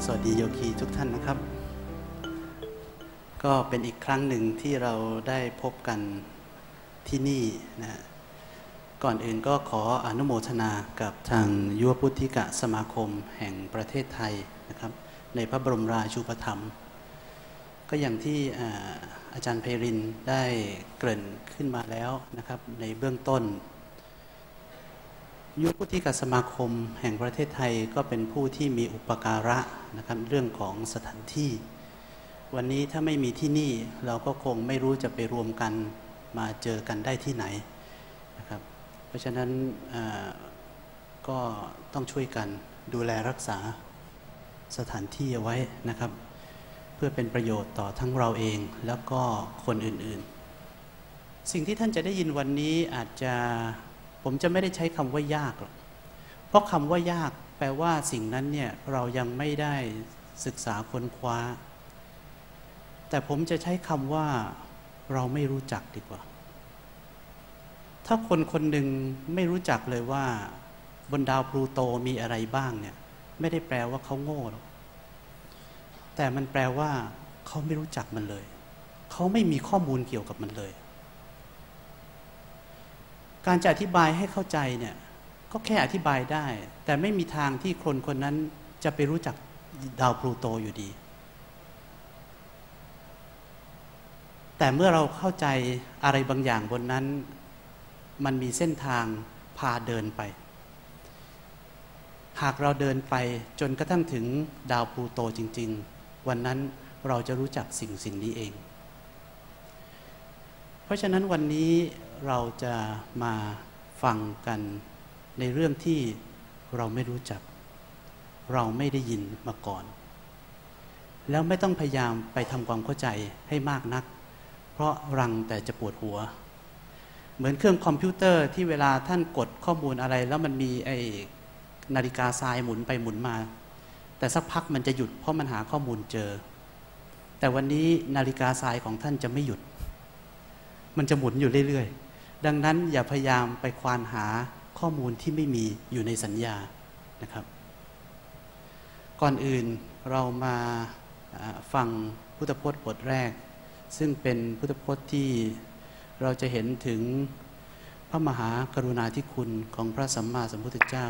สวัสดีโยคีทุกท่านนะครับก็เป็นอีกครั้งหนึ่งที่เราได้พบกันที่นี่นะก่อนอื่นก็ขออนุโมทนากับทางยุวพุทธิกสมาคมแห่งประเทศไทยนะครับในพระบรมราชูปถัมภ์ก็อย่างที่อาจารย์ไพรินทร์ได้เกริ่นขึ้นมาแล้วนะครับในเบื้องต้นยุวพุทธิกสมาคมแห่งประเทศไทยก็เป็นผู้ที่มีอุปการะนะครับเรื่องของสถานที่วันนี้ถ้าไม่มีที่นี่เราก็คงไม่รู้จะไปรวมกันมาเจอกันได้ที่ไหนนะครับเพราะฉะนั้นก็ต้องช่วยกันดูแลรักษาสถานที่เอาไว้นะครับเพื่อเป็นประโยชน์ต่อทั้งเราเองแล้วก็คนอื่นๆสิ่งที่ท่านจะได้ยินวันนี้อาจจะผมจะไม่ได้ใช้คำว่ายากหรอกเพราะคำว่ายากแปลว่าสิ่งนั้นเนี่ยเรายังไม่ได้ศึกษาค้นคว้าแต่ผมจะใช้คำว่าเราไม่รู้จักดีกว่าถ้าคนคนหนึ่งไม่รู้จักเลยว่าบนดาวพลูโตมีอะไรบ้างเนี่ยไม่ได้แปลว่าเขาโง่หรอกแต่มันแปลว่าเขาไม่รู้จักมันเลยเขาไม่มีข้อมูลเกี่ยวกับมันเลยการจะอธิบายให้เข้าใจเนี่ยก็แค่อธิบายได้แต่ไม่มีทางที่คนคนนั้นจะไปรู้จักดาวพลูโตอยู่ดีแต่เมื่อเราเข้าใจอะไรบางอย่างบนนั้นมันมีเส้นทางพาเดินไปหากเราเดินไปจนกระทั่งถึงดาวพลูโตจริงๆวันนั้นเราจะรู้จักสิ่งนี้เองเพราะฉะนั้นวันนี้เราจะมาฟังกันในเรื่องที่เราไม่รู้จักเราไม่ได้ยินมาก่อนแล้วไม่ต้องพยายามไปทำความเข้าใจให้มากนักเพราะรังแต่จะปวดหัวเหมือนเครื่องคอมพิวเตอร์ที่เวลาท่านกดข้อมูลอะไรแล้วมันมีไอ้นาฬิกาทรายหมุนไปหมุนมาแต่สักพักมันจะหยุดเพราะมันหาข้อมูลเจอแต่วันนี้นาฬิกาทรายของท่านจะไม่หยุดมันจะหมุนอยู่เรื่อยๆดังนั้นอย่าพยายามไปควานหาข้อมูลที่ไม่มีอยู่ในสัญญานะครับก่อนอื่นเรามาฟังพุทธพจน์บทแรกซึ่งเป็นพุทธพจน์ที่เราจะเห็นถึงพระมหากรุณาธิคุณของพระสัมมาสัมพุทธเจ้า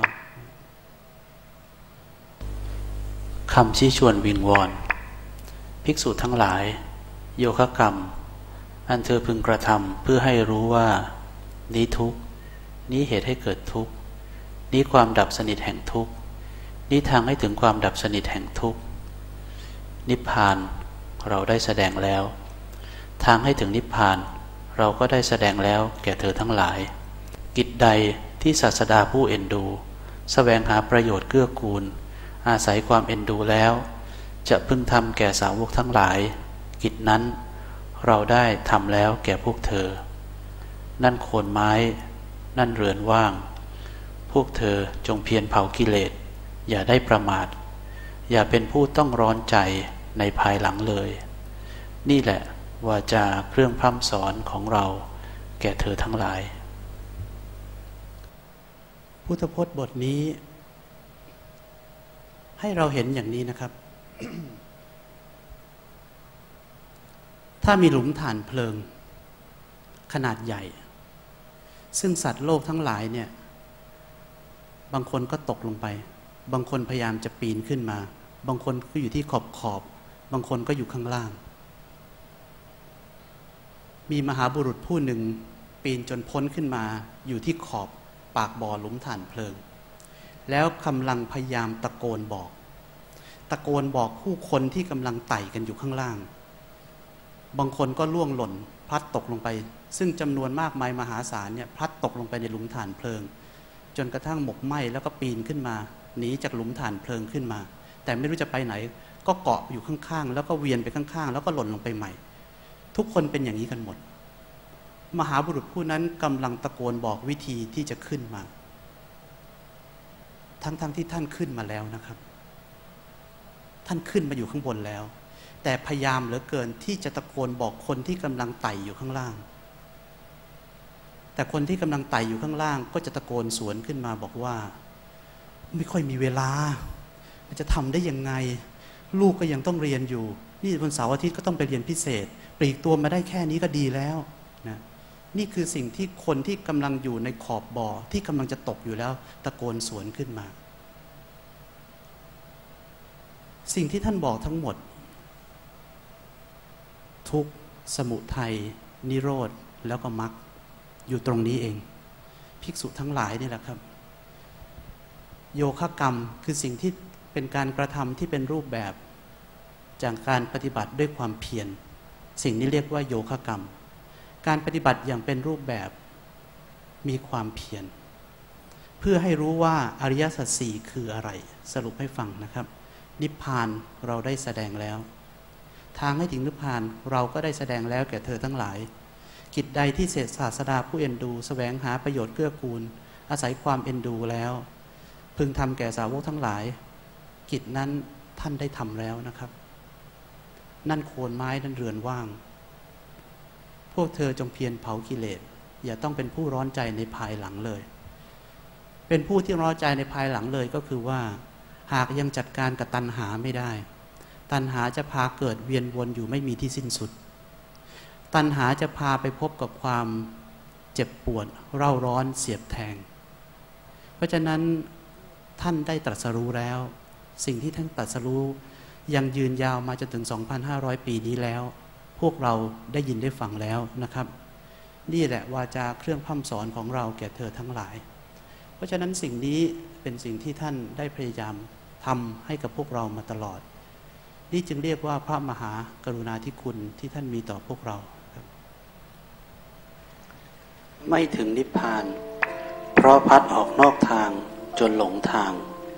คำชี้ชวนวิงวอนภิกษุทั้งหลายโยคะกรรมอันเธอพึงกระทำเพื่อให้รู้ว่านี้ทุกข์นี้เหตุให้เกิดทุกข์นี้ความดับสนิทแห่งทุกข์นี้ทางให้ถึงความดับสนิทแห่งทุกข์นิพพานเราได้แสดงแล้วทางให้ถึงนิพพานเราก็ได้แสดงแล้วแก่เธอทั้งหลายกิจใดที่ศาสดาผู้เอ็นดูแสวงหาประโยชน์เกื้อกูลอาศัยความเอ็นดูแล้วจะพึงทำแก่สาวกทั้งหลายกิจนั้นเราได้ทำแล้วแก่พวกเธอนั่นโคนไม้นั่นเรือนว่างพวกเธอจงเพียรเผากิเลสอย่าได้ประมาทอย่าเป็นผู้ต้องร้อนใจในภายหลังเลยนี่แหละวาจาเครื่องพร่ำสอนของเราแก่เธอทั้งหลายพุทธพจน์บทนี้ให้เราเห็นอย่างนี้นะครับ ถ้ามีหลุมถ่านเพลิงขนาดใหญ่ซึ่งสัตว์โลกทั้งหลายเนี่ยบางคนก็ตกลงไปบางคนพยายามจะปีนขึ้นมาบางคนก็อยู่ที่ขอบบางคนก็อยู่ข้างล่างมีมหาบุรุษผู้หนึ่งปีนจนพ้นขึ้นมาอยู่ที่ขอบปากบ่อหลุมถ่านเพลิงแล้วกำลังพยายามตะโกนบอกผู้คนที่กำลังไต่กันอยู่ข้างล่างบางคนก็ล่วงหล่นพลัดตกลงไปซึ่งจำนวนมากมายมหาศาลเนี่ยพลัดตกลงไปในหลุมถ่านเพลิงจนกระทั่งหมกไหม้แล้วก็ปีนขึ้นมาหนีจากหลุมถ่านเพลิงขึ้นมาแต่ไม่รู้จะไปไหนก็เกาะอยู่ข้างๆแล้วก็เวียนไปข้างๆแล้วก็หล่นลงไปใหม่ทุกคนเป็นอย่างนี้กันหมดมหาบุรุษผู้นั้นกำลังตะโกนบอกวิธีที่จะขึ้นมาทั้งที่ท่านขึ้นมาแล้วนะครับท่านขึ้นมาอยู่ข้างบนแล้วแต่พยายามเหลือเกินที่จะตะโกนบอกคนที่กำลังไต่อยู่ข้างล่างแต่คนที่กำลังไต่อยู่ข้างล่างก็จะตะโกนสวนขึ้นมาบอกว่าไม่ค่อยมีเวลาจะทำได้ยังไงลูกก็ยังต้องเรียนอยู่นี่วันเสาร์อาทิตย์ก็ต้องไปเรียนพิเศษปลีกตัวมาได้แค่นี้ก็ดีแล้วนะนี่คือสิ่งที่คนที่กำลังอยู่ในขอบบ่อที่กำลังจะตกอยู่แล้วตะโกนสวนขึ้นมาสิ่งที่ท่านบอกทั้งหมดทุกข์สมุทัยนิโรธแล้วก็มรรคอยู่ตรงนี้เองภิกษุทั้งหลายนี่แหละครับโยคะกรรมคือสิ่งที่เป็นการกระทำที่เป็นรูปแบบจากการปฏิบัติด้วยความเพียรสิ่งนี้เรียกว่าโยคะกรรมการปฏิบัติอย่างเป็นรูปแบบมีความเพียรเพื่อให้รู้ว่าอริยสัจสี่คืออะไรสรุปให้ฟังนะครับนิพพานเราได้แสดงแล้วทางให้ถึงนิพพานเราก็ได้แสดงแล้วแก่เธอทั้งหลายกิจใดที่เศรษฐศาสดาผู้เอ็นดูแสวงหาประโยชน์เกื้อกูลอาศัยความเอ็นดูแล้วพึงทำแก่สาวกทั้งหลายกิจนั้นท่านได้ทำแล้วนะครับนั่นโคนไม้นั่นเรือนว่างพวกเธอจงเพียรเผากิเลสอย่าต้องเป็นผู้ร้อนใจในภายหลังเลยเป็นผู้ที่ร้อนใจในภายหลังเลยก็คือว่าหากยังจัดการกับตัณหาไม่ได้ตัณหาจะพาเกิดเวียนวนอยู่ไม่มีที่สิ้นสุดตัณหาจะพาไปพบกับความเจ็บปวดเร่าร้อนเสียบแทงเพราะฉะนั้นท่านได้ตรัสรู้แล้วสิ่งที่ท่านตรัสรู้ยังยืนยาวมาจนถึง 2,500 ปีนี้แล้วพวกเราได้ยินได้ฟังแล้วนะครับนี่แหละวาจาเครื่องพร่ำสอนของเราแก่เธอทั้งหลายเพราะฉะนั้นสิ่งนี้เป็นสิ่งที่ท่านได้พยายามทำให้กับพวกเรามาตลอดนี่จึงเรียกว่าพระมหากรุณาธิคุณที่ท่านมีต่อพวกเราไม่ถึงนิพพานเพราะพัดออกนอกทางจนหลงทาง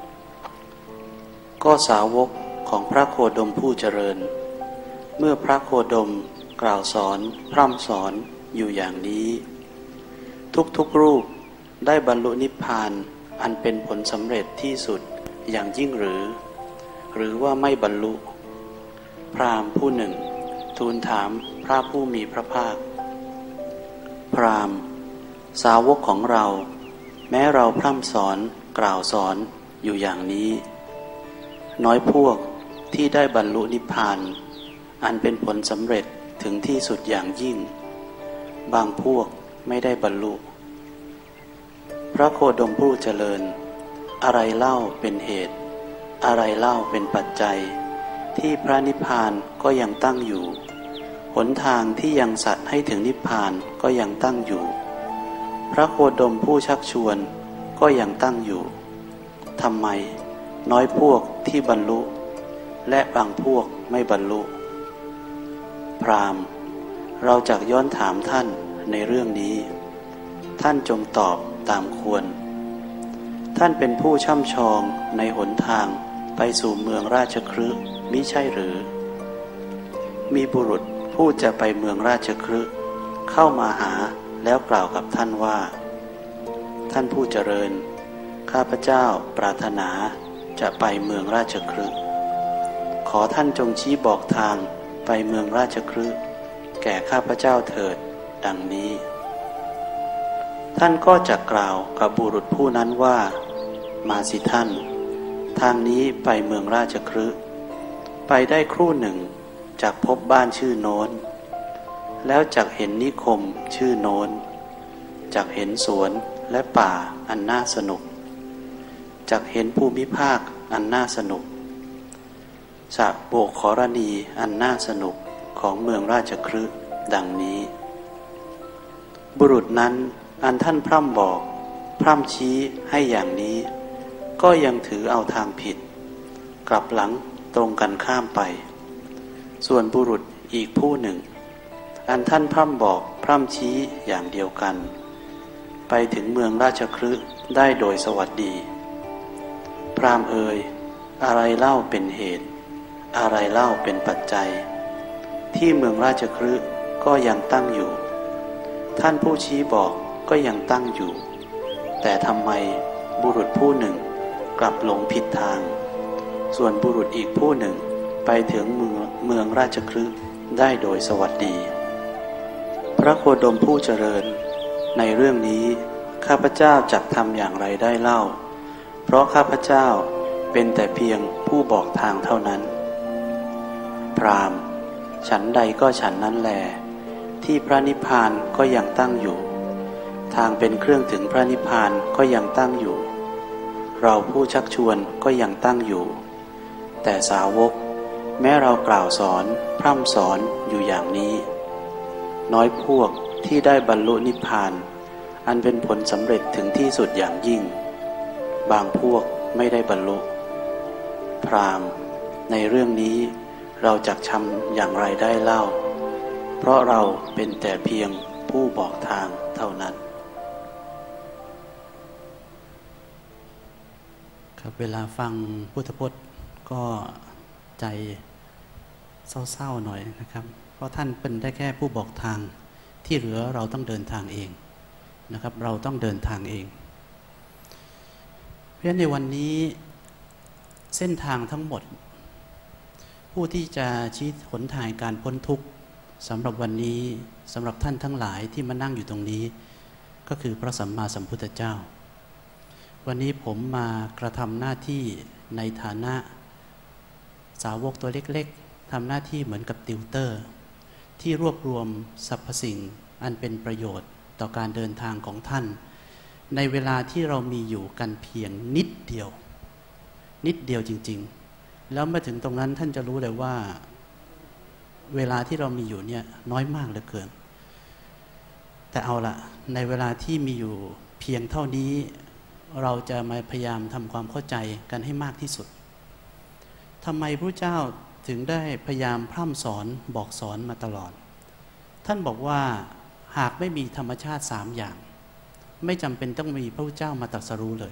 ก็สาวกของพระโคดมผู้เจริญเมื่อพระโคดมกล่าวสอนพร่ำสอนอยู่อย่างนี้ทุกรูปได้บรรลุนิพพานอันเป็นผลสำเร็จที่สุดอย่างยิ่งหรือว่าไม่บรรลุพราหมณ์ผู้หนึ่งทูลถามพระผู้มีพระภาคพราหมณ์สาวกของเราแม้เราพร่ำสอนกล่าวสอนอยู่อย่างนี้น้อยพวกที่ได้บรรลุนิพพานอันเป็นผลสำเร็จถึงที่สุดอย่างยิ่งบางพวกไม่ได้บรรลุพระโคดมผู้เจริญอะไรเล่าเป็นเหตุอะไรเล่าเป็นปัจจัยที่พระนิพพานก็ยังตั้งอยู่หนทางที่ยังสัตว์ให้ถึงนิพพานก็ยังตั้งอยู่พระโคดมผู้ชักชวนก็ยังตั้งอยู่ทำไมน้อยพวกที่บรรลุและบางพวกไม่บรรลุพราหมณ์เราจักย้อนถามท่านในเรื่องนี้ท่านจงตอบตามควรท่านเป็นผู้ช่ำชองในหนทางไปสู่เมืองราชคฤห์มิใช่หรือมีบุรุษผู้จะไปเมืองราชคฤห์เข้ามาหาแล้วกล่าวกับท่านว่าท่านผู้เจริญข้าพเจ้าปรารถนาจะไปเมืองราชคฤห์ขอท่านจงชี้บอกทางไปเมืองราชคฤห์แก่ข้าพเจ้าเถิดดังนี้ท่านก็จะกล่าวกับบุรุษผู้นั้นว่ามาสิท่านทางนี้ไปเมืองราชคฤห์ไปได้ครู่หนึ่งจักพบบ้านชื่อโน้นแล้วจักเห็นนิคมชื่อโน้นจักเห็นสวนและป่าอันน่าสนุกจักเห็นภูมิภาคอันน่าสนุกสระโบกขรณีอันน่าสนุกของเมืองราชคฤห์ดังนี้บุรุษนั้นอันท่านพร่ำบอกพร่ำชี้ให้อย่างนี้ก็ยังถือเอาทางผิดกลับหลังตรงกันข้ามไปส่วนบุรุษอีกผู้หนึ่งอันท่านพร่ำบอกพร่ำชี้อย่างเดียวกันไปถึงเมืองราชคฤห์ได้โดยสวัสดีพราหมณ์เอ่ยอะไรเล่าเป็นเหตุอะไรเล่าเป็นปัจจัยที่เมืองราชคฤห์ก็ยังตั้งอยู่ท่านผู้ชี้บอกก็ยังตั้งอยู่แต่ทำไมบุรุษผู้หนึ่งกลับหลงผิดทางส่วนบุรุษอีกผู้หนึ่งไปถึงเมืองราชคฤห์ได้โดยสวัสดีพระโคดมผู้เจริญในเรื่องนี้ข้าพเจ้าจักทำอย่างไรได้เล่าเพราะข้าพเจ้าเป็นแต่เพียงผู้บอกทางเท่านั้นพราหมณ์ฉันใดก็ฉันนั้นแลที่พระนิพพานก็ยังตั้งอยู่ทางเป็นเครื่องถึงพระนิพพานก็ยังตั้งอยู่เราผู้ชักชวนก็ยังตั้งอยู่แต่สาวกแม้เรากล่าวสอนพร่ำสอนอยู่อย่างนี้น้อยพวกที่ได้บรรลุนิพพานอันเป็นผลสำเร็จถึงที่สุดอย่างยิ่งบางพวกไม่ได้บรรลุพราหมณ์ในเรื่องนี้เราจักทำอย่างไรได้เล่าเพราะเราเป็นแต่เพียงผู้บอกทางเท่านั้นครับเวลาฟังพุทธพจน์ก็ใจเศร้าๆหน่อยนะครับเพราะท่านเป็นได้แค่ผู้บอกทางที่เหลือเราต้องเดินทางเองนะครับเราต้องเดินทางเองเพราะฉะนั้นในวันนี้เส้นทางทั้งหมดผู้ที่จะชี้หนทางการพ้นทุกข์สำหรับวันนี้สำหรับท่านทั้งหลายที่มานั่งอยู่ตรงนี้ก็คือพระสัมมาสัมพุทธเจ้าวันนี้ผมมากระทำหน้าที่ในฐานะสาวกตัวเล็กๆทำหน้าที่เหมือนกับติวเตอร์ที่รวบรวมสรรพสิ่งอันเป็นประโยชน์ต่อการเดินทางของท่านในเวลาที่เรามีอยู่กันเพียงนิดเดียวจริงๆแล้วมาถึงตรงนั้นท่านจะรู้เลยว่าเวลาที่เรามีอยู่เนี่ยน้อยมากเหลือเกินแต่เอาละในเวลาที่มีอยู่เพียงเท่านี้เราจะมาพยายามทำความเข้าใจกันให้มากที่สุดทำไมพระเจ้าถึงได้พยายามพร่ำสอนบอกสอนมาตลอดท่านบอกว่าหากไม่มีธรรมชาติ3อย่างไม่จำเป็นต้องมีพระเจ้ามาตรัสรู้เลย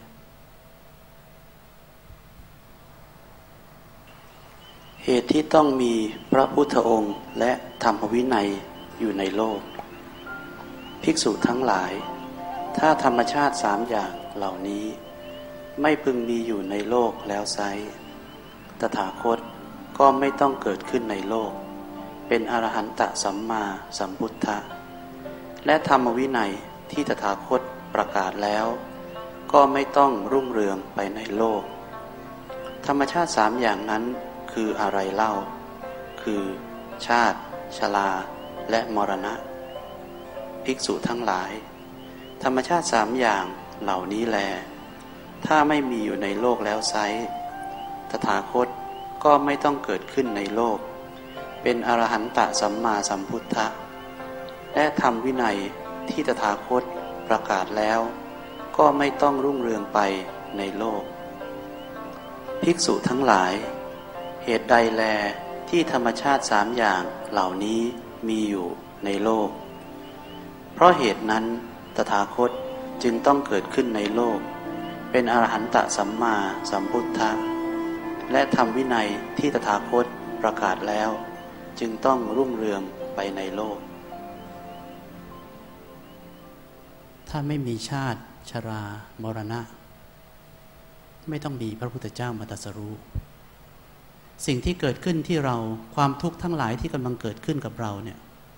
เหตุที่ต้องมีพระพุทธองค์และธรรมวินัยอยู่ในโลกภิกษุทั้งหลายถ้าธรรมชาติ3อย่างเหล่านี้ไม่พึงมีอยู่ในโลกแล้วไซร้ตถาคตก็ไม่ต้องเกิดขึ้นในโลกเป็นอรหันตสัมมาสัมพุทธะและธรรมวินัยที่ตถาคตประกาศแล้วก็ไม่ต้องรุ่งเรืองไปในโลกธรรมชาติ3อย่างนั้นคืออะไรเล่าคือชาติชราและมรณะภิกษุทั้งหลายธรรมชาติ3อย่างเหล่านี้แลถ้าไม่มีอยู่ในโลกแล้วไซร้ตถาคตก็ไม่ต้องเกิดขึ้นในโลกเป็นอรหันตสัมมาสัมพุทธะและธรรมวินัยที่ตถาคตประกาศแล้วก็ไม่ต้องรุ่งเรืองไปในโลกภิกษุทั้งหลายเหตุใดแลที่ธรรมชาติ3อย่างเหล่านี้มีอยู่ในโลกเพราะเหตุนั้นตถาคตจึงต้องเกิดขึ้นในโลกเป็นอรหันตสัมมาสัมพุทธะและธรรมวินัยที่ตถาคตประกาศแล้วจึงต้องรุ่งเรืองไปในโลกถ้าไม่มีชาติชรามรณะไม่ต้องมีพระพุทธเจ้ามาตรัสรู้สิ่งที่เกิดขึ้นที่เราความทุกข์ทั้งหลายที่กำลังเกิดขึ้นกับเราเนี่ย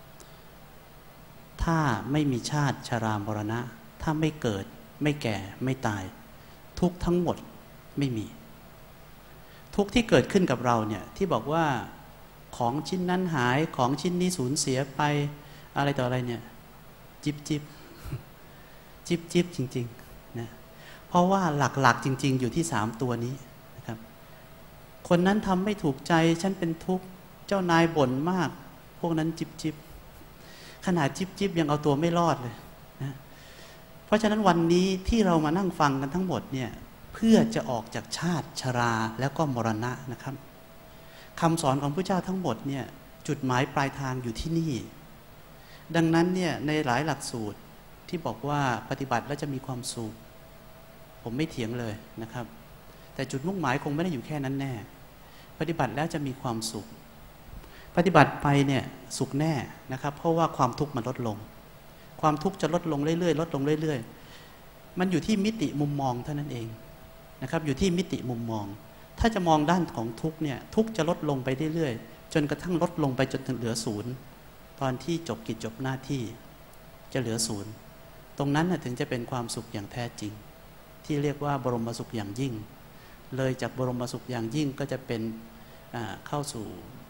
ถ้าไม่มีชาติชรามรณะถ้าไม่เกิดไม่แก่ไม่ตายทุกข์ทั้งหมดไม่มีทุกข์ที่เกิดขึ้นกับเราเนี่ยที่บอกว่าของชิ้นนั้นหายของชิ้นนี้สูญเสียไปอะไรต่ออะไรเนี่ยจิบจิบจิบจิบจริงๆนะเพราะว่าหลักๆจริงๆอยู่ที่3ตัวนี้นะครับคนนั้นทำไม่ถูกใจฉันเป็นทุกข์เจ้านายบ่นมากพวกนั้นจิบจิบขนาดจิบจิบยังเอาตัวไม่รอดเลยนะเพราะฉะนั้นวันนี้ที่เรามานั่งฟังกันทั้งหมดเนี่ยเพื่อจะออกจากชาติชราแล้วก็มรณะนะครับคำสอนของพระเจ้าทั้งหมดเนี่ยจุดหมายปลายทางอยู่ที่นี่ดังนั้นเนี่ยในหลายหลักสูตรที่บอกว่าปฏิบัติแล้วจะมีความสุขผมไม่เถียงเลยนะครับแต่จุดมุ่งหมายคงไม่ได้อยู่แค่นั้นแน่ปฏิบัติแล้วจะมีความสุขปฏิบัติไปเนี่ยสุขแน่นะครับเพราะว่าความทุกข์มันลดลงความทุกข์จะลดลงเรื่อยๆลดลงเรื่อยๆมันอยู่ที่มิติมุมมองเท่านั้นเองนะครับอยู่ที่มิติมุมมองถ้าจะมองด้านของทุกข์เนี่ยทุกข์จะลดลงไปเรื่อยๆจนกระทั่งลดลงไปจนถึงเหลือ0ตอนที่จบกิจจบหน้าที่จะเหลือ0ตรงนั้นถึงจะเป็นความสุขอย่างแท้จริงที่เรียกว่าบรมสุขอย่างยิ่งเลยจากบรมสุขอย่างยิ่งก็จะเป็นเข้าสู่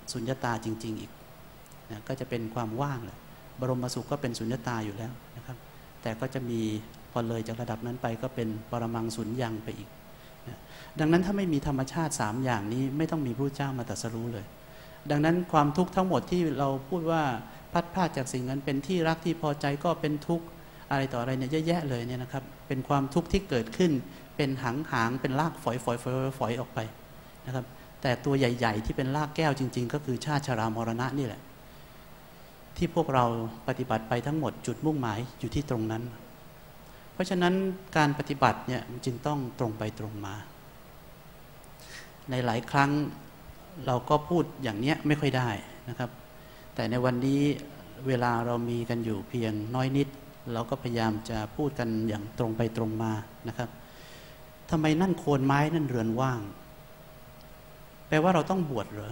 สุญญตาจริงๆอีกนะก็จะเป็นความว่างเลยบรมสุขก็เป็นสุญญตาอยู่แล้วนะครับแต่ก็จะมีพอเลยจากระดับนั้นไปก็เป็นปรมังสุญญังไปอีกนะดังนั้นถ้าไม่มีธรรมชาติ3อย่างนี้ไม่ต้องมีพระเจ้ามาตรัสรู้เลยดังนั้นความทุกข์ทั้งหมดที่เราพูดว่าพัดพลาดจากสิ่งนั้นเป็นที่รักที่พอใจก็เป็นทุกข์อะไรต่ออะไรเนี่ยเยอะแยะเลยเนี่ยนะครับเป็นความทุกข์ที่เกิดขึ้นเป็นหางเป็นรากฝอยออกไปนะครับแต่ตัวใหญ่ๆที่เป็นรากแก้วจริงๆก็คือชาติชรามรณะนี่แหละที่พวกเราปฏิบัติไปทั้งหมดจุดมุ่งหมายอยู่ที่ตรงนั้นเพราะฉะนั้นการปฏิบัติเนี่ยจึงต้องตรงไปตรงมาในหลายครั้งเราก็พูดอย่างเนี้ยไม่ค่อยได้นะครับแต่ในวันนี้เวลาเรามีกันอยู่เพียงน้อยนิดเราก็พยายามจะพูดกันอย่างตรงไปตรงมานะครับทำไมนั่นโคนไม้นั่นเรือนว่างแปลว่าเราต้องบวชเหรอ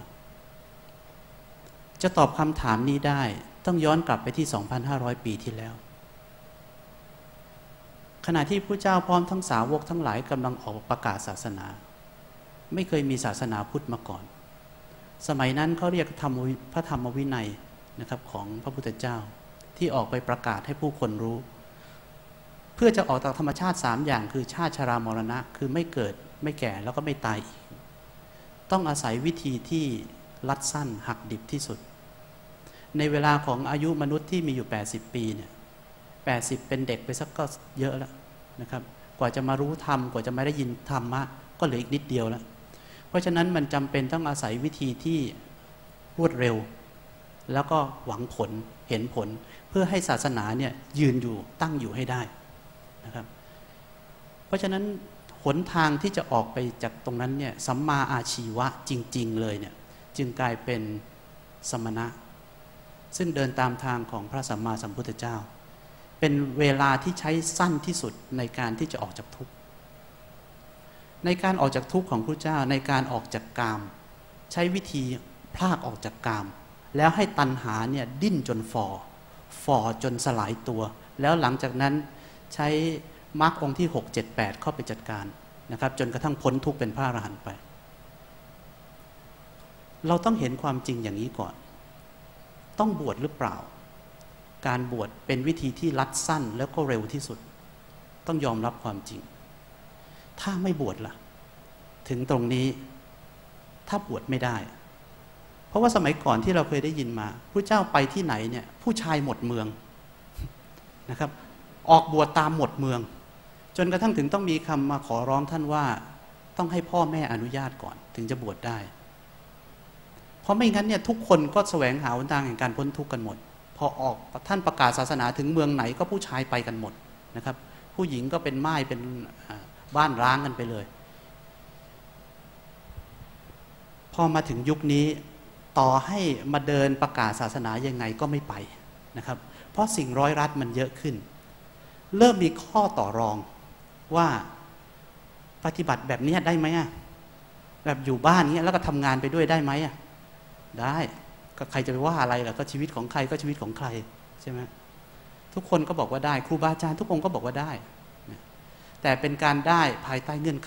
จะตอบคำถามนี้ได้ต้องย้อนกลับไปที่ 2,500 ปีที่แล้วขณะที่พระเจ้าพร้อมทั้งสาวกทั้งหลายกำลังออกประกาศศาสนาไม่เคยมีศาสนาพุทธมาก่อนสมัยนั้นเขาเรียกพระธรรมวินัยนะครับของพระพุทธเจ้าที่ออกไปประกาศให้ผู้คนรู้เพื่อจะออกจากธรรมชาติ3อย่างคือชาติชรามรณะคือไม่เกิดไม่แก่แล้วก็ไม่ตายอีกต้องอาศัยวิธีที่ลัดสั้นหักดิบที่สุดในเวลาของอายุมนุษย์ที่มีอยู่80ปีเนี่ย80เป็นเด็กไปสักก็เยอะแล้วนะครับกว่าจะมารู้ธรรมกว่าจะมาได้ยินธรรมะก็เหลืออีกนิดเดียวแล้วเพราะฉะนั้นมันจำเป็นต้องอาศัยวิธีที่รวดเร็วแล้วก็หวังผลเห็นผลเพื่อให้ศาสนาเนี่ยยืนอยู่ตั้งอยู่ให้ได้นะครับเพราะฉะนั้นหนทางที่จะออกไปจากตรงนั้นเนี่ยสัมมาอาชีวะจริงๆเลยเนี่ยจึงกลายเป็นสมณะซึ่งเดินตามทางของพระสัมมาสัมพุทธเจ้าเป็นเวลาที่ใช้สั้นที่สุดในการที่จะออกจากทุกข์ในการออกจากทุกข์ของพระเจ้าในการออกจากกามใช้วิธีพลากออกจากกามแล้วให้ตัณหาเนี่ยดิ้นจนฝ่อจนสลายตัวแล้วหลังจากนั้นใช้มรรคองค์ที่6 7 8เข้าไปจัดการนะครับจนกระทั่งพ้นทุกข์เป็นพระอรหันต์ไปเราต้องเห็นความจริงอย่างนี้ก่อนต้องบวชหรือเปล่าการบวชเป็นวิธีที่ลัดสั้นแล้วก็เร็วที่สุดต้องยอมรับความจริงถ้าไม่บวชล่ะถึงตรงนี้ถ้าบวชไม่ได้เพราะว่าสมัยก่อนที่เราเคยได้ยินมาพระเจ้าไปที่ไหนเนี่ยผู้ชายหมดเมืองนะครับออกบวชตามหมดเมืองจนกระทั่งถึงต้องมีคำมาขอร้องท่านว่าต้องให้พ่อแม่อนุญาตก่อนถึงจะบวชได้เพราะไม่งั้นเนี่ยทุกคนก็แสวงหาหนทางแห่งการพ้นทุกข์กันหมดพอออกท่านประกาศศาสนาถึงเมืองไหนก็ผู้ชายไปกันหมดนะครับผู้หญิงก็เป็นม่ายเป็นบ้านร้างกันไปเลยพอมาถึงยุคนี้ต่อให้มาเดินประกาศศาสนายังไงก็ไม่ไปนะครับเพราะสิ่งร้อยรัดมันเยอะขึ้นเริ่มมีข้อต่อรองว่าปฏิบัติแบบนี้ได้ไหมแบบอยู่บ้านเงี้ยแล้วก็ทำงานไปด้วยได้ไหมได้ก็ใครจะไปว่าอะไรล่ะก็ชีวิตของใครก็ชีวิตของใครใช่ไหมทุกคนก็บอกว่าได้ครูบาอาจารย์ทุกองค์ก็บอกว่าได้แต่เป็นการได้ภายใต้เงื่อนไข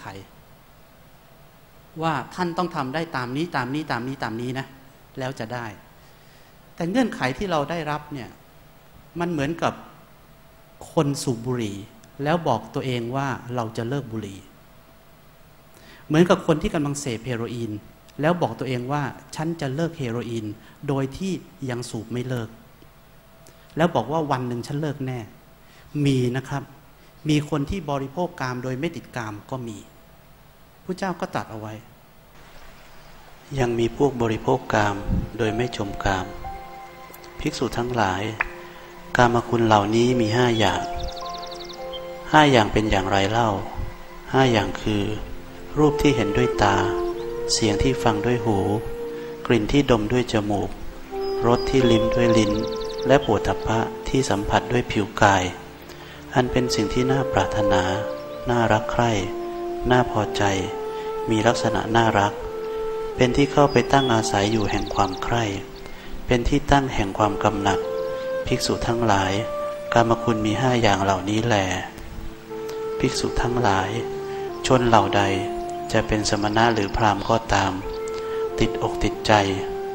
ว่าท่านต้องทำได้ตามนี้ตามนี้ตามนี้ตามนี้นะแล้วจะได้แต่เงื่อนไขที่เราได้รับเนี่ยมันเหมือนกับคนสูบบุหรี่แล้วบอกตัวเองว่าเราจะเลิกบุหรี่เหมือนกับคนที่กำลังเสพเฮโรอีนแล้วบอกตัวเองว่าฉันจะเลิกเฮโรอีนโดยที่ยังสูบไม่เลิกแล้วบอกว่าวันหนึ่งฉันเลิกแน่มีนะครับมีคนที่บริโภคกามโดยไม่ติดกามก็มีพระเจ้าก็ตรัสเอาไว้ยังมีพวกบริโภคกามโดยไม่ชมกามภิกษุทั้งหลายกามคุณเหล่านี้มี5 อย่าง5 อย่างเป็นอย่างไรเล่า5 อย่างคือรูปที่เห็นด้วยตาเสียงที่ฟังด้วยหูกลิ่นที่ดมด้วยจมูกรสที่ลิ้มด้วยลิ้นและโผฏฐัพพะที่สัมผัสด้วยผิวกายอันเป็นสิ่งที่น่าปรารถนาน่ารักใคร่น่าพอใจมีลักษณะน่ารักเป็นที่เข้าไปตั้งอาศัยอยู่แห่งความใคร่เป็นที่ตั้งแห่งความกำหนัดภิกษุทั้งหลายกามคุณมี5 อย่างเหล่านี้แลภิกษุทั้งหลายชนเหล่าใดจะเป็นสมณะหรือพราหมณ์ก็ตามติดอกติดใจ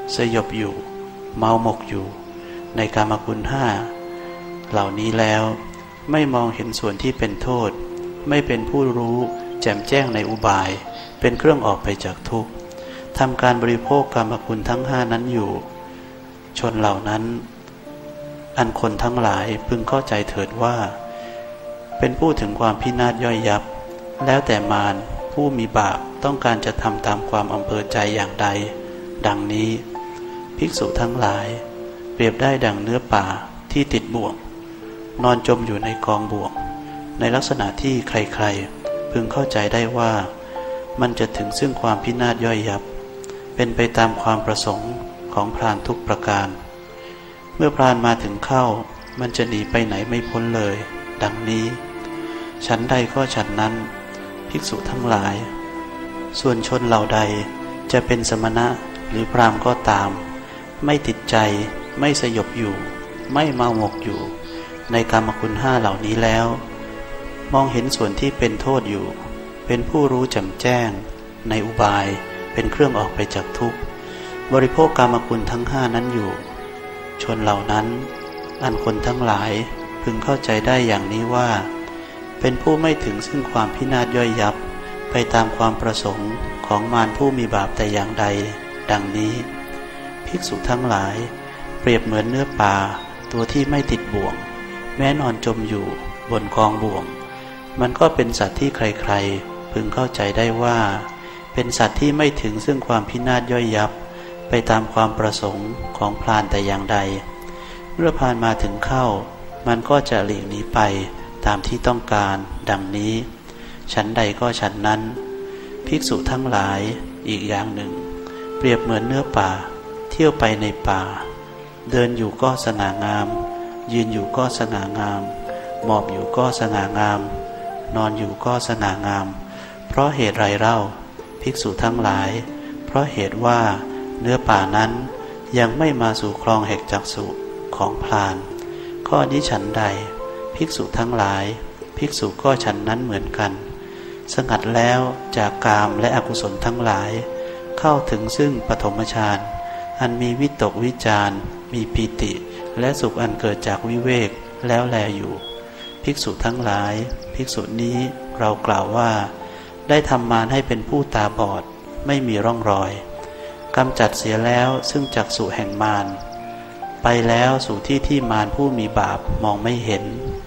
สยบอยู่เมาหมกอยู่ในกามคุณห้าเหล่านี้แล้วไม่มองเห็นส่วนที่เป็นโทษไม่เป็นผู้รู้แจ่มแจ้งในอุบายเป็นเครื่องออกไปจากทุกข์ทำการบริโภคกามคุณทั้งห้านั้นอยู่ชนเหล่านั้นอันคนทั้งหลายพึงเข้าใจเถิดว่าเป็นผู้ถึงความพินาศย่อยยับแล้วแต่มารผู้มีบาปต้องการจะทำตามความอำเภอใจอย่างใดดังนี้ภิกษุทั้งหลายเปรียบได้ดังเนื้อป่าที่ติดบ่วงนอนจมอยู่ในกองบ่วงในลักษณะที่ใครๆพึงเข้าใจได้ว่ามันจะถึงซึ่งความพินาศย่อยยับเป็นไปตามความประสงค์ของพรานทุกประการเมื่อพรานมาถึงเข้ามันจะหนีไปไหนไม่พ้นเลยดังนี้ฉันใดก็ฉันนั้นภิกษุทั้งหลายส่วนชนเหล่าใดจะเป็นสมณะหรือพราหมณ์ก็ตามไม่ติดใจไม่สยบอยู่ไม่เมาหมกอยู่ในกามคุณห้าเหล่านี้แล้วมองเห็นส่วนที่เป็นโทษอยู่เป็นผู้รู้แจ่มแจ้งในอุบายเป็นเครื่องออกไปจากทุกข์บริโภคกามคุณทั้งห้านั้นอยู่ชนเหล่านั้นอันคนทั้งหลายพึงเข้าใจได้อย่างนี้ว่าเป็นผู้ไม่ถึงซึ่งความพินาศย่อยยับไปตามความประสงค์ของมารผู้มีบาปแต่อย่างใดดังนี้ภิกษุทั้งหลายเปรียบเหมือนเนื้อปลาตัวที่ไม่ติดบ่วงแม้นอนจมอยู่บนกองบ่วงมันก็เป็นสัตว์ที่ใครๆพึงเข้าใจได้ว่าเป็นสัตว์ที่ไม่ถึงซึ่งความพินาศย่อยยับไปตามความประสงค์ของพรานแต่อย่างใดเมื่อพรานมาถึงเข้ามันก็จะหลีกหนีไปตามที่ต้องการดังนี้ฉันใดก็ฉันนั้นภิกษุทั้งหลายอีกอย่างหนึ่งเปรียบเหมือนเนื้อป่าเที่ยวไปในป่าเดินอยู่ก็สง่างามยืนอยู่ก็สง่างามหมอบอยู่ก็สง่างามนอนอยู่ก็สง่างามเพราะเหตุไรเล่าภิกษุทั้งหลายเพราะเหตุว่าเนื้อป่านั้นยังไม่มาสู่คลองแห่งจักษุของพรานข้อนี้ฉันใดภิกษุทั้งหลายภิกษุก็ฉันนั้นเหมือนกันสงัดแล้วจากกามและอกุศลทั้งหลายเข้าถึงซึ่งปฐมฌานอันมีวิตกวิจารมีปีติและสุขอันเกิดจากวิเวกแล้วแลอยู่ภิกษุทั้งหลายภิกษุนี้เรากล่าวว่าได้ทำมารให้เป็นผู้ตาบอดไม่มีร่องรอยกำจัดเสียแล้วซึ่งจักษุแห่งมารไปแล้วสู่ที่ที่มารผู้มีบาปมองไม่เห็น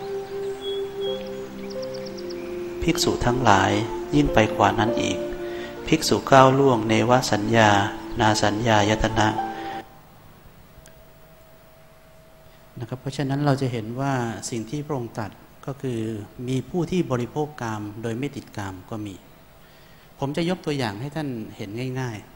ภิกษุทั้งหลายยิ่งไปกว่านั้นอีกภิกษุก้าวล่วงเนวสัญญานาสัญญายตนะนะครับเพราะฉะนั้นเราจะเห็นว่าสิ่งที่พระองค์ตรัสก็คือมีผู้ที่บริโภคกามโดยไม่ติดกามก็มีผมจะยกตัวอย่างให้ท่านเห็นง่าย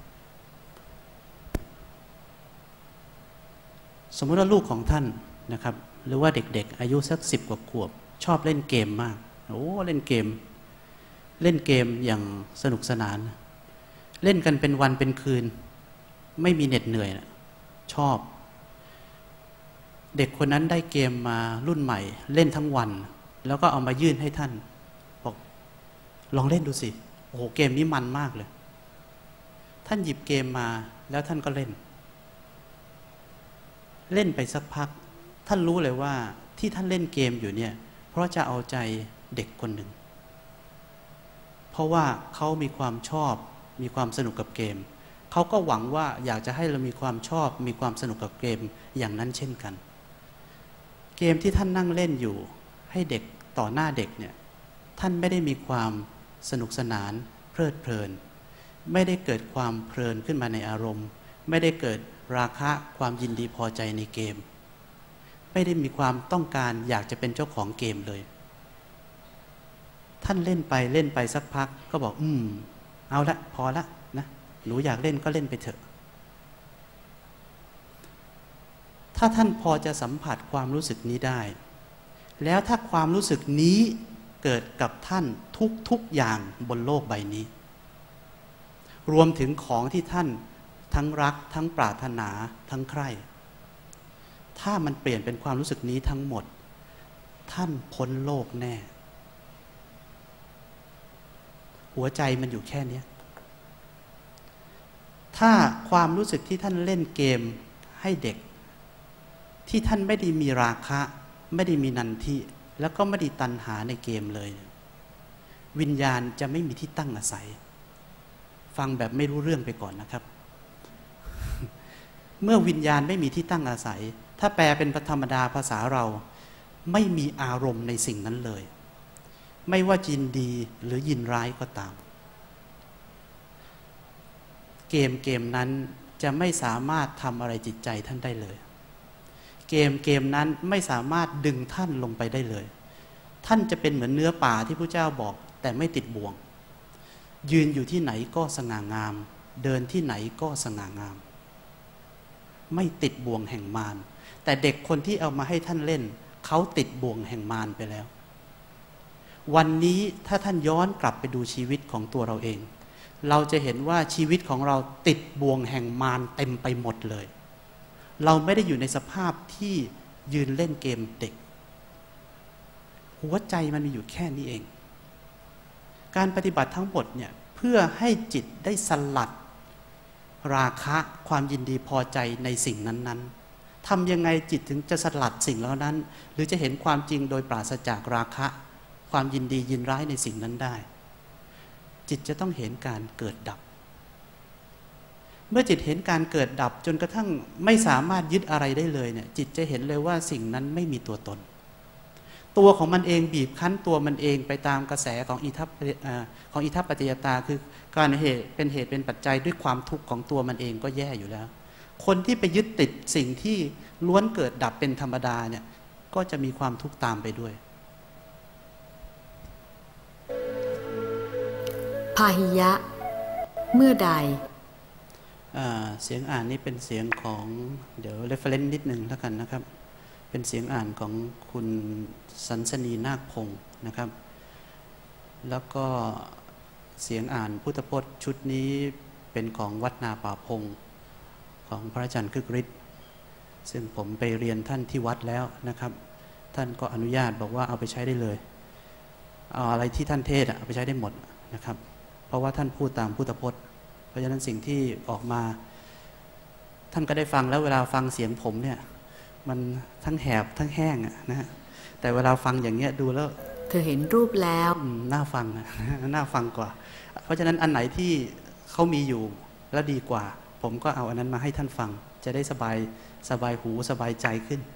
ๆสมมติว่าลูกของท่านนะครับหรือว่าเด็กๆอายุสัก10 กว่าขวบชอบเล่นเกมมากเล่นเกมอย่างสนุกสนานเล่นกันเป็นวันเป็นคืนไม่มีเหน็ดเหนื่อยนะชอบเด็กคนนั้นได้เกมมารุ่นใหม่เล่นทั้งวันแล้วก็เอามายื่นให้ท่านบอกลองเล่นดูสิโอ้โหเกมนี้มันมากเลยท่านหยิบเกมมาแล้วท่านก็เล่นไปสักพักท่านรู้เลยว่าที่ท่านเล่นเกมอยู่เนี่ยเพราะจะเอาใจเด็กคนหนึ่งเพราะว่าเขามีความชอบมีความสนุกกับเกมเขาก็หวังว่าอยากจะให้เรามีความชอบมีความสนุกกับเกมอย่างนั้นเช่นกันเกมที่ท่านนั่งเล่นอยู่ให้เด็กต่อหน้าเด็กเนี่ยท่านไม่ได้มีความสนุกสนานเพลิดเพลินไม่ได้เกิดความเพลินขึ้นมาในอารมณ์ไม่ได้เกิดราคะความยินดีพอใจในเกมไม่ได้มีความต้องการอยากจะเป็นเจ้าของเกมเลยท่านเล่นไปสักพักก็บอกเอาละพอละนะหนูอยากเล่นก็เล่นไปเถอะถ้าท่านพอจะสัมผัสความรู้สึกนี้ได้แล้วถ้าความรู้สึกนี้เกิดกับท่านทุกอย่างบนโลกใบนี้รวมถึงของที่ท่านทั้งรักทั้งปรารถนาทั้งใคร่ถ้ามันเปลี่ยนเป็นความรู้สึกนี้ทั้งหมดท่านพ้นโลกแน่หัวใจมันอยู่แค่นี้ถ้าความรู้สึกที่ท่านเล่นเกมให้เด็กที่ท่านไม่ได้มีราคะไม่ได้มีนันทิแล้วก็ไม่ได้ตัณหาในเกมเลยวิญญาณจะไม่มีที่ตั้งอาศัยฟังแบบไม่รู้เรื่องไปก่อนนะครับ เมื่อวิญญาณไม่มีที่ตั้งอาศัยถ้าแปลเป็นธรรมดาภาษาเราไม่มีอารมณ์ในสิ่งนั้นเลยไม่ว่ายินดีหรือยินร้ายก็ตามเกมนั้นจะไม่สามารถทำอะไรจิตใจท่านได้เลยเกมนั้นไม่สามารถดึงท่านลงไปได้เลยท่านจะเป็นเหมือนเนื้อป่าที่พระเจ้าบอกแต่ไม่ติดบ่วงยืนอยู่ที่ไหนก็สง่างามเดินที่ไหนก็สง่างามไม่ติดบ่วงแห่งมารแต่เด็กคนที่เอามาให้ท่านเล่นเขาติดบ่วงแห่งมารไปแล้ววันนี้ถ้าท่านย้อนกลับไปดูชีวิตของตัวเราเองเราจะเห็นว่าชีวิตของเราติดบ่วงแห่งมารเต็มไปหมดเลยเราไม่ได้อยู่ในสภาพที่ยืนเล่นเกมเด็กหัวใจมันมีอยู่แค่นี้เองการปฏิบัติทั้งหมดเนี่ยเพื่อให้จิตได้สลัดราคะความยินดีพอใจในสิ่งนั้นๆทำยังไงจิตถึงจะสลัดสิ่งเหล่านั้นหรือจะเห็นความจริงโดยปราศจากราคะความยินดียินร้ายในสิ่งนั้นได้จิตจะต้องเห็นการเกิดดับเมื่อจิตเห็นการเกิดดับจนกระทั่งไม่สามารถยึดอะไรได้เลยเนี่ยจิตจะเห็นเลยว่าสิ่งนั้นไม่มีตัวตนตัวของมันเองบีบคั้นตัวมันเองไปตามกระแสของอิทัปปัจจยตาคือการเหตุเป็นปัจจัยด้วยความทุกข์ของตัวมันเองก็แย่อยู่แล้วคนที่ไปยึดติดสิ่งที่ล้วนเกิดดับเป็นธรรมดาเนี่ยก็จะมีความทุกข์ตามไปด้วยพาหิยะเมื่อใดเสียงอ่านนี้เป็นเสียงของเดี๋ยว reference นิดนึงแล้วกันนะครับเป็นเสียงอ่านของคุณสันสนีนาคพงศ์นะครับแล้วก็เสียงอ่านพุทธพจน์ชุดนี้เป็นของวัดนาป่าพงของพระอาจารย์คึกฤทธิ์ซึ่งผมไปเรียนท่านที่วัดแล้วนะครับท่านก็อนุญาตบอกว่าเอาไปใช้ได้เลยเอาอะไรที่ท่านเทศเอาไปใช้ได้หมดนะครับเพราะว่าท่านพูดตามพุทธพจน์เพราะฉะนั้นสิ่งที่ออกมาท่านก็ได้ฟังแล้วเวลาฟังเสียงผมเนี่ยมันทั้งแหบทั้งแห้งนะฮะแต่เวลาฟังอย่างเงี้ยดูแล้วเธอเห็นรูปแล้วน่าฟังน่าฟังกว่าเพราะฉะนั้นอันไหนที่เขามีอยู่แล้วดีกว่าผมก็เอาอันนั้นมาให้ท่านฟังจะได้สบายหูสบายใจขึ้น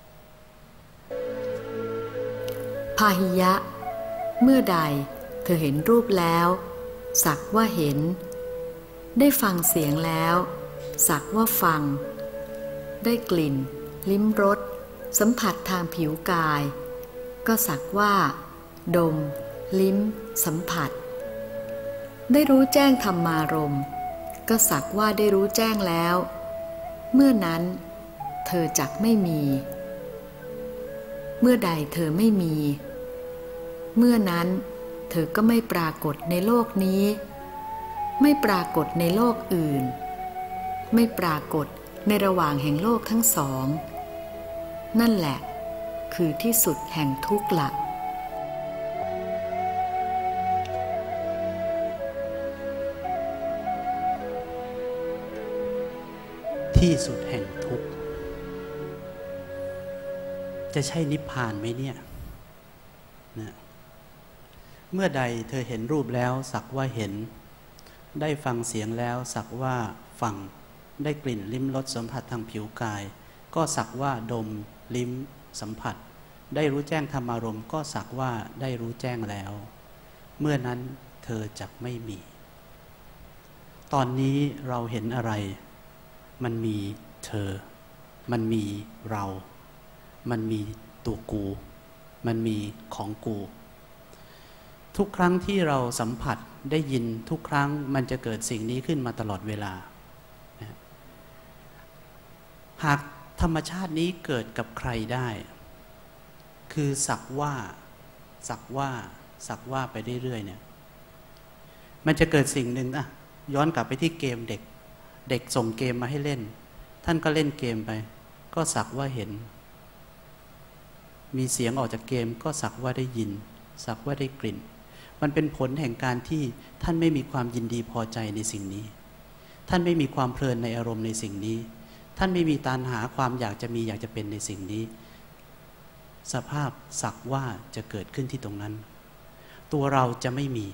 พาหิยะเมื่อใดเธอเห็นรูปแล้วสักว่าเห็นได้ฟังเสียงแล้วสักว่าฟังได้กลิ่นลิ้มรสสัมผัสทางผิวกายก็สักว่าดมลิ้มสัมผัสได้รู้แจ้งธรรมารมณ์ก็สักว่าได้รู้แจ้งแล้วเมื่อนั้นเธอจักไม่มีเมื่อใดเธอไม่มีเมื่อนั้นเธอก็ไม่ปรากฏในโลกนี้ไม่ปรากฏในโลกอื่นไม่ปรากฏในระหว่างแห่งโลกทั้งสองนั่นแหละคือที่สุดแห่งทุกข์ละที่สุดแห่งทุกข์จะใช่นิพพานไหมเนี่ยนะเมื่อใดเธอเห็นรูปแล้วสักว่าเห็นได้ฟังเสียงแล้วสักว่าฟังได้กลิ่นลิ้มรสสัมผัสทางผิวกายก็สักว่าดมลิ้มสัมผัสได้รู้แจ้งธรรมารมณ์ก็สักว่าได้รู้แจ้งแล้วเมื่อนั้นเธอจักไม่มีตอนนี้เราเห็นอะไรมันมีเธอมันมีเรามันมีตัวกูมันมีของกูทุกครั้งที่เราสัมผัสได้ยินทุกครั้งมันจะเกิดสิ่งนี้ขึ้นมาตลอดเวลาหากธรรมชาตินี้เกิดกับใครได้คือสักว่าไปเรื่อยๆเนี่ยมันจะเกิดสิ่งหนึ่งย้อนกลับไปที่เกมเด็กส่งเกมมาให้เล่นท่านก็เล่นเกมไปก็สักว่าเห็นมีเสียงออกจากเกมก็สักว่าได้ยินสักว่าได้กลิ่นมันเป็นผลแห่งการที่ท่านไม่มีความยินดีพอใจในสิ่งนี้ท่านไม่มีความเพลินในอารมณ์ในสิ่งนี้ท่านไม่มีตัณหาความอยากจะมีอยากจะเป็นในสิ่งนี้สภาพสักว่าจะเกิดขึ้นที่ตรงนั้นตัวเราจะไม่มี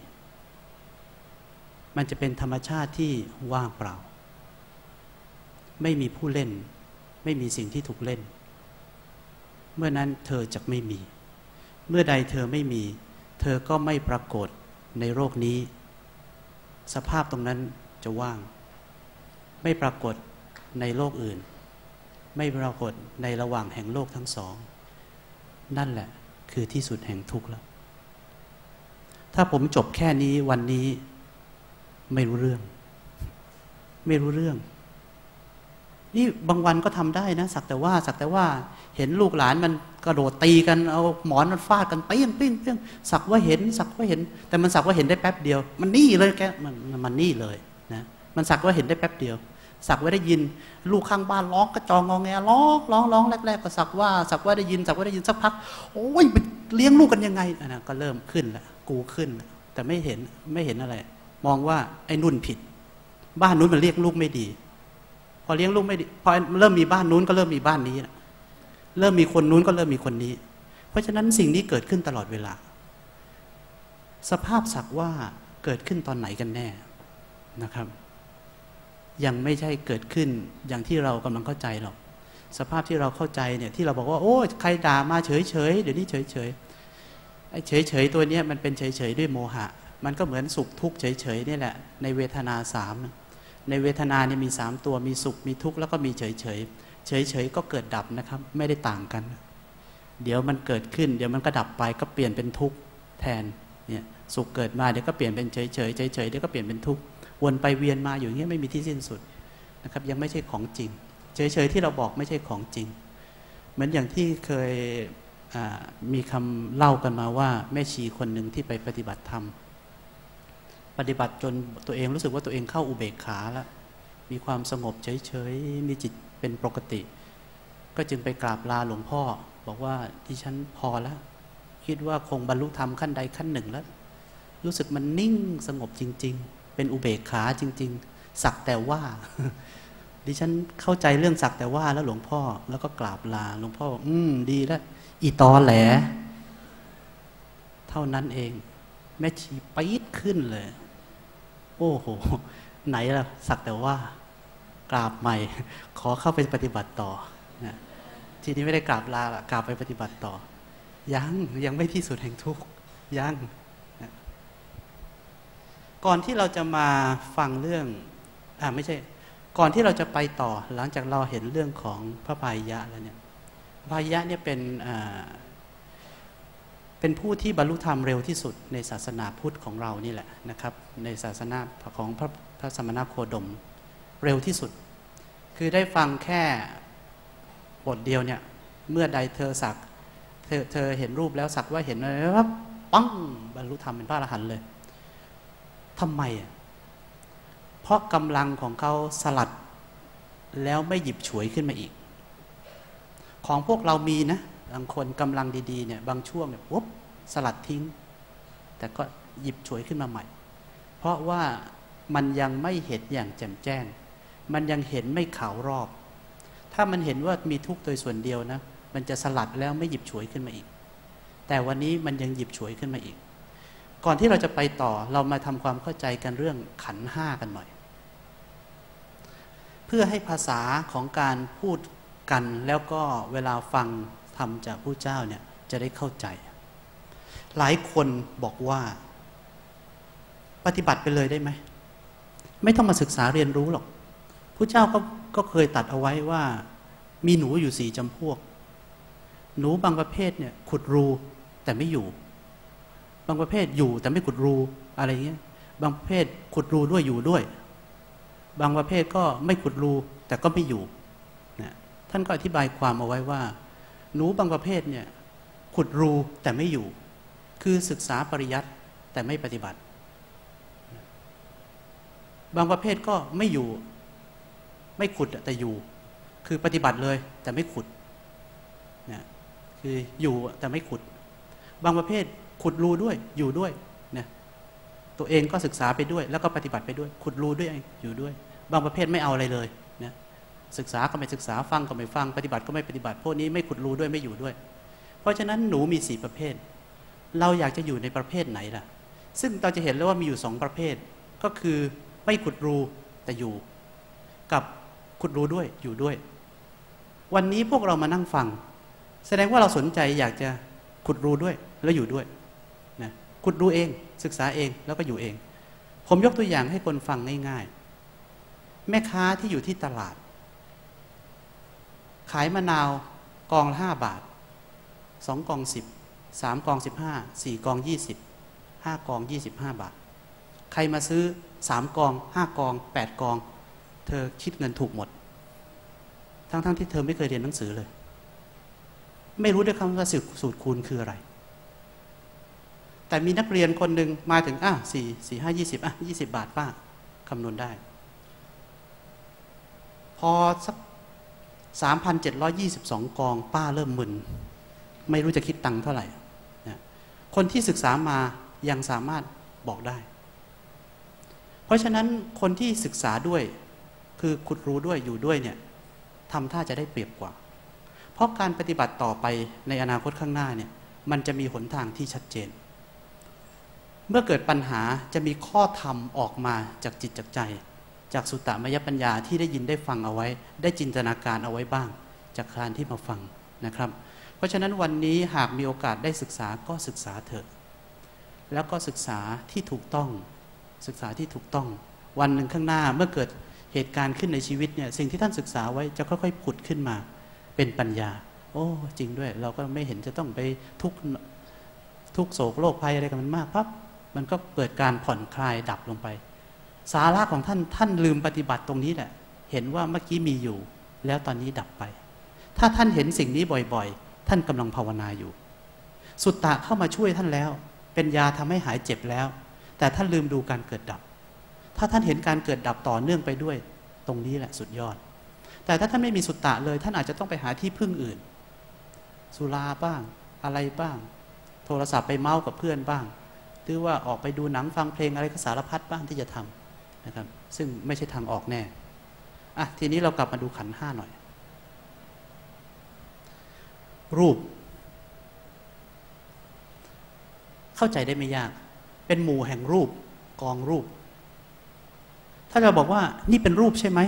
มันจะเป็นธรรมชาติที่ว่างเปล่าไม่มีผู้เล่นไม่มีสิ่งที่ถูกเล่นเมื่อนั้นเธอจะไม่มีเมื่อใดเธอไม่มีเธอก็ไม่ปรากฏในโลกนี้สภาพตรงนั้นจะว่างไม่ปรากฏในโลกอื่นไม่ปรากฏในระหว่างแห่งโลกทั้งสองนั่นแหละคือที่สุดแห่งทุกข์แล้วถ้าผมจบแค่นี้วันนี้ไม่รู้เรื่องนี่บางวันก็ทำได้นะสักแต่ว่าเห็นลูกหลานมันกระโดดตีกันเอาหมอนมันฟาดกันปิ้งสักว่าเห็นแต่มันสักว่าเห็นได้แป๊บเดียวมันนี่เลยแกมันนี่เลยนะมันสักว่าเห็นได้แป๊บเดียวสักว่าได้ยินลูกข้างบ้านร้องกระจองงอแงร้องแรกๆก็สักว่าได้ยินสักพักโอ้ยเลี้ยงลูกกันยังไงนะก็เริ่มขึ้นละกูขึ้นแต่ไม่เห็นอะไรมองว่าไอ้นุ่นผิดบ้านนู้นมันเรียกลูกไม่ดีพอเลี้ยงลูกไม่ดีพอเริ่มมีบ้านนู้นก็เริ่มมีบ้านนี้นะเริ่มมีคนนู้นก็เริ่มมีคนนี้เพราะฉะนั้นสิ่งนี้เกิดขึ้นตลอดเวลาสภาพสักว่าเกิดขึ้นตอนไหนกันแน่นะครับยังไม่ใช่เกิดขึ้นอย่างที่เรากำลังเข้าใจหรอกสภาพที่เราเข้าใจเนี่ยที่เราบอกว่าโอ้ใครด่ามาเฉยเดี๋ยวนี้เฉยไอ้เฉยตัวนี้มันเป็นเฉยด้วยโมหะมันก็เหมือนสุขทุกข์เฉยนี่แหละในเวทนา3ในเวทนาเนี่ยมี3ตัวมีสุขมีทุกข์แล้วก็มีเฉยก็เกิดดับนะครับไม่ได้ต่างกันเดี๋ยวมันเกิดขึ้นเดี๋ยวมันก็ดับไปก็เปลี่ยนเป็นทุกข์แทนเนี่ยสุขเกิดมาเดี๋ยวก็เปลี่ยนเป็นเฉยเดี๋ยวก็เปลี่ยนเป็นทุกข์วนไปเวียนมาอยู่อย่างนี้ไม่มีที่สิ้นสุดนะครับยังไม่ใช่ของจริงเฉยที่เราบอกไม่ใช่ของจริงเหมือนอย่างที่เคยมีคำเล่ากันมาว่าแม่ชีคนหนึ่งที่ไปปฏิบัติธรรมปฏิบัติจนตัวเองรู้สึกว่าตัวเองเข้าอุเบกขาแล้วมีความสงบเฉยมีจิตเป็นปกติก็จึงไปกราบลาหลวงพ่อบอกว่าดิฉันพอแล้วคิดว่าคงบรรลุธรรมขั้นใดขั้นหนึ่งแล้วรู้สึกมันนิ่งสงบจริงๆเป็นอุเบกขาจริงๆสักแต่ว่า ดิฉันเข้าใจเรื่องสักแต่ว่าแล้วหลวงพ่อแล้วก็กราบลาหลวงพ่อดีแล้วอีตอแหลเท่านั้นเองแม่ชีปี๊ดขึ้นเลยโอ้โหไหนล่ะสักแต่ว่ากราบใหม่ขอเข้าไปปฏิบัติต่อนะทีนี้ไม่ได้กราบลาละกราบไปปฏิบัติต่อยังไม่ที่สุดแห่งทุกข์ยังนะก่อนที่เราจะมาฟังเรื่องไม่ใช่ก่อนที่เราจะไปต่อหลังจากเราเห็นเรื่องของพระพายะแล้วเนี่ยพายะเนี่ยเป็นผู้ที่บรรลุธรรมเร็วที่สุดในศาสนาพุทธของเรานี่แหละนะครับในศาสนาของพระสมณโคดมเร็วที่สุดคือได้ฟังแค่บทเดียวเนี่ยเมื่อใดเธอเห็นรูปแล้วสักว่าเห็นอะไรปั๊บปังบรรลุธรรมเป็นพระอรหันต์เลยทำไมเพราะกำลังของเขาสลัดแล้วไม่หยิบฉวยขึ้นมาอีกของพวกเรามีนะบางคนกำลังดีๆเนี่ยบางช่วงเนี่ยปุ๊บสลัดทิ้งแต่ก็หยิบฉวยขึ้นมาใหม่เพราะว่ามันยังไม่เห็นอย่างแจ่มแจ้งมันยังเห็นไม่ขาวรอบถ้ามันเห็นว่ามีทุกข์โดยส่วนเดียวนะมันจะสลัดแล้วไม่หยิบฉวยขึ้นมาอีกแต่วันนี้มันยังหยิบฉวยขึ้นมาอีกก่อนที่เราจะไปต่อเรามาทำความเข้าใจกันเรื่องขันธ์ห้ากันหน่อยเพื่อให้ภาษาของการพูดกันแล้วก็เวลาฟังธรรมจากผู้เจ้าเนี่ยจะได้เข้าใจหลายคนบอกว่าปฏิบัติไปเลยได้ไหมไม่ต้องมาศึกษาเรียนรู้หรอกผู้เจ้าก็เคยตัดเอาไว้ว่ามีหนูอยู่4จำพวกหนูบางประเภทเนี่ยขุดรูแต่ไม่อยู่บางประเภทอยู่แต่ไม่ขุดรูอะไรเงี้ยบางประเภทขุดรูด้วยอยู่ด้วยบางประเภทก็ไม่ขุดรูแต่ก็ไม่อยู่นะท่านก็อธิบายความเอาไว้ว่าหนูบางประเภทเนี่ยขุดรูแต่ไม่อยู่คือศึกษาปริยัติแต่ไม่ปฏิบัติบางประเภทก็ไม่อยู่ไม่ขุดแต่อยู่คือปฏิบัติเลยแต่ไม่ขุดนะคืออยู่แต่ไม่ขุดบางประเภทขุดรูด้วยอยู่ด้วยนะตัวเองก็ศึกษาไปด้วยแล้วก็ปฏิบัติไปด้วยขุดรูด้วยอยู่ด้วยบางประเภทไม่เอาอะไรเลยนะศึกษาก็ไม่ศึกษาฟังก็ไม่ฟังปฏิบัติก็ไม่ปฏิบัติพวกนี้ไม่ขุดรูด้วยไม่อยู่ด้วยเพราะฉะนั้นหนูมี4ประเภทเราอยากจะอยู่ในประเภทไหนล่ะซึ่งเราจะเห็นแล้วว่ามีอยู่2ประเภทก็คือไม่ขุดรูแต่อยู่กับขุดรูด้วยอยู่ด้วยวันนี้พวกเรามานั่งฟังแสดงว่าเราสนใจอยากจะขุดรูด้วยแล้วอยู่ด้วยนะขุดรูเองศึกษาเองแล้วก็อยู่เองผมยกตัวอย่างให้คนฟังง่ายๆแม่ค้าที่อยู่ที่ตลาดขายมะนาวกองละ5 บาท2 กอง10 3 กอง15 4 กอง20 5 กอง25 บาทใครมาซื้อ3 กอง5 กอง8 กองเธอคิดเงินถูกหมดทั้งที่เธอไม่เคยเรียนหนังสือเลยไม่รู้ด้วยคำว่าสูตรคูณคืออะไรแต่มีนักเรียนคนหนึ่งมาถึง4 5 20 20 บาทป้าคำนวณได้พอสัก 3,722 กองป้าเริ่มมึนไม่รู้จะคิดตังค์เท่าไหร่นะคนที่ศึกษามายังสามารถบอกได้เพราะฉะนั้นคนที่ศึกษาด้วยคือขุดรู้ด้วยอยู่ด้วยเนี่ยทำท่าจะได้เปรียบกว่าเพราะการปฏิบัติต่อไปในอนาคตข้างหน้าเนี่ยมันจะมีหนทางที่ชัดเจนเมื่อเกิดปัญหาจะมีข้อธรรมออกมาจากจิตจากใจจากสุตตมยปัญญาที่ได้ยินได้ฟังเอาไว้ได้จินตนาการเอาไว้บ้างจากการที่มาฟังนะครับเพราะฉะนั้นวันนี้หากมีโอกาสได้ศึกษาก็ศึกษาเถอะแล้วก็ศึกษาที่ถูกต้องศึกษาที่ถูกต้องวันหนึ่งข้างหน้าเมื่อเกิดเหตุการณ์ขึ้นในชีวิตเนี่ยสิ่งที่ท่านศึกษาไว้จะค่อยๆผุดขึ้นมาเป็นปัญญาโอ้จริงด้วยเราก็ไม่เห็นจะต้องไปทุกโศกโรคภัยอะไรกับมันมากปั๊บมันก็เกิดการผ่อนคลายดับลงไปสาระของท่านลืมปฏิบัติตรงนี้แหละเห็นว่าเมื่อกี้มีอยู่แล้วตอนนี้ดับไปถ้าท่านเห็นสิ่งนี้บ่อยๆท่านกำลังภาวนาอยู่สุตตะเข้ามาช่วยท่านแล้วเป็นยาทำให้หายเจ็บแล้วแต่ท่านลืมดูการเกิดดับถ้าท่านเห็นการเกิดดับต่อเนื่องไปด้วยตรงนี้แหละสุดยอดแต่ถ้าท่านไม่มีสุตตะเลยท่านอาจจะต้องไปหาที่พึ่งอื่นสุราบ้างอะไรบ้างโทรศัพท์ไปเมาส์กับเพื่อนบ้างหรือว่าออกไปดูหนังฟังเพลงอะไรก็สารพัดบ้างที่จะทำนะครับซึ่งไม่ใช่ทางออกแน่ทีนี้เรากลับมาดูขันธ์ 5หน่อยรูปเข้าใจได้ไม่ยากเป็นหมู่แห่งรูปกองรูปถ้าเราบอกว่านี่เป็นรูปใช่ไหม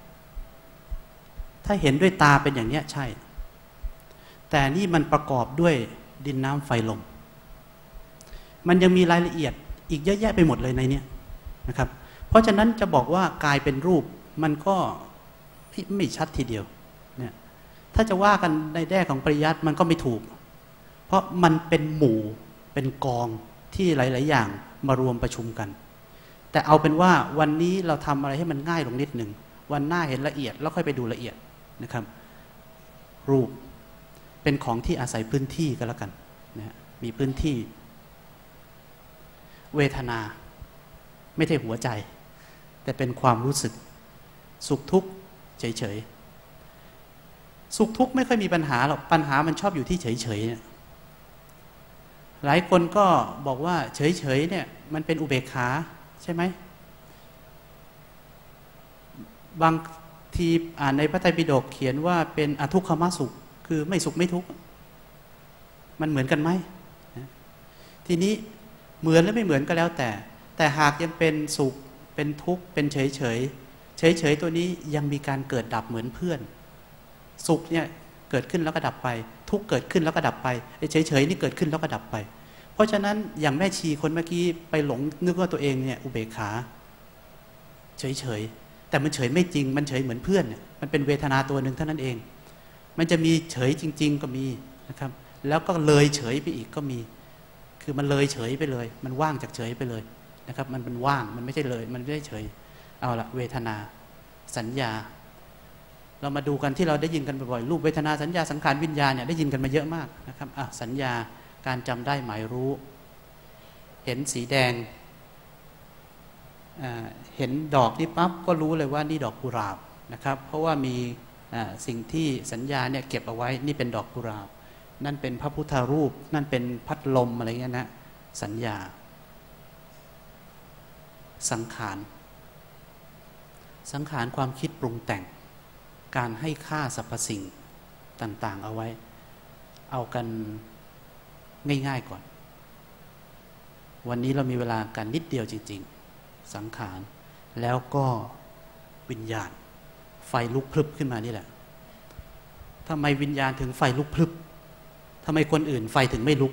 ถ้าเห็นด้วยตาเป็นอย่างนี้ใช่แต่นี่มันประกอบด้วยดินน้ำไฟลมมันยังมีรายละเอียดอีกเยอะแยะไปหมดเลยในนี้นะครับเพราะฉะนั้นจะบอกว่ากายเป็นรูปมันก็ไม่ชัดทีเดียวเนี่ยถ้าจะว่ากันในแง่ของปริยัติมันก็ไม่ถูกเพราะมันเป็นหมู่เป็นกองที่หลายๆอย่างมารวมประชุมกันแต่เอาเป็นว่าวันนี้เราทำอะไรให้มันง่ายลงนิดหนึ่งวันหน้าเห็นละเอียดแล้วค่อยไปดูละเอียดนะครับรูปเป็นของที่อาศัยพื้นที่ก็แล้วกันนะมีพื้นที่เวทนาไม่ใช่หัวใจแต่เป็นความรู้สึกสุขทุกข์เฉยๆสุขทุกข์ไม่ค่อยมีปัญหาหรอกปัญหามันชอบอยู่ที่เฉยๆเนี่ยหลายคนก็บอกว่าเฉยๆเนี่ยมันเป็นอุเบกขาใช่ไหมบางทีอ่านในพระไตรปิฎกเขียนว่าเป็นอทุกขมสุขคือไม่สุขไม่ทุกข์มันเหมือนกันไหมทีนี้เหมือนหรือไม่เหมือนก็แล้วแต่หากยังเป็นสุขเป็นทุกข์เป็นเฉยๆตัวนี้ยังมีการเกิดดับเหมือนเพื่อนสุขเนี่ยเกิดขึ้นแล้วก็ดับไปทุกข์เกิดขึ้นแล้วก็ดับไปเฉยๆนี่เกิดขึ้นแล้วก็ดับไปเพราะฉะนั้นอย่างแม่ชีคนเมื่อกี้ไปหลงนึกว่าตัวเองเนี่ยอุเบกขาเฉยๆแต่มันเฉยไม่จริงมันเฉยเหมือนเพื่อนเนี่ยมันเป็นเวทนาตัวหนึ่งเท่านั้นเองมันจะมีเฉยจริงๆก็มีนะครับแล้วก็เลยเฉยไปอีกก็มีคือมันเลยเฉยไปเลยมันว่างจากเฉยไปเลยนะครับมันเป็นว่างมันไม่ใช่เลยมันไม่ใช่เฉยเอาละเวทนาสัญญาเรามาดูกันที่เราได้ยินกันบ่อยๆรูปเวทนาสัญญาสังขารวิญญาณเนี่ยได้ยินกันมาเยอะมากนะครับสัญญาการจำได้หมายรู้เห็นสีแดงเห็นดอกนี่ปั๊บก็รู้เลยว่านี่ดอกกุหลาบนะครับเพราะว่ามีสิ่งที่สัญญาเนี่ยเก็บเอาไว้นี่เป็นดอกกุหลาบนั่นเป็นพระพุทธรูปนั่นเป็นพัดลมอะไรเงี้ยนะสัญญาสังขารสังขารความคิดปรุงแต่งการให้ค่าสรรพสิ่งต่างๆเอาไว้เอากันง่ายๆก่อนวันนี้เรามีเวลากันนิดเดียวจริงๆสังขารแล้วก็วิญญาณไฟลุกพลึบขึ้นมานี่แหละทำไมวิญญาณถึงไฟลุกพลึบทำไมคนอื่นไฟถึงไม่ลุก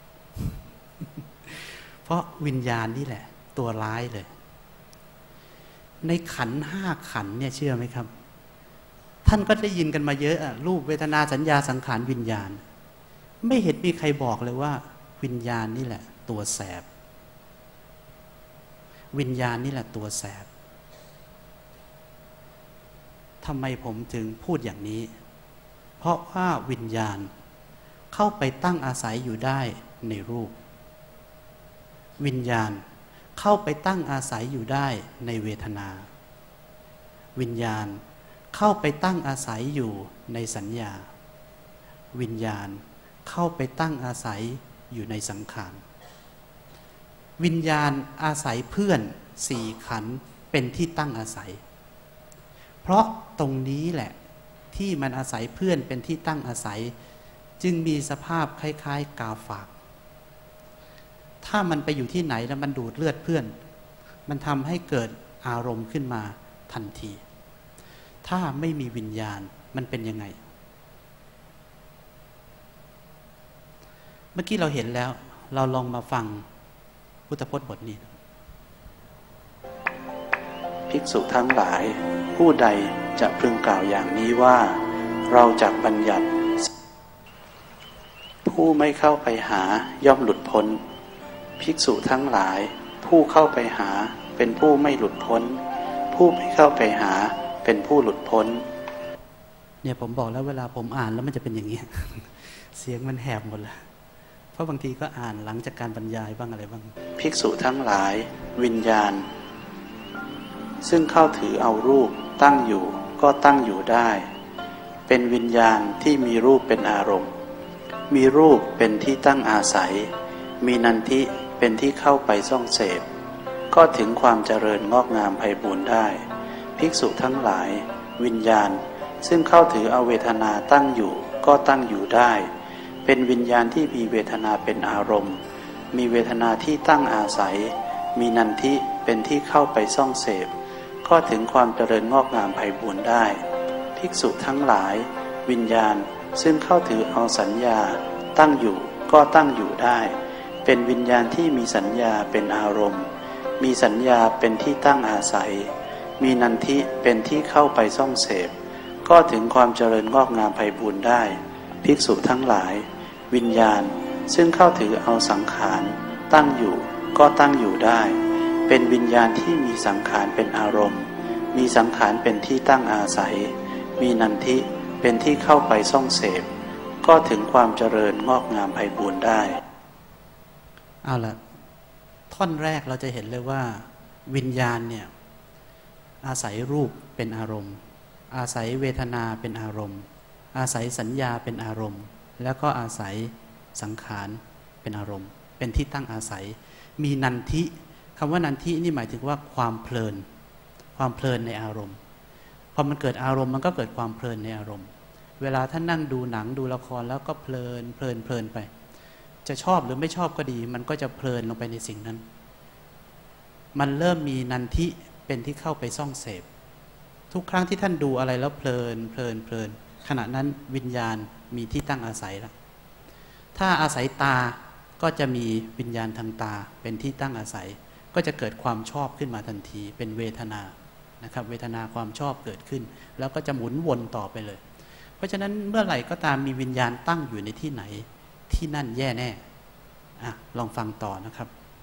เพราะวิญญาณนี่แหละตัวร้ายเลยในขันธ์5ขันธ์เนี่ยเชื่อไหมครับท่านก็ได้ยินกันมาเยอะรูปเวทนาสัญญาสังขารวิญญาณไม่เห็นมีใครบอกเลยว่าวิญญาณนี่แหละตัวแสบวิญญาณนี่แหละตัวแสบทำไมผมถึงพูดอย่างนี้เพราะว่าวิญญาณเข้าไปตั้งอาศัยอยู่ได้ในรูปวิญญาณเข้าไปตั้งอาศัยอยู่ได้ในเวทนาวิญญาณเข้าไปตั้งอาศัยอยู่ในสัญญาวิญญาณเข้าไปตั้งอาศัยอยู่ในสังขารวิญญาณอาศัยเพื่อน4ขันธ์เป็นที่ตั้งอาศัยเพราะตรงนี้แหละที่มันอาศัยเพื่อนเป็นที่ตั้งอาศัยจึงมีสภาพคล้ายๆกาฝากถ้ามันไปอยู่ที่ไหนแล้วมันดูดเลือดเพื่อนมันทำให้เกิดอารมณ์ขึ้นมาทันทีถ้าไม่มีวิญญาณมันเป็นยังไงเมื่อกี้เราเห็นแล้วเราลองมาฟังพุทธพจน์บทนี้ภิกษุทั้งหลายผู้ใดจะพึงกล่าวอย่างนี้ว่าเราจักบัญญัติผู้ไม่เข้าไปหาย่อมหลุดพ้นภิกษุทั้งหลายผู้เข้าไปหาเป็นผู้ไม่หลุดพ้นผู้ไม่เข้าไปหาเป็นผู้หลุดพ้นเนี่ยผมบอกแล้วเวลาผมอ่านแล้วมันจะเป็นอย่างนี้ เสียงมันแหบหมดเลยเพราะบางทีก็อ่านหลังจากการบรรยายบ้างอะไรบ้างภิกษุทั้งหลายวิญญาณซึ่งเข้าถือเอารูปตั้งอยู่ก็ตั้งอยู่ได้เป็นวิญญาณที่มีรูปเป็นอารมณ์มีรูปเป็นที่ตั้งอาศัยมีนันทิเป็นที่เข้าไปซ่องเสพก็ถึงความเจริญงอกงามไพบูลย์ได้ภิกษุทั้งหลายวิญญาณซึ่งเข้าถือเอาเวทนาตั้งอยู่ก็ตั้งอยู่ได้เป็นวิญญาณที่มีเวทนาเป็นอารมณ์มีเวทนาที่ตั้งอาศัยมีนันทิเป็นที่เข้าไปซ่องเสพก็ถึงความเจริญงอกงามไพบูลย์ได้ภิกษุทั้งหลายวิญญาณซึ่งเข้าถือเอาสัญญาตั้งอยู่ก็ตั้งอยู่ได้เป็นวิญญาณที่มีสัญญาเป็นอารมณ์มีสัญญาเป็นที่ตั้งอาศัยมีนันทิเป็นที่เข้าไปซ่องเสพก็ถึงความเจริญงอกงามไพบูลย์ได้ภิกษุทั้งหลายวิญญาณซึ่งเข้าถือเอาสังขารตั้งอยู่ก็ตั้งอยู่ได้เป็นวิญญาณที่มีสังขารเป็นอารมณ์มีสังขารเป็นที่ตั้งอาศัยมีนันทิเป็นที่เข้าไปซ่องเสพก็ถึงความเจริญงอกงามไพบูลย์ได้เอาล่ะท่อนแรกเราจะเห็นเลยว่าวิญญาณเนี่ยอาศัยรูปเป็นอารมณ์อาศัยเวทนาเป็นอารมณ์อาศัยสัญญาเป็นอารมณ์แล้วก็อาศัยสังขารเป็นอารมณ์เป็นที่ตั้งอาศัยมีนันทิคำว่านันทินี่หมายถึงว่าความเพลินในอารมณ์พอมันเกิดอารมณ์มันก็เกิดความเพลินในอารมณ์เวลาท่านนั่งดูหนังดูละครแล้วก็เพลินไปจะชอบหรือไม่ชอบก็ดีมันก็จะเพลินลงไปในสิ่งนั้นมันเริ่มมีนันทิเป็นที่เข้าไปซ่องเสพทุกครั้งที่ท่านดูอะไรแล้วเพลินขณะนั้นวิญญาณมีที่ตั้งอาศัยแล้วถ้าอาศัยตาก็จะมีวิญญาณทางตาเป็นที่ตั้งอาศัยก็จะเกิดความชอบขึ้นมาทันทีเป็นเวทนานะครับเวทนาความชอบเกิดขึ้นแล้วก็จะหมุนวนต่อไปเลยเพราะฉะนั้นเมื่อไหร่ก็ตามมีวิญญาณตั้งอยู่ในที่ไหนที่นั่นแย่แน่ลองฟังต่อนะครับ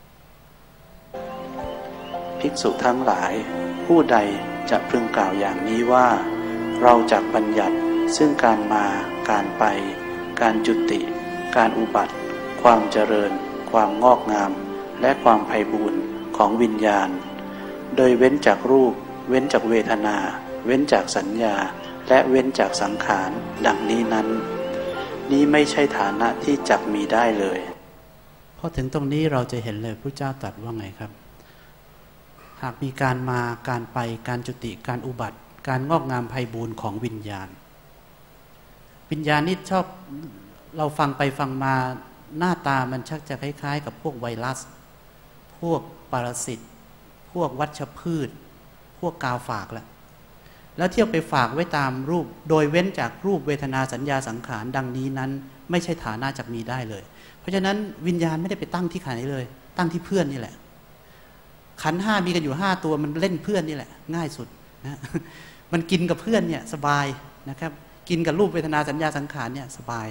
ภิกษุทั้งหลายผู้ใดจะพึงกล่าวอย่างนี้ว่าเราจักบัญญัติซึ่งการมาการไปการจุติการอุบัติความเจริญความงอกงามและความไพบูลย์ของวิญญาณโดยเว้นจากรูปเว้นจากเวทนาเว้นจากสัญญาและเว้นจากสังขารดังนี้นั้นนี้ไม่ใช่ฐานะที่จักมีได้เลยพอถึงตรงนี้เราจะเห็นเลยพระเจ้าตรัสว่าไงครับหากมีการมาการไปการจุติการอุบัติการงอกงามไพบูรย์ของวิญญาณนี่ชอบเราฟังไปฟังมาหน้าตามันชักจะคล้ายๆกับพวกไวรัสพวกปรสิตพวกวัชพืชพวกกาวฝากแล้วเที่ยวไปฝากไว้ตามรูปโดยเว้นจากรูปเวทนาสัญญาสังขารดังนี้นั้นไม่ใช่ฐานะจักมีได้เลยเพราะฉะนั้นวิญญาณไม่ได้ไปตั้งที่ขันธ์เลยตั้งที่เพื่อนนี่แหละขันธ์ห้ามีกันอยู่5ตัวมันเล่นเพื่อนนี่แหละง่ายสุดนะมันกินกับเพื่อนเนี่ยสบายนะครับกินกับรูปเวทนาสัญญาสังขารเนี่ยสบาย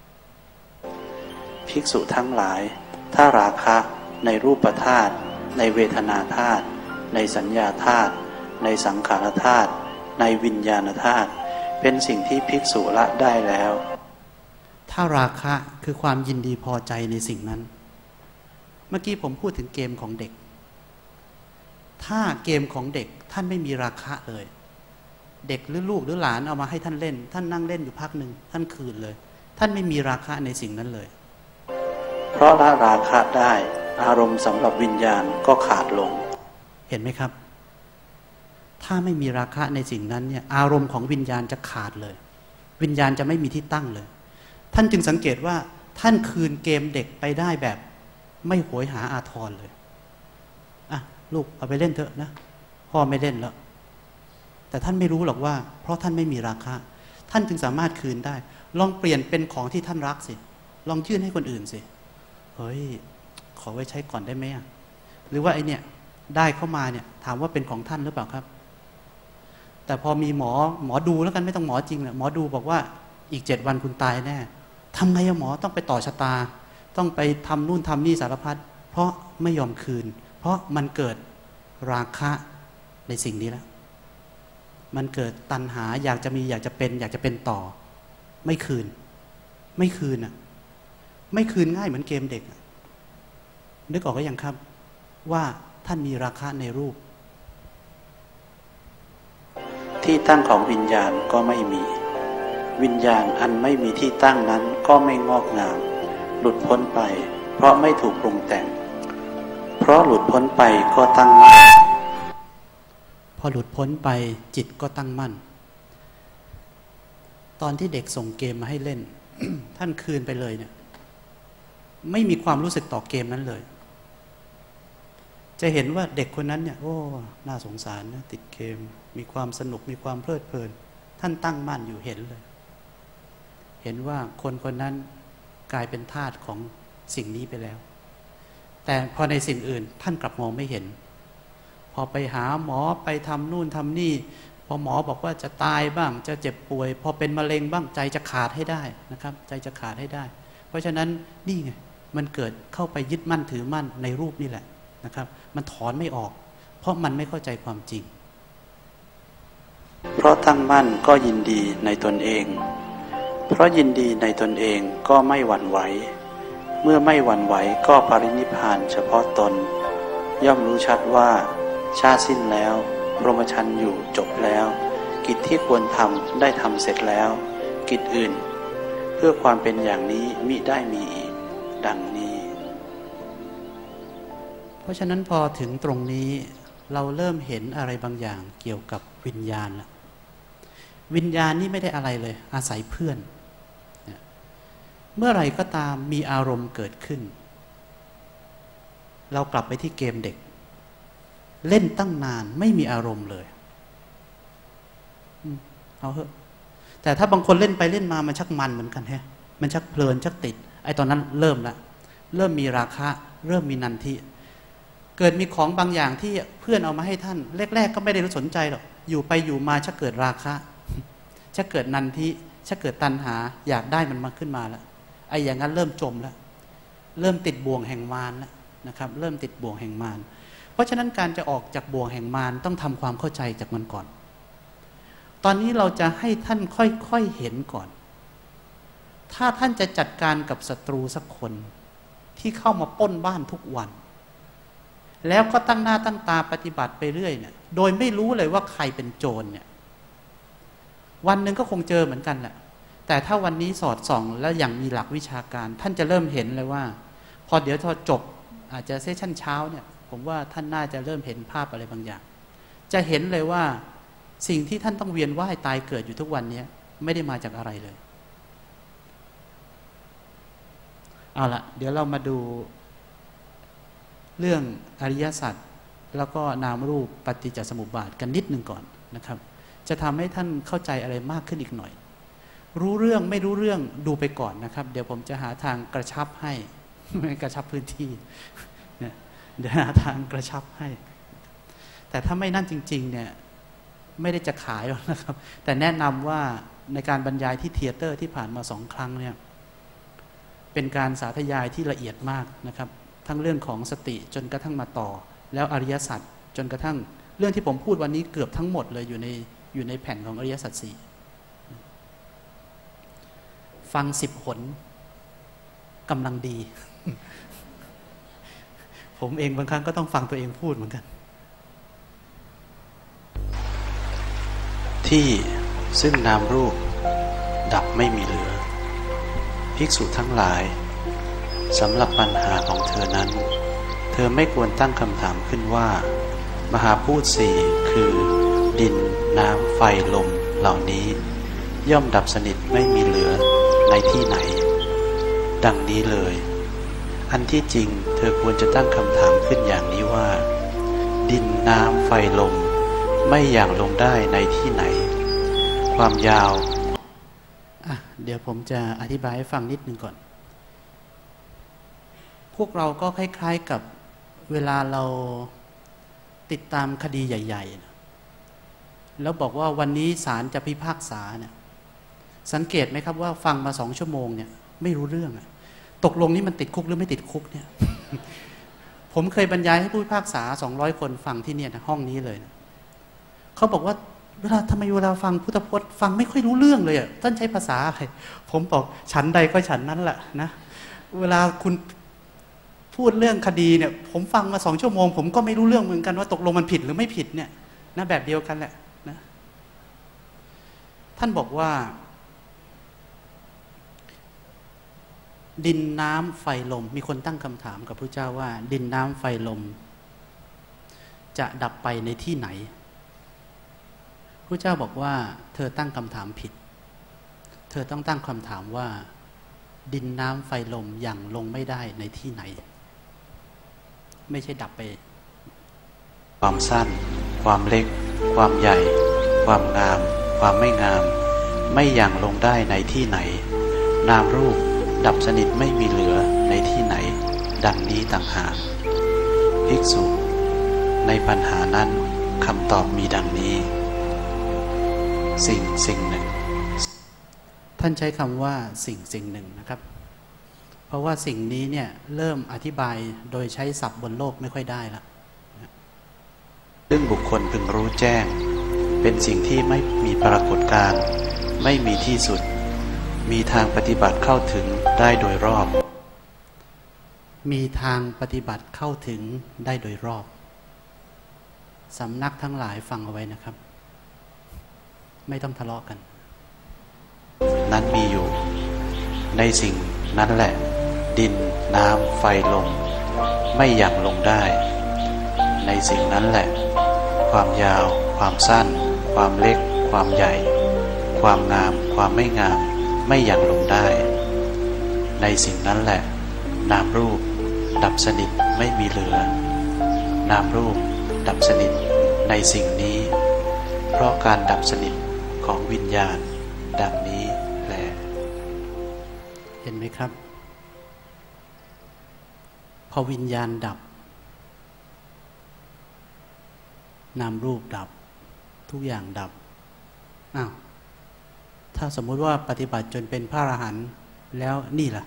ภิกษุทั้งหลายถ้าราคะในรูปธาตุในเวทนาธาตุในสัญญาธาตุในสังขารธาตุในวิญญาณธาตุเป็นสิ่งที่ภิกษุละได้แล้วถ้าราคะคือความยินดีพอใจในสิ่งนั้นเมื่อกี้ผมพูดถึงเกมของเด็กถ้าเกมของเด็กท่านไม่มีราคะเลยเด็กหรือลูกหรือหลานเอามาให้ท่านเล่นท่านนั่งเล่นอยู่พักหนึ่งท่านคืนเลยท่านไม่มีราคะในสิ่งนั้นเลยเพราะละราคะได้อารมณ์สำหรับวิญญาณก็ขาดลงเห็นไหมครับถ้าไม่มีราคะในสิ่งนั้นเนี่ยอารมณ์ของวิญญาณจะขาดเลยวิญญาณจะไม่มีที่ตั้งเลยท่านจึงสังเกตว่าท่านคืนเกมเด็กไปได้แบบไม่โหยหาอาทรเลยอ่ะลูกเอาไปเล่นเถอะนะพ่อไม่เล่นแล้วแต่ท่านไม่รู้หรอกว่าเพราะท่านไม่มีราคะท่านจึงสามารถคืนได้ลองเปลี่ยนเป็นของที่ท่านรักสิลองยื่นให้คนอื่นสิเฮ้ยขอไว้ใช้ก่อนได้ไหมหรือว่าไอเนี่ยได้เข้ามาเนี่ยถามว่าเป็นของท่านหรือเปล่าครับแต่พอมีหมอดูแล้วกันไม่ต้องหมอจริงหมอดูบอกว่าอีก7 วันคุณตายแน่ทำไงหมอต้องไปต่อชะตาต้องไปทำนู่นทำนี่สารพัดเพราะไม่ยอมคืนเพราะมันเกิดราคะในสิ่งนี้แล้วมันเกิดตัณหาอยากจะมีอยากจะเป็นต่อไม่คืนไม่คืนง่ายเหมือนเกมเด็กนึกออกก็ยังครับว่าท่านมีราคะในรูปที่ตั้งของวิญญาณก็ไม่มีวิญญาณอันไม่มีที่ตั้งนั้นก็ไม่งอกงามหลุดพ้นไปเพราะไม่ถูกปรุงแต่งเพราะหลุดพ้นไปก็ตั้งมั่นพอหลุดพ้นไปจิตก็ตั้งมั่นตอนที่เด็กส่งเกมมาให้เล่น ท่านคืนไปเลยเนี่ยไม่มีความรู้สึกต่อเกมนั้นเลยจะเห็นว่าเด็กคนนั้นเนี่ยโอ้น่าสงสารนะติดเกมมีความสนุกมีความเพลิดเพลินท่านตั้งมั่นอยู่เห็นเลยเห็นว่าคนนั้นกลายเป็นทาสของสิ่งนี้ไปแล้วแต่พอในสิ่งอื่นท่านกลับมองไม่เห็นพอไปหาหมอไปทำนู่นทำนี่พอหมอบอกว่าจะตายบ้างจะเจ็บป่วยพอเป็นมะเร็งบ้างใจจะขาดให้ได้นะครับใจจะขาดให้ได้เพราะฉะนั้นนี่ไงมันเกิดเข้าไปยึดมั่นถือมั่นในรูปนี่แหละนะครับมันถอนไม่ออกเพราะมันไม่เข้าใจความจริงเพราะตั้งมั่นก็ยินดีในตนเองเพราะยินดีในตนเองก็ไม่หวั่นไหวเมื่อไม่หวั่นไหวก็ปรินิพพานเฉพาะตนย่อมรู้ชัดว่าชาติสิ้นแล้วพรหมจรรย์อยู่จบแล้วกิจที่ควรทำได้ทำเสร็จแล้วกิจอื่นเพื่อความเป็นอย่างนี้มิได้มีอีกดังนี้เพราะฉะนั้นพอถึงตรงนี้เราเริ่มเห็นอะไรบางอย่างเกี่ยวกับวิญญาณละวิญญาณนี่ไม่ได้อะไรเลยอาศัยเพื่อนเมื่อไหร่ก็ตามมีอารมณ์เกิดขึ้นเรากลับไปที่เกมเด็กเล่นตั้งนานไม่มีอารมณ์เลยเอาเถอะแต่ถ้าบางคนเล่นไปเล่นมามันชักมันเหมือนกันแฮะมันชักเพลินชักติดไอ้ตอนนั้นเริ่มมีราคะเริ่มมีนันทิเกิดมีของบางอย่างที่เพื่อนเอามาให้ท่านแรกๆก็ไม่ได้สนใจหรอกอยู่ไปอยู่มาชักเกิดราคะชักเกิดนันทิชักเกิดตัณหาอยากได้มันมาขึ้นมาแล้วไอ้อย่างนั้นเริ่มจมแล้วเริ่มติดบ่วงแห่งมารแล้วนะครับเริ่มติดบ่วงแห่งมารเพราะฉะนั้นการจะออกจากบ่วงแห่งมารต้องทำความเข้าใจจากมันก่อนตอนนี้เราจะให้ท่านค่อยๆเห็นก่อนถ้าท่านจะจัดการกับศัตรูสักคนที่เข้ามาปล้นบ้านทุกวันแล้วก็ตั้งหน้าตั้งตาปฏิบัติไปเรื่อยเนี่ยโดยไม่รู้เลยว่าใครเป็นโจรเนี่ยวันหนึ่งก็คงเจอเหมือนกันแหละแต่ถ้าวันนี้สอดส่องแล้วอย่างมีหลักวิชาการท่านจะเริ่มเห็นเลยว่าพอเดี๋ยวพอจบอาจจะเซสชั่นเช้าเนี่ยผมว่าท่านน่าจะเริ่มเห็นภาพอะไรบางอย่างจะเห็นเลยว่าสิ่งที่ท่านต้องเวียนว่ายตายเกิดอยู่ทุกวันนี้ไม่ได้มาจากอะไรเลยเอาละเดี๋ยวเรามาดูเรื่องอริยสัจแล้วก็นามรูปปฏิจจสมุปบาทกันนิดนึงก่อนนะครับจะทำให้ท่านเข้าใจอะไรมากขึ้นอีกหน่อยรู้เรื่องไม่รู้เรื่องดูไปก่อนนะครับเดี๋ยวผมจะหาทางกระชับให้ไม่กระชับพื้นที่เดี๋ยวหาทางกระชับให้แต่ถ้าไม่นั่นจริงๆเนี่ยไม่ได้จะขายหรอกนะครับแต่แนะนำว่าในการบรรยายที่เธียเตอร์ที่ผ่านมา2 ครั้งเนี่ยเป็นการสาธยายที่ละเอียดมากนะครับทั้งเรื่องของสติจนกระทั่งมาต่อแล้วอริยสัจจนกระทั่งเรื่องที่ผมพูดวันนี้เกือบทั้งหมดเลยอยู่ในแผ่นของอริยสัจ4ฟัง10 หนกำลังดี ผมเองบางครั้งก็ต้องฟังตัวเองพูดเหมือนกันที่ซึ่งนามรูปดับไม่มีเหลือภิกษุทั้งหลายสำหรับปัญหาของเธอนั้นเธอไม่ควรตั้งคำถามขึ้นว่ามหาพูด4คือดินน้ำไฟลมเหล่านี้ย่อมดับสนิทไม่มีเหลือในที่ไหนดังนี้เลยอันที่จริงเธอควรจะตั้งคำถามขึ้นอย่างนี้ว่าดินน้ำไฟลมไม่อย่างลงได้ในที่ไหนความยาวเดี๋ยวผมจะอธิบายให้ฟังนิดนึงก่อนพวกเราก็คล้ายๆกับเวลาเราติดตามคดีใหญ่ๆแล้วบอกว่าวันนี้ศาลจะพิพากษาเนี่ยสังเกตไหมครับว่าฟังมา2 ชั่วโมงเนี่ยไม่รู้เรื่องตกลงนี้มันติดคุกหรือไม่ติดคุกเนี่ย ผมเคยบรรยายให้ผู้พิพากษา200 คนฟังที่เนี่ยห้องนี้เลยนะเขาบอกว่าทำไมเวลาฟังพุทธพจน์ฟังไม่ค่อยรู้เรื่องเลยท่านใช้ภาษาอะไรผมบอกฉันใดก็ฉันนั้นแหละนะเวลาคุณพูดเรื่องคดีเนี่ยผมฟังมา2 ชั่วโมงผมก็ไม่รู้เรื่องเหมือนกันว่าตกลงมันผิดหรือไม่ผิดเนี่ยนะแบบเดียวกันแหละนะท่านบอกว่าดินน้ำไฟลมมีคนตั้งคำถามกับพระเจ้าว่าดินน้ำไฟลมจะดับไปในที่ไหนพระเจ้าบอกว่าเธอตั้งคำถามผิดเธอต้องตั้งคำถามว่าดินน้ำไฟลมอย่างลงไม่ได้ในที่ไหนไม่ใช่ดับไปความสั้นความเล็กความใหญ่ความงามความไม่งามไม่อย่างลงได้ในที่ไหนนามรูปดับสนิทไม่มีเหลือในที่ไหนดังนี้ต่างหากภิกษุในปัญหานั้นคำตอบมีดังนี้สิ่งหนึ่งท่านใช้คำว่าสิ่งหนึ่งนะครับเพราะว่าสิ่งนี้เนี่ยเริ่มอธิบายโดยใช้ศัพท์บนโลกไม่ค่อยได้ละซึ่งบุคคลพึงรู้แจ้งเป็นสิ่งที่ไม่มีปรากฏการณ์ไม่มีที่สุดมีทางปฏิบัติเข้าถึงได้โดยรอบมีทางปฏิบัติเข้าถึงได้โดยรอบสำนักทั้งหลายฟังเอาไว้นะครับไม่ต้องทะเลาะกันนั้นมีอยู่ในสิ่งนั้นแหละดินน้ำไฟลมไม่อย่างลงได้ในสิ่งนั้นแหละความยาวความสั้นความเล็กความใหญ่ความงามความไม่งามไม่อย่างลงได้ในสิ่งนั้นแหละนามรูปดับสนิทไม่มีเหลือนามรูปดับสนิทในสิ่งนี้เพราะการดับสนิทของวิญญาณดังนี้แลเห็นไหมครับพอวิญญาณดับนามรูปดับทุกอย่างดับถ้าสมมุติว่าปฏิบัติจนเป็นพระอรหันต์แล้วนี่ล่ะ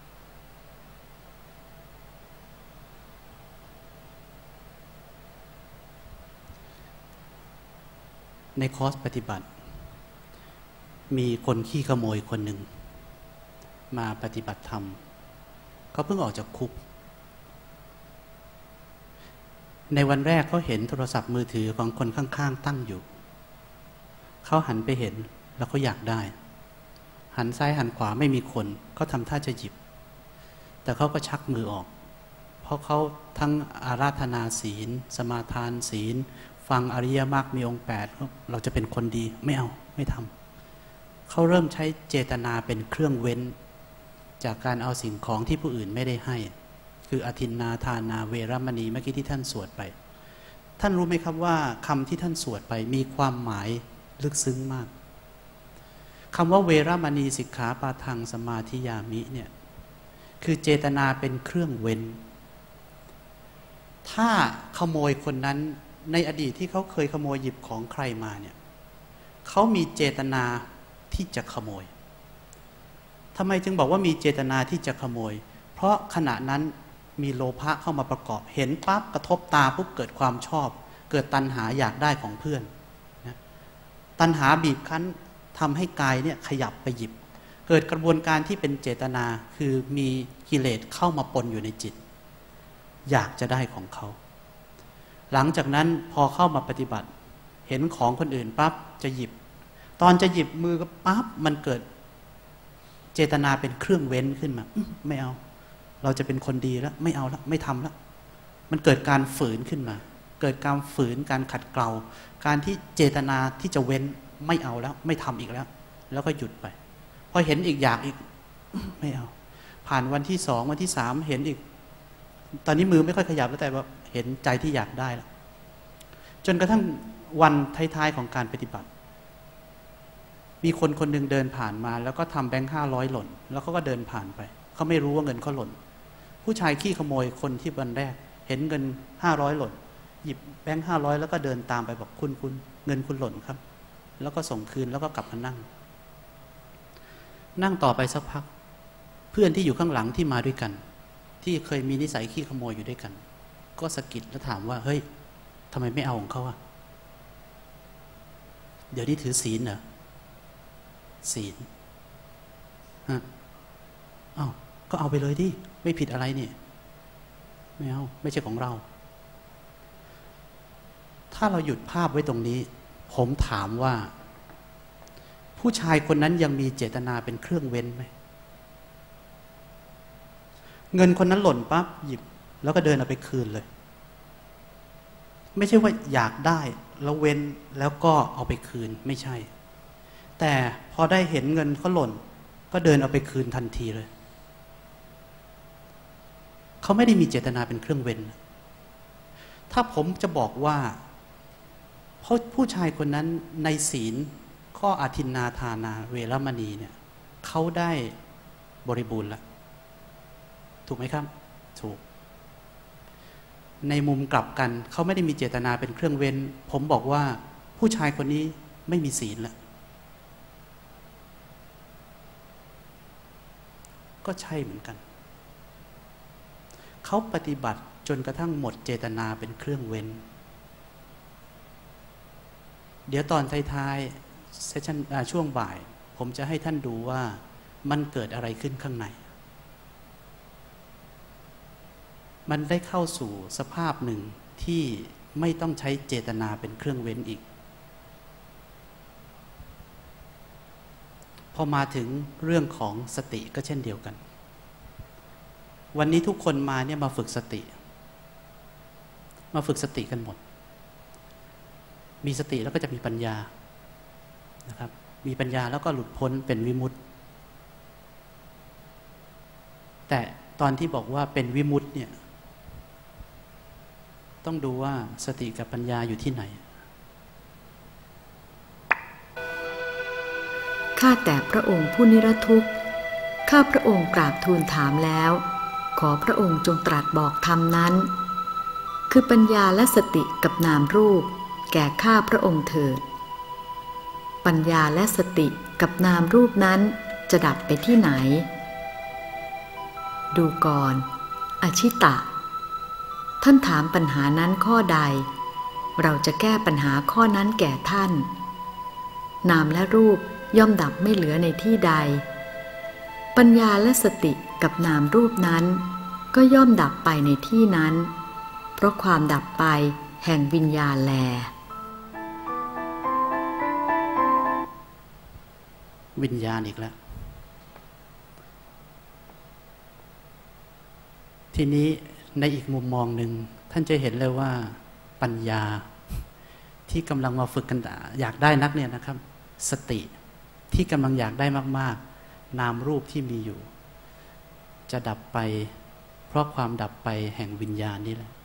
ในคอร์สปฏิบัติมีคนขี้ขโมยคนหนึ่งมาปฏิบัติธรรมเขาเพิ่งออกจากคุกในวันแรกเขาเห็นโทรศัพท์มือถือของคนข้างๆตั้งอยู่เขาหันไปเห็นแล้วเขาอยากได้หันซ้ายหันขวาไม่มีคนเขาทำท่าจะหยิบแต่เขาก็ชักมือออกเพราะเขาทั้งอาราธนาศีลสมาทานศีลฟังอริยมรรคมีองค์8เราจะเป็นคนดีไม่เอาไม่ทำเขาเริ่มใช้เจตนาเป็นเครื่องเว้นจากการเอาสิ่งของที่ผู้อื่นไม่ได้ให้คืออทินนาทานาเวรมณีเมื่อกี้ที่ท่านสวดไปท่านรู้ไหมครับว่าคำที่ท่านสวดไปมีความหมายลึกซึ้งมากคำว่าเวรมณีสิกขาปาทังสมาธิยามิเนี่ยคือเจตนาเป็นเครื่องเว้นถ้าขโมยคนนั้นในอดีตที่เขาเคยขโมยหยิบของใครมาเนี่ยเขามีเจตนาที่จะขโมยทำไมจึงบอกว่ามีเจตนาที่จะขโมยเพราะขณะนั้นมีโลภะเข้ามาประกอบเห็นปั๊บกระทบตาปุ๊บเกิดความชอบเกิดตัณหาอยากได้ของเพื่อนนะตัณหาบีบคั้นทำให้กายเนี่ยขยับไปหยิบเกิดกระบวนการที่เป็นเจตนาคือมีกิเลสเข้ามาปนอยู่ในจิตอยากจะได้ของเขาหลังจากนั้นพอเข้ามาปฏิบัติเห็นของคนอื่นปั๊บจะหยิบตอนจะหยิบมือก็ปั๊บมันเกิดเจตนาเป็นเครื่องเว้นขึ้นมาไม่เอาเราจะเป็นคนดีแล้วไม่เอาแล้วไม่ทำแล้วมันเกิดการฝืนขึ้นมาเกิดการฝืนการขัดเกลาการที่เจตนาที่จะเว้นไม่เอาแล้วไม่ทำอีกแล้วก็หยุดไปพอเห็นอีกอยากอีกไม่เอาผ่านวันที่2วันที่3เห็นอีกตอนนี้มือไม่ค่อยขยับแล้วแต่ว่าเห็นใจที่อยากได้แล้วจนกระทั่งวันท้ายๆของการปฏิบัติมีคนคนหนึ่งเดินผ่านมาแล้วก็ทำแบงค์500หล่นแล้วเขาก็เดินผ่านไปเขาไม่รู้ว่าเงินเขาหล่นผู้ชายขี้ขโมยคนที่วันแรกเห็นเงิน500หล่นหยิบแบงค์500แล้วก็เดินตามไปบอกคุณเงินคุณหล่นครับแล้วก็ส่งคืนแล้วก็กลับมานั่งต่อไปสักพักเพื่อนที่อยู่ข้างหลังที่มาด้วยกันที่เคยมีนิสัยขี้ขโมยอยู่ด้วยกันก็สะกิดแล้วถามว่าเฮ้ยทำไมไม่เอาของเขาอะเดี๋ยวนี้ถือศีลเหรอศีลอ้าวก็เอาไปเลยดิไม่ผิดอะไรนี่ไม่เอาไม่ใช่ของเราถ้าเราหยุดภาพไว้ตรงนี้ผมถามว่าผู้ชายคนนั้นยังมีเจตนาเป็นเครื่องเว้นไหมเงินคนนั้นหล่นปั๊บหยิบแล้วก็เดินเอาไปคืนเลยไม่ใช่ว่าอยากได้แล้วเว้นแล้วก็เอาไปคืนไม่ใช่แต่พอได้เห็นเงินเขาหล่นก็เดินเอาไปคืนทันทีเลยเขาไม่ได้มีเจตนาเป็นเครื่องเว้นถ้าผมจะบอกว่าเพราะผู้ชายคนนั้นในศีลข้ออทินนาทานาเวรมณีเนี่ยเขาได้บริบูรณ์แล้วถูกไหมครับถูกในมุมกลับกันเขาไม่ได้มีเจตนาเป็นเครื่องเว้นผมบอกว่าผู้ชายคนนี้ไม่มีศีลแล้วก็ใช่เหมือนกันเขาปฏิบัติจนกระทั่งหมดเจตนาเป็นเครื่องเว้นเดี๋ยวตอนท้ายๆเซสชั่นช่วงบ่ายผมจะให้ท่านดูว่ามันเกิดอะไรขึ้นข้างในมันได้เข้าสู่สภาพหนึ่งที่ไม่ต้องใช้เจตนาเป็นเครื่องเว้นอีกพอมาถึงเรื่องของสติก็เช่นเดียวกันวันนี้ทุกคนมาเนี่ยมาฝึกสติกันหมดมีสติแล้วก็จะมีปัญญานะครับมีปัญญาแล้วก็หลุดพ้นเป็นวิมุตติแต่ตอนที่บอกว่าเป็นวิมุตติเนี่ยต้องดูว่าสติกับปัญญาอยู่ที่ไหนข้าแต่พระองค์ผู้นิรทุกข์ข้าพระองค์กราบทูลถามแล้วขอพระองค์จงตรัสบอกธรรมนั้นคือปัญญาและสติกับนามรูปแก่ข้าพระองค์เถิดปัญญาและสติกับนามรูปนั้นจะดับไปที่ไหนดูก่อนอชิตะท่านถามปัญหานั้นข้อใดเราจะแก้ปัญหาข้อนั้นแก่ท่านนามและรูปย่อมดับไม่เหลือในที่ใดปัญญาและสติกับนามรูปนั้นก็ย่อมดับไปในที่นั้นเพราะความดับไปแห่งวิญญาณแลวิญญาณอีกแล้วทีนี้ในอีกมุมมองหนึ่งท่านจะเห็นเลยว่าปัญญาที่กำลังมาฝึกกันอยากได้นักเนี่ยนะครับสติที่กำลังอยากได้มากๆนามรูปที่มีอยู่จะดับไปเพราะความดับไปแห่งวิญญาณนี่แหละ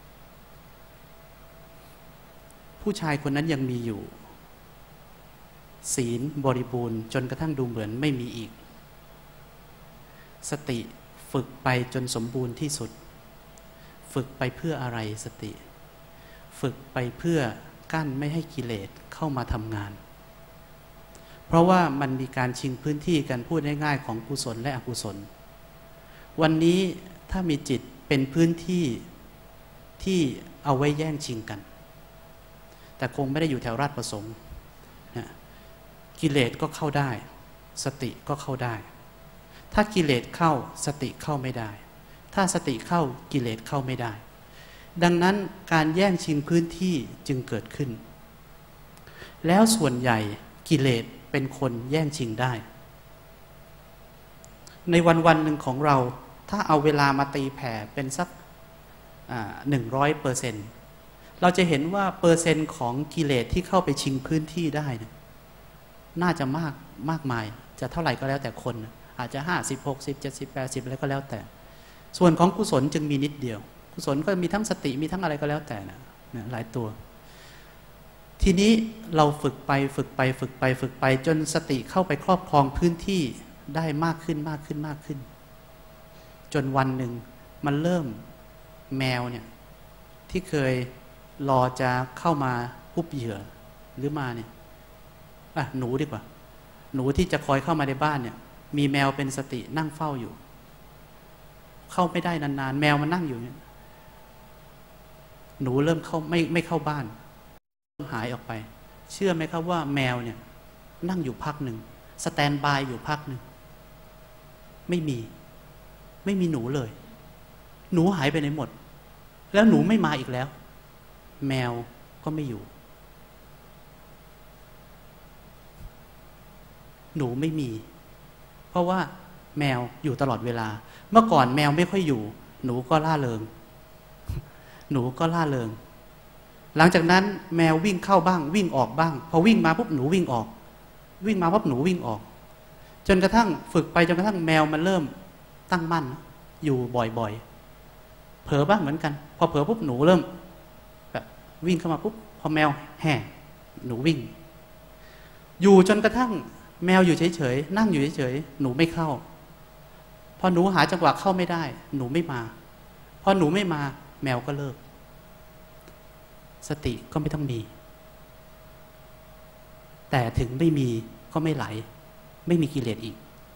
ผู้ชายคนนั้นยังมีอยู่ศีลบริบูรณ์จนกระทั่งดูเหมือนไม่มีอีกสติฝึกไปจนสมบูรณ์ที่สุดฝึกไปเพื่ออะไรสติฝึกไปเพื่อกั้นไม่ให้กิเลสเข้ามาทำงานเพราะว่ามันมีการชิงพื้นที่กันพูดง่ายๆของกุศลและอกุศลวันนี้ถ้ามีจิตเป็นพื้นที่ที่เอาไว้แย่งชิงกันแต่คงไม่ได้อยู่แถวราชประสงค์นะกิเลสก็เข้าได้สติก็เข้าได้ถ้ากิเลสเข้าสติเข้าไม่ได้ถ้าสติเข้ากิเลสเข้าไม่ได้ดังนั้นการแย่งชิงพื้นที่จึงเกิดขึ้นแล้วส่วนใหญ่กิเลสเป็นคนแย่งชิงได้ในวันหนึ่งของเราถ้าเอาเวลามาตีแผ่เป็นสัก100%เราจะเห็นว่าเปอร์เซ็นต์ของกิเลสที่เข้าไปชิงพื้นที่ได้นะน่าจะมากมายจะเท่าไหร่ก็แล้วแต่คนอาจจะ50 60 70 80อะไรก็แล้วแต่ส่วนของกุศลจึงมีนิดเดียวกุศลก็มีทั้งสติมีทั้งอะไรก็แล้วแต่นะหลายตัวทีนี้เราฝึกไปจนสติเข้าไปครอบครองพื้นที่ได้มากขึ้นจนวันหนึ่งมันเริ่มแมวเนี่ยที่เคยรอจะเข้ามาปุ๊บเหยื่อหรือมาเนี่ยหนูดีกว่าหนูที่จะคอยเข้ามาในบ้านเนี่ยมีแมวเป็นสตินั่งเฝ้าอยู่เข้าไม่ได้นานๆแมวมันนั่งอยู่เนี่ยหนูเริ่มเข้าไม่เข้าบ้านหายออกไปเชื่อไหมครับว่าแมวเนี่ยนั่งอยู่พักหนึ่งสแตนบายอยู่พักหนึ่งไม่มีหนูเลยหนูหายไปไหนหมดแล้วหนูไม่มาอีกแล้วแมวก็ไม่อยู่หนูไม่มีเพราะว่าแมวอยู่ตลอดเวลาเมื่อก่อนแมวไม่ค่อยอยู่หนูก็ล่าเริงหลังจากนั้นแมววิ่งเข้าบ้างวิ่งออกบ้างพอวิ่งมาปุ๊บหนูวิ่งออกวิ่งมาปุ๊บหนูวิ่งออกจนกระทั่งฝึกไปจนกระทั่งแมวมันเริ่มตั้งมั่นอยู่บ่อยๆเผลอบ้างเหมือนกันพอเผลอปุ๊บหนูเริ่มแบบวิ่งเข้ามาปุ๊บพอแมวแห่หนูวิ่งอยู่จนกระทั่งแมวอยู่เฉยๆนั่งอยู่เฉยๆหนูไม่เข้าพอหนูหาจังหวะเข้าไม่ได้หนูไม่มาพอหนูไม่มาแมวก็เลิกสติก็ไม่ต้องมีแต่ถึงไม่มีก็ไม่ไหลไม่มีกิเลสอีก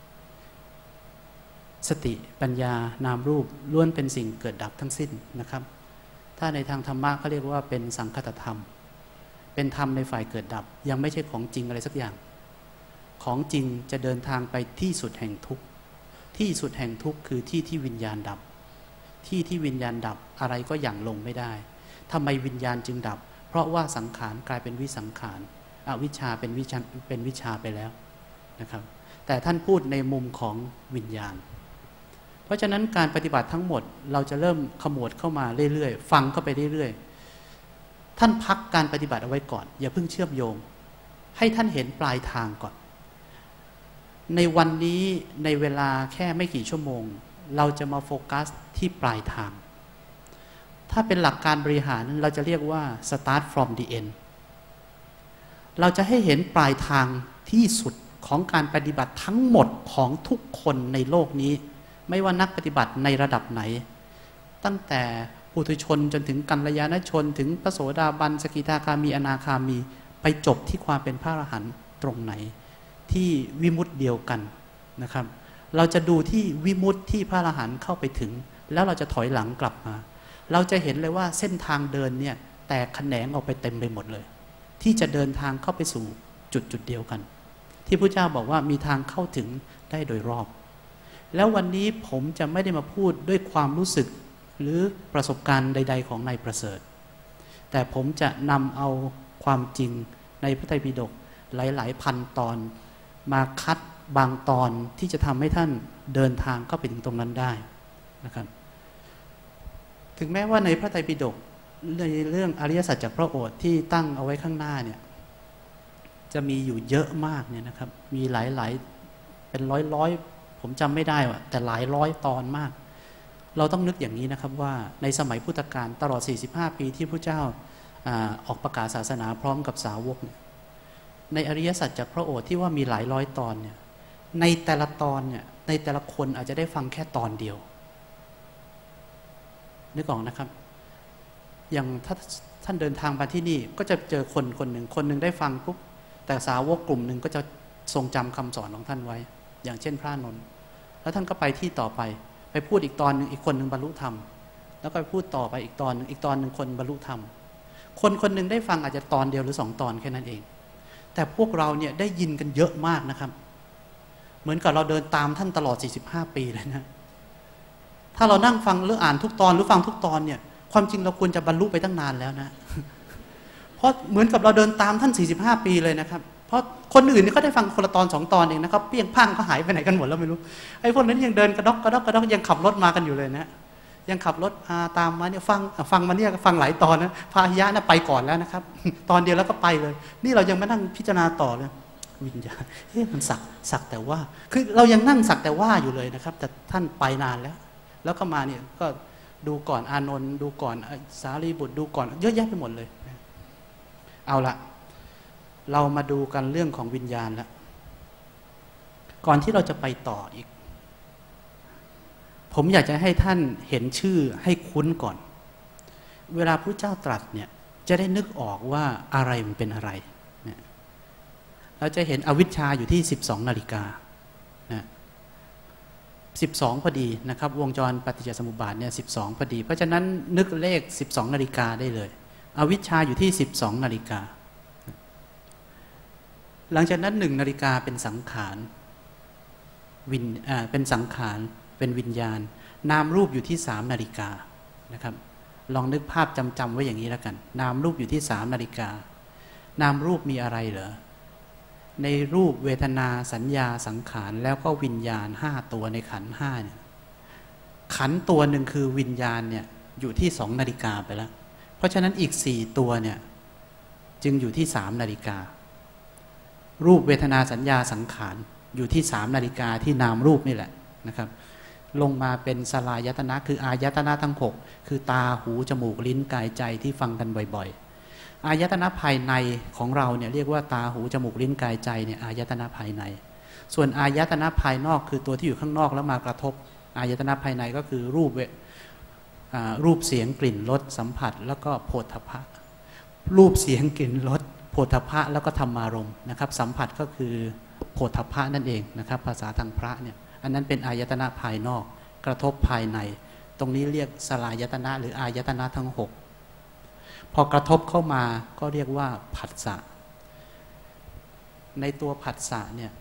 สติปัญญานามรูปล้วนเป็นสิ่งเกิดดับทั้งสิ้นนะครับถ้าในทางธรรมะเขาเรียกว่าเป็นสังคตธรรมเป็นธรรมในฝ่ายเกิดดับยังไม่ใช่ของจริงอะไรสักอย่างของจริงจะเดินทางไปที่สุดแห่งทุกข์ที่สุดแห่งทุกข์คือที่ที่วิญญาณดับที่วิญญาณดับอะไรก็อย่างลงไม่ได้ทำไมวิญญาณจึงดับเพราะว่าสังขารกลายเป็นวิสังขารอวิชชาเป็นวิชาไปแล้วนะครับแต่ท่านพูดในมุมของวิญญาณเพราะฉะนั้นการปฏิบัติทั้งหมดเราจะเริ่มขมวดเข้ามาเรื่อยๆฟังเข้าไปเรื่อยๆท่านพักการปฏิบัติเอาไว้ก่อนอย่าเพิ่งเชื่อมโยงให้ท่านเห็นปลายทางก่อนในวันนี้ในเวลาแค่ไม่กี่ชั่วโมงเราจะมาโฟกัสที่ปลายทางถ้าเป็นหลักการบริหารเราจะเรียกว่า start from the end เราจะให้เห็นปลายทางที่สุดของการปฏิบัติทั้งหมดของทุกคนในโลกนี้ไม่ว่านักปฏิบัติในระดับไหนตั้งแต่ปุถุชนจนถึงกัลยาณชนถึงพระโสดาบันสกิทาคามีอนาคามีไปจบที่ความเป็นพระอรหันต์ตรงไหนที่วิมุตติเดียวกันนะครับเราจะดูที่วิมุตติที่พระอรหันต์เข้าไปถึงแล้วเราจะถอยหลังกลับมาเราจะเห็นเลยว่าเส้นทางเดินเนี่ยแตกแขนงออกไปเต็มไปหมดเลยที่จะเดินทางเข้าไปสู่จุดเดียวกันที่พระเจ้าบอกว่ามีทางเข้าถึงได้โดยรอบแล้ววันนี้ผมจะไม่ได้มาพูดด้วยความรู้สึกหรือประสบการณ์ใดๆของนายประเสริฐแต่ผมจะนำเอาความจริงในพระไตรปิฎกหลายๆพันตอนมาคัดบางตอนที่จะทำให้ท่านเดินทางเข้าไปถึงตรงนั้นได้นะครับถึงแม้ว่าในพระไตรปิฎกในเรื่องอริยสัจจากพระโอษฐ์ที่ตั้งเอาไว้ข้างหน้าเนี่ยจะมีอยู่เยอะมากเนี่ยนะครับมีหลายเป็นร้อยผมจำไม่ได้ว่ะแต่หลายร้อยตอนมากเราต้องนึกอย่างนี้นะครับว่าในสมัยพุทธกาลตลอด45ปีที่พระเจ้าออกประกาศศาสนาพร้อมกับสาวกเนี่ยในอริยสัจจากพระโอษฐ์ที่ว่ามีหลายร้อยตอนเนี่ยในแต่ละตอนเนี่ยในแต่ละคนอาจจะได้ฟังแค่ตอนเดียวนึกออกนะครับอย่างถ้าท่านเดินทางมาที่นี่ก็จะเจอคนหนึ่งได้ฟังปุ๊บแต่สาวกกลุ่มหนึ่งก็จะทรงจำคำสอนของท่านไว้อย่างเช่นพระนนท์แล้วท่านก็ไปที่ต่อไปพูดอีกตอนหนึ่งอีกคนหนึ่งบรรลุธรรมแล้วก็ไปพูดต่อไปอีกตอนหนึ่งคนบรรลุธรรมคนหนึ่งได้ฟังอาจจะตอนเดียวหรือ2 ตอนแค่นั้นเองแต่พวกเราเนี่ยได้ยินกันเยอะมากนะครับเหมือนกับเราเดินตามท่านตลอด45ปีเลยนะถ้าเรานั่งฟังหรืออ่านทุกตอนหรือฟังทุกตอนเนี่ยความจริงเราควรจะบรรลุไปตั้งนานแล้วนะเพราะเหมือนกับเราเดินตามท่าน45ปีเลยนะครับเพราะคนอื่นนี่ก็ได้ฟังคนละตอน2 ตอนเองนะครับเปี้ยงพังก็หายไปไหนกันหมดแล้วไม่รู้ไอ้พวกนั้นยังเดินกระดกยังขับรถมากันอยู่เลยนะยังขับรถตามมาเนี่ยฟังมาเนี่ยฟังหลายตอนนะพาหิยะนะไปก่อนแล้วนะครับตอนเดียวแล้วก็ไปเลยนี่เรายังไม่นั่งพิจารณาต่อเลยวิญญาณมันสักแต่ว่าคือเรายังนั่งสักแต่ว่าอยู่เลยนะครับแต่ท่านไปนานแล้วก็มาเนี่ยก็ดูก่อนอานนท์ดูก่อนสารีบุตรดูก่อนเยอะแยะไปหมดเลยเอาละเรามาดูกันเรื่องของวิญญาณแล้วก่อนที่เราจะไปต่ออีกผมอยากจะให้ท่านเห็นชื่อให้คุ้นก่อนเวลาพระเจ้าตรัสเนี่ยจะได้นึกออกว่าอะไรมันเป็นอะไรเราจะเห็นอวิชชาอยู่ที่12 นาฬิกานะ12พอดีนะครับวงจรปฏิจจสมุปบาทเนี่ย12พอดีเพราะฉะนั้นนึกเลข12 นาฬิกาได้เลยอวิชชาอยู่ที่12 นาฬิกาหลังจากนั้น1 นาฬิกาเป็นสังขารเป็นสังขารเป็นวิญญาณนามรูปอยู่ที่3 นาฬิกานะครับลองนึกภาพจำไว้อย่างนี้แล้วกันนามรูปอยู่ที่3 นาฬิกานามรูปมีอะไรเหรอในรูปเวทนาสัญญาสังขารแล้วก็วิญญาณ5 ตัวในขันธ์5เนี่ยขันธ์ตัวหนึ่งคือวิญญาณเนี่ยอยู่ที่2 นาฬิกาไปแล้วเพราะฉะนั้นอีก4 ตัวเนี่ยจึงอยู่ที่3 นาฬิการูปเวทนาสัญญาสังขารอยู่ที่3 นาฬิกาที่นามรูปนี่แหละนะครับลงมาเป็นสลายตนะคืออายตนะทั้ง6คือตาหูจมูกลิ้นกายใจที่ฟังกันบ่อยๆอายตนะภายในของเราเนี่ยเรียกว่าตาหูจมูกลิ้นกายใจเนี่ยอายตนะภายในส่วนอายตนะภายนอกคือตัวที่อยู่ข้างนอกแล้วมากระทบอายตนะภายในก็คือรูปเสียงกลิ่นรสสัมผัสแล้วก็โผฏฐัพพะรูปเสียงกลิ่นรสโผฏฐัพพะแล้วก็ธรรมารมณ์นะครับสัมผัสก็คือโผฏฐัพพะนั่นเองนะครับภาษาทางพระเนี่ยอันนั้นเป็นอายตนะภายนอกกระทบภายในตรงนี้เรียกสลายตนะหรืออายตนะทั้ง6พอกระทบเข้ามาก็เรียกว่าผัสสะในตัวผัสสะเนี่ย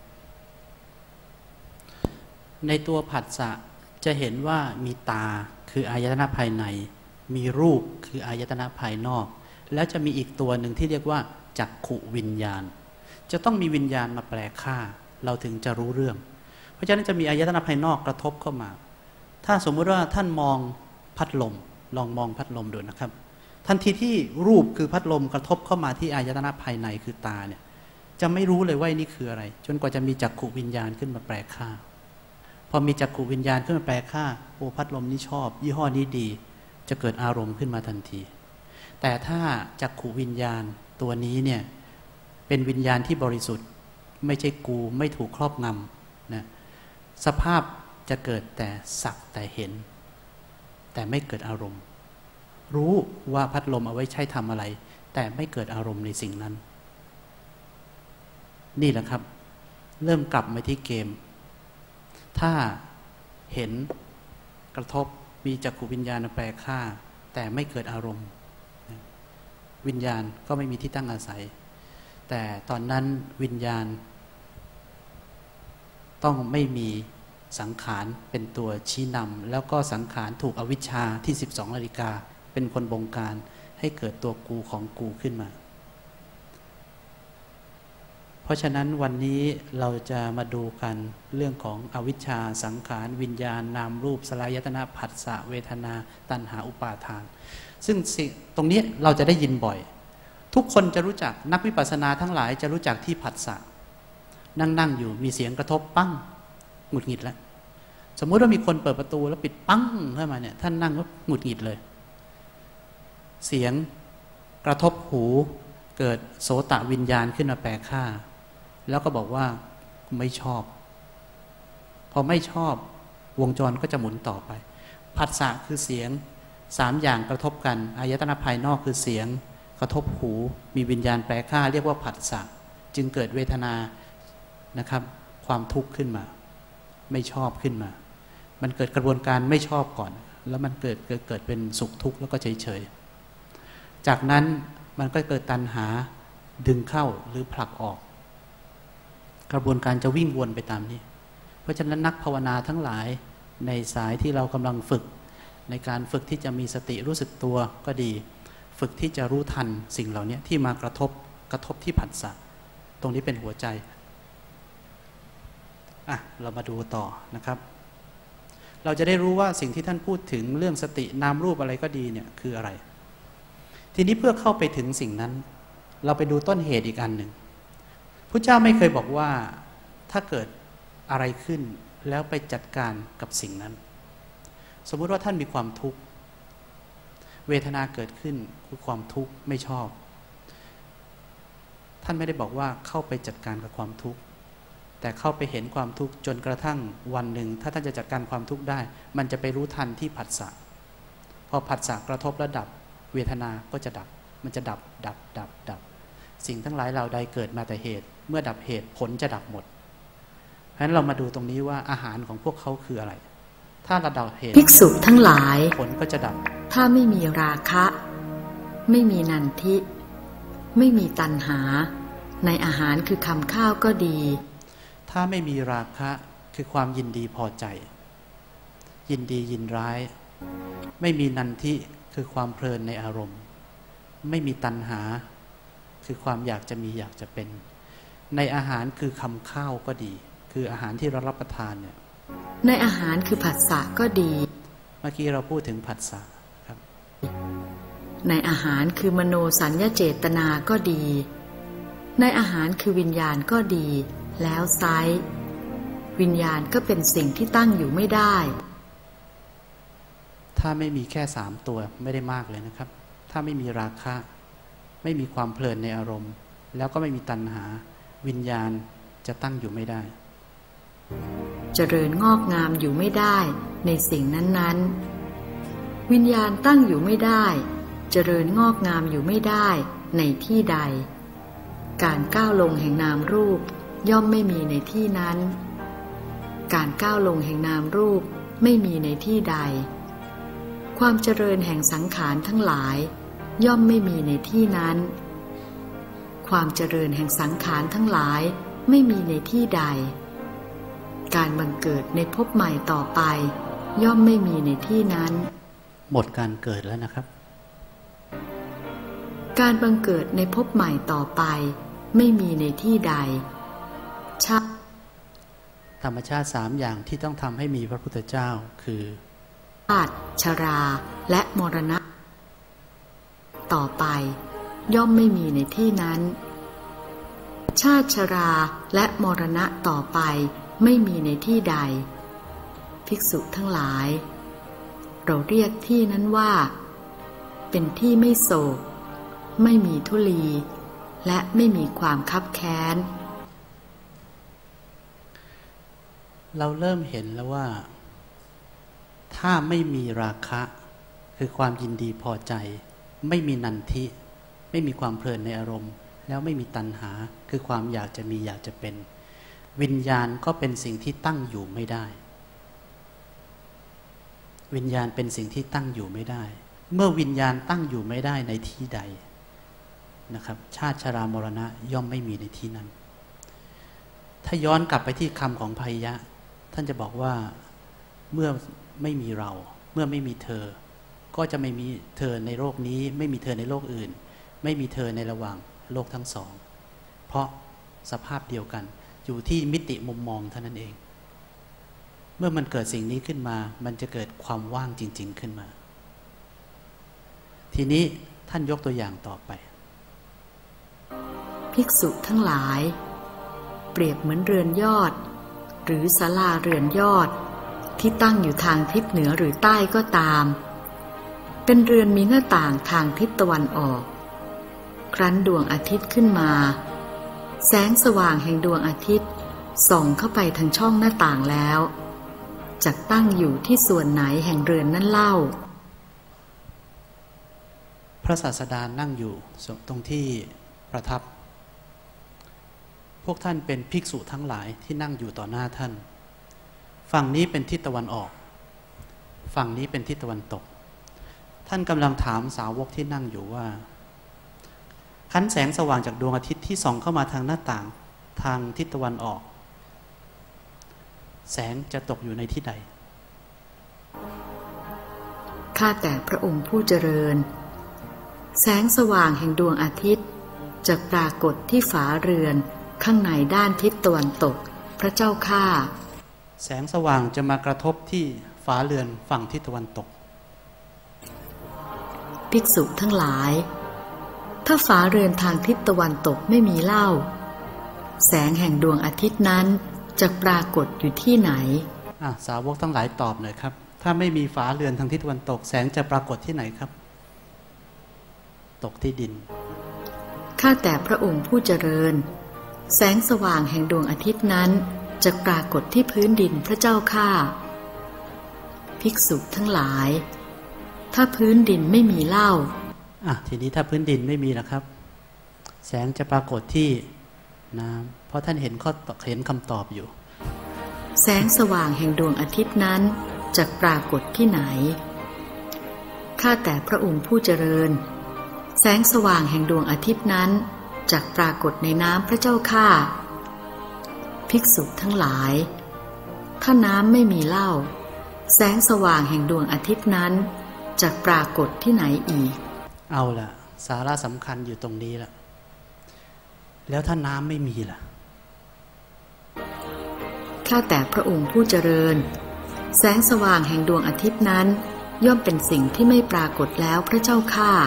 ในตัวผัสสะจะเห็นว่ามีตาคืออายตนะภายในมีรูปคืออายตนะภายนอกแล้วจะมีอีกตัวหนึ่งที่เรียกว่าจักขุวิญญาณจะต้องมีวิญญาณมาแปลค่าเราถึงจะรู้เรื่องเพราะฉะนั้นจะมีอายตนะภายนอกกระทบเข้ามาถ้าสมมุติว่าท่านมองพัดลมลองมองพัดลมดูนะครับทันทีที่รูปคือพัดลมกระทบเข้ามาที่อายตนะภายในคือตาเนี่ยจะไม่รู้เลยว่านี่คืออะไรจนกว่าจะมีจักขุวิญญาณขึ้นมาแปลค่าพอมีจักขุวิญญาณขึ้นมาแปลค่าโอ้พัดลมนี้ชอบยี่ห้อนี้ดีจะเกิดอารมณ์ขึ้นมาทันทีแต่ถ้าจักขุวิญญาณตัวนี้เนี่ยเป็นวิญญาณที่บริสุทธิ์ไม่ใช่กูไม่ถูกครอบงำนะสภาพจะเกิดแต่สักแต่เห็นแต่ไม่เกิดอารมณ์รู้ว่าพัดลมเอาไว้ใช้ทำอะไรแต่ไม่เกิดอารมณ์ในสิ่งนั้นนี่แหละครับเริ่มกลับมาที่เกมถ้าเห็นกระทบมีจักขุวิญญาณแปลค่าแต่ไม่เกิดอารมณ์วิญญาณก็ไม่มีที่ตั้งอาศัยแต่ตอนนั้นวิญญาณต้องไม่มีสังขารเป็นตัวชี้นำแล้วก็สังขารถูกอวิชชาที่12 นาฬิกาเป็นคนบงการให้เกิดตัวกูของกูขึ้นมาเพราะฉะนั้นวันนี้เราจะมาดูกันเรื่องของอวิชชาสังขารวิญญาณนามรูปสลายตนะผัสสะเวทนาตัณหาอุปาทานซึ่งตรงนี้เราจะได้ยินบ่อยทุกคนจะรู้จักนักวิปัสสนาทั้งหลายจะรู้จักที่ผัสสะนั่งอยู่มีเสียงกระทบปั้งหงุดหงิดแล้วสมมุติว่ามีคนเปิดประตูแล้วปิดปั้งเข้ามาเนี่ยท่านนั่งก็หงุดหงิดเลยเสียงกระทบหูเกิดโสตวิญญาณขึ้นมาแปลค่าแล้วก็บอกว่าไม่ชอบพอไม่ชอบวงจรก็จะหมุนต่อไปผัสสะคือเสียง3อย่างกระทบกันอายตนะภายนอกคือเสียงกระทบหูมีวิญญาณแปลค่าเรียกว่าผัสสะจึงเกิดเวทนานะครับความทุกข์ขึ้นมาไม่ชอบขึ้นมามันเกิดกระบวนการไม่ชอบก่อนแล้วมันเกิดเป็นสุขทุกข์แล้วก็เฉยๆจากนั้นมันก็เกิดตัณหาดึงเข้าหรือผลักออกกระบวนการจะวิ่งวนไปตามนี้เพราะฉะนั้นนักภาวนาทั้งหลายในสายที่เรากำลังฝึกในการฝึกที่จะมีสติรู้สึกตัวก็ดีฝึกที่จะรู้ทันสิ่งเหล่านี้ที่มากระทบที่ผัสสะตรงนี้เป็นหัวใจเรามาดูต่อนะครับเราจะได้รู้ว่าสิ่งที่ท่านพูดถึงเรื่องสตินามรูปอะไรก็ดีเนี่ยคืออะไรทีนี้เพื่อเข้าไปถึงสิ่งนั้นเราไปดูต้นเหตุอีกอันหนึ่งพระเจ้าไม่เคยบอกว่าถ้าเกิดอะไรขึ้นแล้วไปจัดการกับสิ่งนั้นสมมุติว่าท่านมีความทุกข์เวทนาเกิดขึ้นคือความทุกข์ไม่ชอบท่านไม่ได้บอกว่าเข้าไปจัดการกับความทุกข์แต่เข้าไปเห็นความทุกข์จนกระทั่งวันหนึ่งถ้าท่านจะจัดการความทุกข์ได้มันจะไปรู้ทันที่ผัสสะพอผัสสะกระทบแล้วดับเวทนาก็จะดับมันจะดับสิ่งทั้งหลายเหล่าใดเกิดมาแต่เหตุเมื่อดับเหตุผลจะดับหมดเพราะฉะนั้นเรามาดูตรงนี้ว่าอาหารของพวกเขาคืออะไรถ้าระดับเหตุภิกษุทั้งหลายผลก็จะดับถ้าไม่มีราคะไม่มีนันทิไม่มีตัณหาในอาหารคือคำข้าวก็ดีถ้าไม่มีราคะคือความยินดีพอใจยินดียินร้ายไม่มีนันทิคือความเพลินในอารมณ์ไม่มีตัณหาคือความอยากจะมีอยากจะเป็นในอาหารคือคำข้าวก็ดีคืออาหารที่เรารับประทานเนี่ยในอาหารคือผัสสะก็ดีเมื่อกี้เราพูดถึงผัสสะครับในอาหารคือมโนสัญญาเจตนาก็ดีในอาหารคือวิญญาณก็ดีแล้วไซร้วิญญาณก็เป็นสิ่งที่ตั้งอยู่ไม่ได้ถ้าไม่มีแค่3ตัวไม่ได้มากเลยนะครับถ้าไม่มีราคะไม่มีความเพลินในอารมณ์แล้วก็ไม่มีตัณหาวิญญาณจะตั้งอยู่ไม่ได้เจริญงอกงามอยู่ไม่ได้ในสิ่งนั้นๆวิญญาณตั้งอยู่ไม่ได้เจริญงอกงามอยู่ไม่ได้ในที่ใดการก้าวลงแห่งนามรูปย่อมไม่มีในที่นั้นการก้าวลงแห่งนามรูปไม่มีในที่ใดความเจริญแห่งสังขารทั้งหลายย่อมไม่มีในที่นั้นความเจริญแห่งสังขารทั้งหลายไม่มีในที่ใดการบังเกิดในภพใหม่ต่อไปย่อมไม่มีในที่นั้นหมดการเกิดแล้วนะครับการบังเกิดในภพใหม่ต่อไปไม่มีในที่ใดธรรมชาติ3อย่างที่ต้องทำให้มีพระพุทธเจ้าคือชาติชราและมรณะต่อไปย่อมไม่มีในที่นั้นชาติชราและมรณะต่อไปไม่มีในที่ใดภิกษุทั้งหลายเราเรียกที่นั้นว่าเป็นที่ไม่โศกไม่มีทุลีและไม่มีความคับแค้นเราเริ่มเห็นแล้วว่าถ้าไม่มีราคะคือความยินดีพอใจไม่มีนันทิไม่มีความเพลินในอารมณ์แล้วไม่มีตัณหาคือความอยากจะมีอยากจะเป็นวิญญาณก็เป็นสิ่งที่ตั้งอยู่ไม่ได้วิญญาณเป็นสิ่งที่ตั้งอยู่ไม่ได้เมื่อวิญญาณตั้งอยู่ไม่ได้ในที่ใดนะครับชาติชรามรณะย่อมไม่มีในที่นั้นถ้าย้อนกลับไปที่คำของพาหิยะท่านจะบอกว่าเมื่อไม่มีเราเมื่อไม่มีเธอก็จะไม่มีเธอในโลกนี้ไม่มีเธอในโลกอื่นไม่มีเธอในระหว่างโลกทั้งสองเพราะสภาพเดียวกันอยู่ที่มิติมุมมองเท่านั้นเองเมื่อมันเกิดสิ่งนี้ขึ้นมามันจะเกิดความว่างจริงๆขึ้นมาทีนี้ท่านยกตัวอย่างต่อไปภิกษุทั้งหลายเปรียบเหมือนเรือนยอดหรือศาลาเรือนยอดที่ตั้งอยู่ทางทิศเหนือหรือใต้ก็ตามเป็นเรือนมีหน้าต่างทางทิศตะวันออกครั้นดวงอาทิตย์ขึ้นมาแสงสว่างแห่งดวงอาทิตย์ส่องเข้าไปทางช่องหน้าต่างแล้วจักตั้งอยู่ที่ส่วนไหนแห่งเรือนนั้นเล่าพระศาสดานั่งอยู่ตรงที่ประทับพวกท่านเป็นภิกษุทั้งหลายที่นั่งอยู่ต่อหน้าท่านฝั่งนี้เป็นทิศตะวันออกฝั่งนี้เป็นทิศตะวันตกท่านกำลังถามสาวกที่นั่งอยู่ว่าคันแสงสว่างจากดวงอาทิตย์ที่ส่องเข้ามาทางหน้าต่างทางทิศตะวันออกแสงจะตกอยู่ในที่ใดข้าแต่พระองค์ผู้เจริญแสงสว่างแห่งดวงอาทิตย์จะปรากฏที่ฝาเรือนข้างในด้านทิศตะวันตกพระเจ้าข้าแสงสว่างจะมากระทบที่ฝาเรือนฝั่งทิศตะวันตกภิกษุทั้งหลายถ้าฝาเรือนทางทิศตะวันตกไม่มีเล่าแสงแห่งดวงอาทิตย์นั้นจะปรากฏอยู่ที่ไหนสาวกทั้งหลายตอบหน่อยครับถ้าไม่มีฝาเรือนทางทิศตะวันตกแสงจะปรากฏที่ไหนครับตกที่ดินข้าแต่พระองค์ผู้เจริญแสงสว่างแห่งดวงอาทิตย์นั้นจะปรากฏที่พื้นดินพระเจ้าข้าภิกษุทั้งหลายถ้าพื้นดินไม่มีเล่าทีนี้ถ้าพื้นดินไม่มีล่ะครับแสงจะปรากฏที่น้ำเพราะท่านเห็นคำตอบอยู่แสงสว่างแห่งดวงอาทิตย์นั้นจะปรากฏที่ไหนข้าแต่พระองค์ผู้เจริญแสงสว่างแห่งดวงอาทิตย์นั้นจะปรากฏในน้ำพระเจ้าข้าภิกษุทั้งหลายถ้าน้ำไม่มีเล่าแสงสว่างแห่งดวงอาทิตย์นั้นจะปรากฏที่ไหนอีกเอาล่ะสาระสำคัญอยู่ตรงนี้ล่ะแล้วถ้าน้ำไม่มีล่ะข้าแต่พระองค์ผู้เจริญแสงสว่างแห่งดวงอาทิตย์นั้นย่อมเป็นสิ่งที่ไม่ปรากฏแล้วพระเจ้าข้า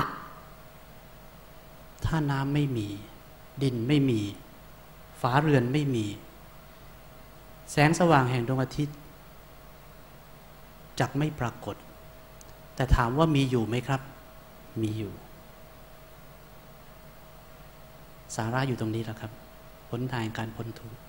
ถ้าน้ำไม่มีดินไม่มีฝาเรือนไม่มีแสงสว่างแห่งดวงอาทิตย์จักไม่ปรากฏแต่ถามว่ามีอยู่ไหมครับมีอยู่สาระอยู่ตรงนี้แหละครับหนทางการพ้นทุกข์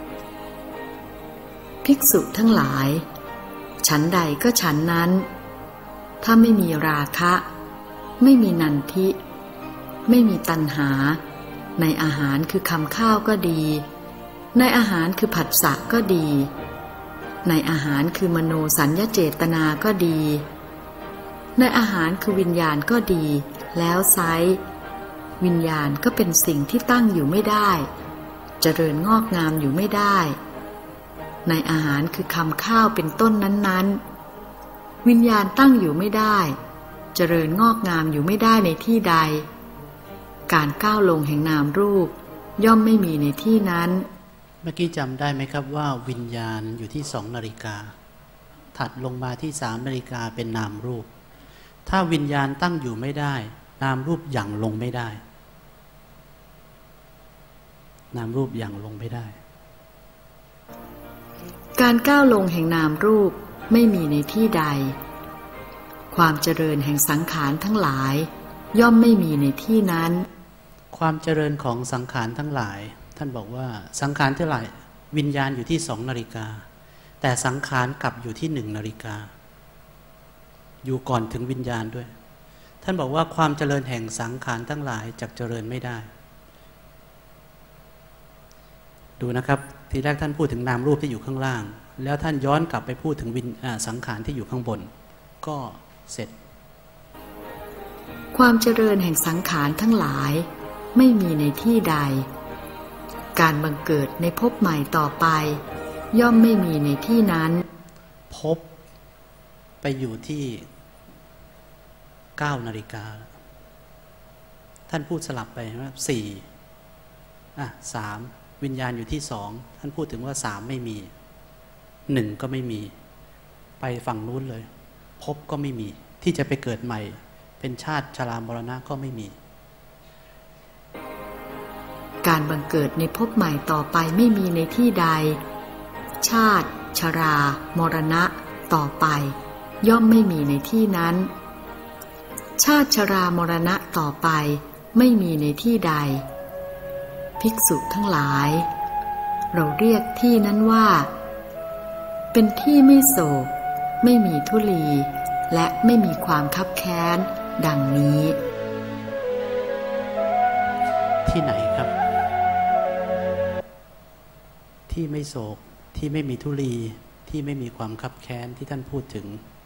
ภิกษุทั้งหลายฉันใดก็ฉันนั้นถ้าไม่มีราคะไม่มีนันทิไม่มีตัณหาในอาหารคือคำข้าวก็ดีในอาหารคือผัสสะก็ดีในอาหารคือมโนสัญญเจตนาก็ดีในอาหารคือวิญญาณก็ดีแล้วไซร้วิญญาณก็เป็นสิ่งที่ตั้งอยู่ไม่ได้เจริญงอกงามอยู่ไม่ได้ในอาหารคือคำข้าวเป็นต้นนั้นๆวิญญาณตั้งอยู่ไม่ได้เจริญงอกงามอยู่ไม่ได้ในที่ใดการก้าวลงแห่งนามรูปย่อมไม่มีในที่นั้นเมื่อกี้จำได้ไหมครับว่าวิญญาณอยู่ที่2 นาฬิกาถัดลงมาที่3 นาฬิกาเป็นนามรูปถ้าวิญญาณตั้งอยู่ไม่ได้นามรูปหยั่งลงไม่ได้นามรูปหยั่งลงไม่ได้การก้าวลงแห่งนามรูปไม่มีในที่ใดความเจริญแห่งสังขารทั้งหลายย่อมไม่มีในที่นั้นความเจริญของสังขารทั้งหลายท่านบอกว่าสังขารทั้งหลายวิญญาณอยู่ที่2 นาฬิกาแต่สังขารกลับอยู่ที่1 นาฬิกาอยู่ก่อนถึงวิญญาณด้วยท่านบอกว่าความเจริญแห่งสังขารทั้งหลายจักเจริญไม่ได้ดูนะครับทีแรกท่านพูดถึงนามรูปที่อยู่ข้างล่างแล้วท่านย้อนกลับไปพูดถึงสังขารที่อยู่ข้างบนก็เสร็จความเจริญแห่งสังขารทั้งหลายไม่มีในที่ใดการบังเกิดในภพใหม่ต่อไปย่อมไม่มีในที่นั้นภพไปอยู่ที่9 นาฬิกาท่านพูดสลับไปว่า4 3 วิญญาณอยู่ที่สองท่านพูดถึงว่าสามไม่มีหนึ่งก็ไม่มีไปฝั่งนู้นเลยภพก็ไม่มีที่จะไปเกิดใหม่เป็นชาติชรามรณะก็ไม่มีการบังเกิดในภพใหม่ต่อไปไม่มีในที่ใดชาติชรามรณะต่อไปย่อมไม่มีในที่นั้นชาติชรามรณะต่อไปไม่มีในที่ใดภิกษุทั้งหลายเราเรียกที่นั้นว่าเป็นที่ไม่โศกไม่มีทุลีและไม่มีความคับแค้นดังนี้ที่ไหนครับที่ไม่โศกที่ไม่มีทุลีที่ไม่มีความคับแค้นที่ท่านพูดถึง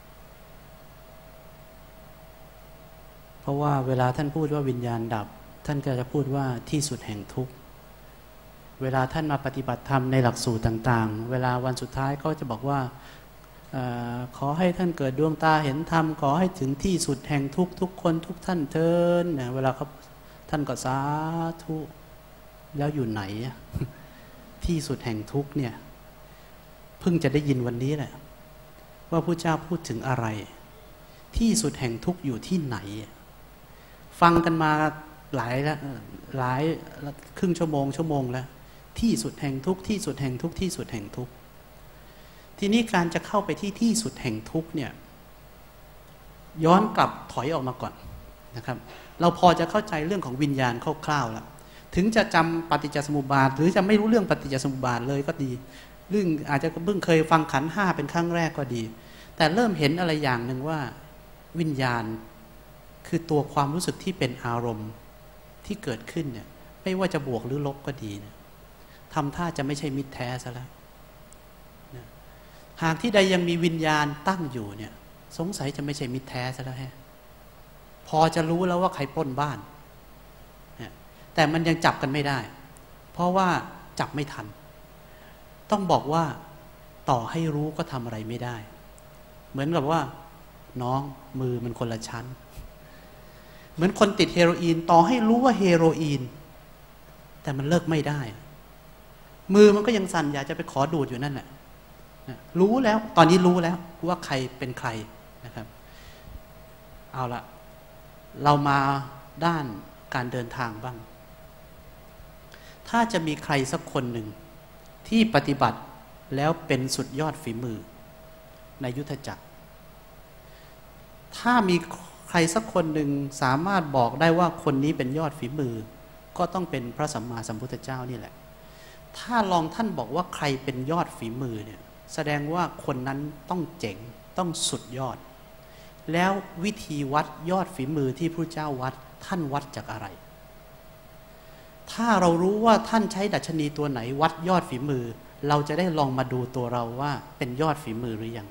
เพราะว่าเวลาท่านพูดว่าวิญญาณดับท่านก็จะพูดว่าที่สุดแห่งทุกข์เวลาท่านมาปฏิบัติธรรมในหลักสูตรต่างๆเวลาวันสุดท้ายก็จะบอกว่าขอให้ท่านเกิดดวงตาเห็นธรรมขอให้ถึงที่สุดแห่งทุกทุกคนทุกท่านเทินเวลาเขาท่านก็สาธุแล้วอยู่ไหนที่สุดแห่งทุกเนี่ยเพิ่งจะได้ยินวันนี้แหละว่าพระเจ้าพูดถึงอะไรที่สุดแห่งทุกอยู่ที่ไหนฟังกันมาหลายครึ่งชั่วโมงแล้วที่สุดแห่งทุกที่สุดแห่งทุกที่สุดแห่งทุกทีนี้การจะเข้าไปที่สุดแห่งทุกเนี่ยย้อนกลับถอยออกมาก่อนนะครับเราพอจะเข้าใจเรื่องของวิญญาณคร่าวๆแล้วถึงจะจำปฏิจจสมุปบาทหรือจะไม่รู้เรื่องปฏิจจสมุปบาทเลยก็ดีเรื่องอาจจะเพิ่งเคยฟังขันธ์5เป็นครั้งแรกก็ดีแต่เริ่มเห็นอะไรอย่างหนึ่งว่าวิญญาณคือตัวความรู้สึกที่เป็นอารมณ์ที่เกิดขึ้นเนี่ยไม่ว่าจะบวกหรือลบก็ดีนะทำท่าจะไม่ใช่มิตรแท้ซะแล้วนะหากที่ใดยังมีวิญญาณตั้งอยู่เนี่ยสงสัยจะไม่ใช่มิตรแท้ซะแล้วฮะพอจะรู้แล้วว่าใครปล้นบ้านนะแต่มันยังจับกันไม่ได้เพราะว่าจับไม่ทันต้องบอกว่าต่อให้รู้ก็ทำอะไรไม่ได้เหมือนกับว่าน้องมือมันคนละชั้นเหมือนคนติดเฮโรอีนต่อให้รู้ว่าเฮโรอีนแต่มันเลิกไม่ได้มือมันก็ยังสั่นอยากจะไปขอดูดอยู่นั่นแหละรู้แล้วตอนนี้รู้แล้วว่าใครเป็นใครนะครับเอาละเรามาด้านการเดินทางบ้างถ้าจะมีใครสักคนหนึ่งที่ปฏิบัติแล้วเป็นสุดยอดฝีมือในยุทธจักรถ้ามีใครสักคนหนึ่งสามารถบอกได้ว่าคนนี้เป็นยอดฝีมือก็ต้องเป็นพระสัมมาสัมพุทธเจ้านี่แหละถ้าลองท่านบอกว่าใครเป็นยอดฝีมือเนี่ยแสดงว่าคนนั้นต้องเจ๋งต้องสุดยอดแล้ววิธีวัดยอดฝีมือที่พระเจ้าวัดท่านวัดจากอะไรถ้าเรารู้ว่าท่านใช้ดัชนีตัวไหนวัดยอดฝีมือเราจะได้ลองมาดูตัวเราว่าเป็นยอดฝีมือหรือยัง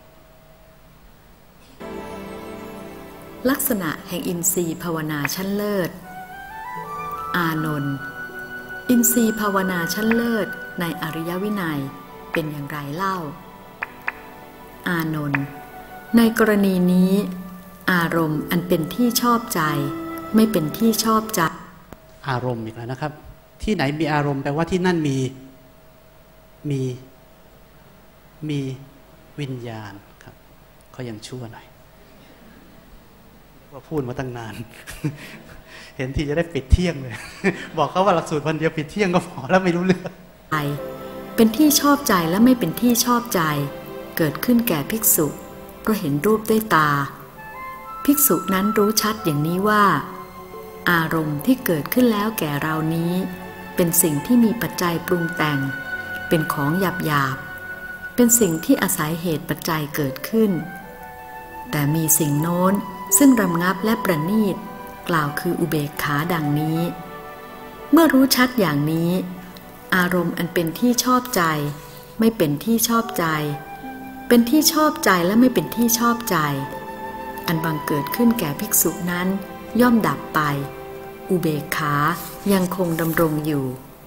ลักษณะแห่งอินทรีย์ภาวนาชั้นเลิศอานนท์อินทรีย์ภาวนาชั้นเลิศในอริยวินัยเป็นอย่างไรเล่าอานนท์ในกรณีนี้อารมณ์อันเป็นที่ชอบใจไม่เป็นที่ชอบใจอารมณ์อีกแล้วนะครับที่ไหนมีอารมณ์แปลว่าที่นั่นมีวิญญาณครับเขายังชั่วหน่อยว่าพูดมาตั้งนาน เห็นที่จะได้ปิดเที่ยงเลย บอกเขาว่าหลักสูตรวันเดียวปิดเที่ยงก็พอแล้วไม่รู้เรื่องเป็นที่ชอบใจและไม่เป็นที่ชอบใจเกิดขึ้นแก่ภิกษุเพราะเห็นรูปด้วยตาภิกษุนั้นรู้ชัดอย่างนี้ว่าอารมณ์ที่เกิดขึ้นแล้วแก่เรานี้เป็นสิ่งที่มีปัจจัยปรุงแต่งเป็นของหยาบๆเป็นสิ่งที่อาศัยเหตุปัจจัยเกิดขึ้นแต่มีสิ่งโน้นซึ่งรำงับและประณีตกล่าวคืออุเบกขาดังนี้เมื่อรู้ชัดอย่างนี้อารมณ์อันเป็นที่ชอบใจไม่เป็นที่ชอบใจเป็นที่ชอบใจและไม่เป็นที่ชอบใจอันบังเกิดขึ้นแก่ภิกษุนั้นย่อมดับไปอุเบกขายังคงดำรงอยู่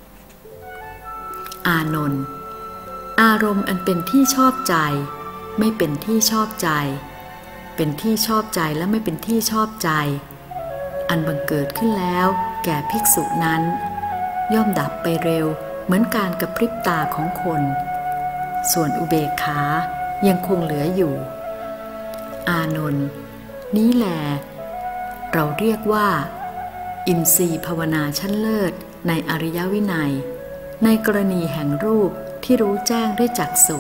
อานนท์อารมณ์อันเป็นที่ชอบใจไม่เป็นที่ชอบใจเป็นที่ชอบใจและไม่เป็นที่ชอบใจอันบังเกิดขึ้นแล้วแก่ภิกษุนั้นย่อมดับไปเร็วเหมือนการกระพริบตาของคน ส่วนอุเบกขายังคงเหลืออยู่อานนท์นี้แลเราเรียกว่าอินทรีย์ภาวนาชั้นเลิศในอริยวินัยในกรณีแห่งรูปที่รู้แจ้งด้วยจักษุ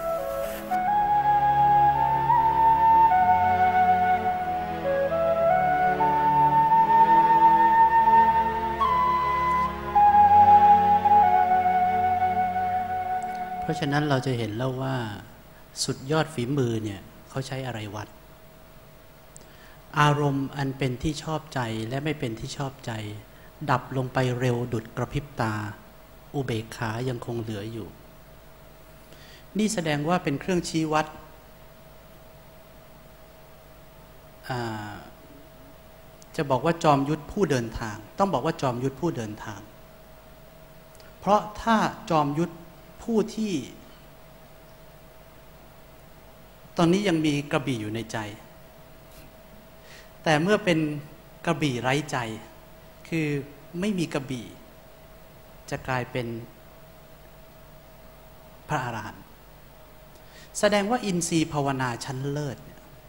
เพราะฉะนั้นเราจะเห็นแล้วว่าสุดยอดฝีมือเนี่ยเขาใช้อะไรวัดอารมณ์อันเป็นที่ชอบใจและไม่เป็นที่ชอบใจดับลงไปเร็วดุจกระพริบตาอุเบกขายังคงเหลืออยู่นี่แสดงว่าเป็นเครื่องชี้วัดจะบอกว่าจอมยุทธผู้เดินทางต้องบอกว่าจอมยุทธผู้เดินทางเพราะถ้าจอมยุทธผู้ที่ตอนนี้ยังมีกระบี่อยู่ในใจแต่เมื่อเป็นกระบี่ไร้ใจคือไม่มีกระบี่จะกลายเป็นพระอรหันต์แสดงว่าอินทรีย์ภาวนาชั้นเลิศ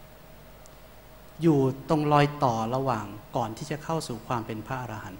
อยู่ตรงรอยต่อระหว่างก่อนที่จะเข้าสู่ความเป็นพระอรหันต์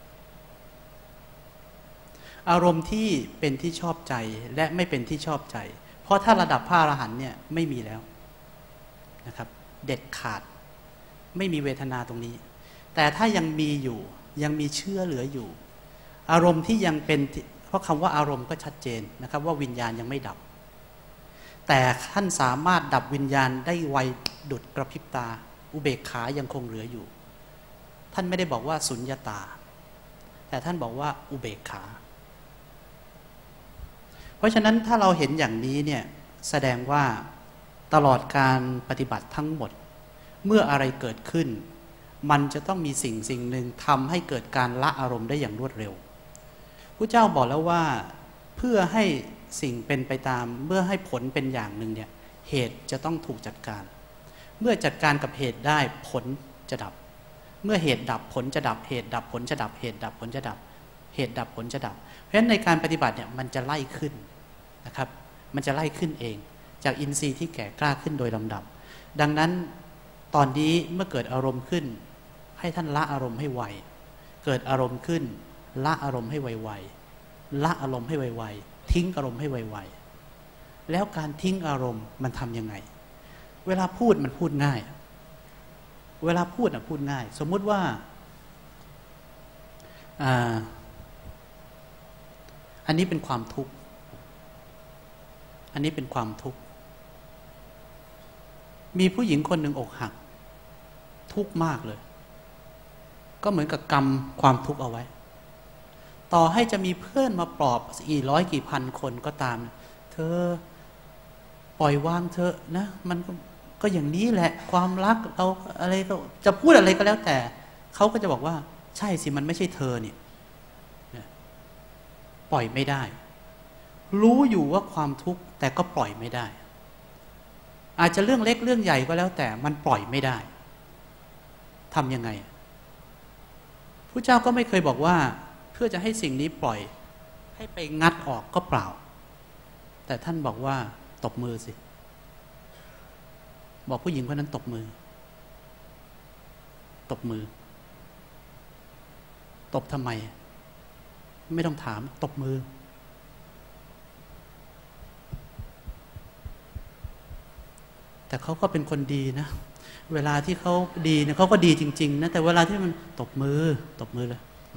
อารมณ์ที่เป็นที่ชอบใจและไม่เป็นที่ชอบใจเพราะถ้าระดับพระอรหันต์เนี่ยไม่มีแล้วนะครับเด็ดขาดไม่มีเวทนาตรงนี้แต่ถ้ายังมีอยู่ยังมีเชื่อเหลืออยู่อารมณ์ที่ยังเป็นเพราะคำว่าอารมณ์ก็ชัดเจนนะครับว่าวิญญาณยังไม่ดับแต่ท่านสามารถดับวิญญาณได้ไวดุจกระพริบตาอุเบกขายังคงเหลืออยู่ท่านไม่ได้บอกว่าสุญญตาแต่ท่านบอกว่าอุเบกขาเพราะฉะนั้นถ้าเราเห็นอย่างนี้เนี่ยแสดงว่าตลอดการปฏิบัติทั้งหมดเมื่ออะไรเกิดขึ้นมันจะต้องมีสิ่งหนึ่งทำให้เกิดการละอารมณ์ได้อย่างรวดเร็วพระเจ้าบอกแล้วว่าเพื่อให้สิ่งเป็นไปตามเมื่อให้ผลเป็นอย่างหนึ่งเนี่ยเหตุจะต้องถูกจัดการเมื่อจัดการกับเหตุได้ผลจะดับเมื่อเหตุดับผลจะดับเหตุดับผลจะดับเหตุดับผลจะดับเหตุดับผลจะดับเพราะฉะนั้นในการปฏิบัติเนี่ยมันจะไล่ขึ้นนะครับมันจะไล่ขึ้นเองจากอินทรีย์ที่แก่กล้าขึ้นโดยลำดับดังนั้นตอนนี้เมื่อเกิดอารมณ์ขึ้นให้ท่านละอารมณ์ให้ไวเกิดอารมณ์ขึ้นละอารมณ์ให้ไวๆละอารมณ์ให้ไวๆทิ้งอารมณ์ให้ไวๆแล้วการทิ้งอารมณ์มันทำยังไงเวลาพูดมันพูดง่ายเวลาพูดพูดง่ายสมมุติว่าอันนี้เป็นความทุกข์อันนี้เป็นความทุกข์มีผู้หญิงคนหนึ่งอกหักทุกข์มากเลยก็เหมือนกับกำความทุกข์เอาไว้ต่อให้จะมีเพื่อนมาปลอบกี่ร้อยกี่พันคนก็ตามเธอปล่อยวางเธอนะมันก็อย่างนี้แหละความรักเราอะไรก็จะพูดอะไรก็แล้วแต่เขาก็จะบอกว่าใช่สิมันไม่ใช่เธอนี่ปล่อยไม่ได้รู้อยู่ว่าความทุกข์แต่ก็ปล่อยไม่ได้อาจจะเรื่องเล็กเรื่องใหญ่ก็แล้วแต่มันปล่อยไม่ได้ทำยังไงพระเจ้าก็ไม่เคยบอกว่าเพื่อจะให้สิ่งนี้ปล่อยให้ไปงัดออกก็เปล่าแต่ท่านบอกว่าตบมือสิบอกผู้หญิงคนนั้นตบมือตบมือตบทำไมไม่ต้องถามตบมือแต่เขาก็เป็นคนดีนะเวลาที่เขาดีเนี่ยเขาก็ดีจริงๆนะแต่เวลาที่มันตบมือเลย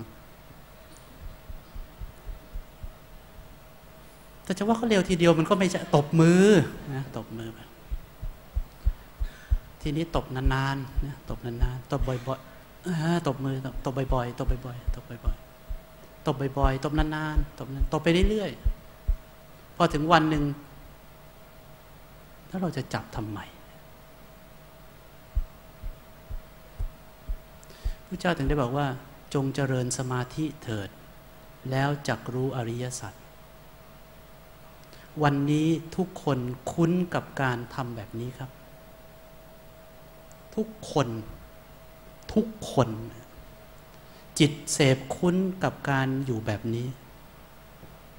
แต่จะว่าเขาเร็วทีเดียวมันก็ไม่ใช่ตบมือนะตบมือทีนี้ตบนานๆนะตบนานๆตบบ่อยๆตบมือตบบ่อยๆตบบ่อยๆตบบ่อยๆตบบ่อยๆตบนานๆตบไปเรื่อยๆพอถึงวันหนึ่งแล้วเราจะจับทำไมพระเจ้าถึงได้บอกว่าจงเจริญสมาธิเถิดแล้วจักรู้อริยสัจวันนี้ทุกคนคุ้นกับการทำแบบนี้ครับทุกคนจิตเสพคุ้นกับการอยู่แบบนี้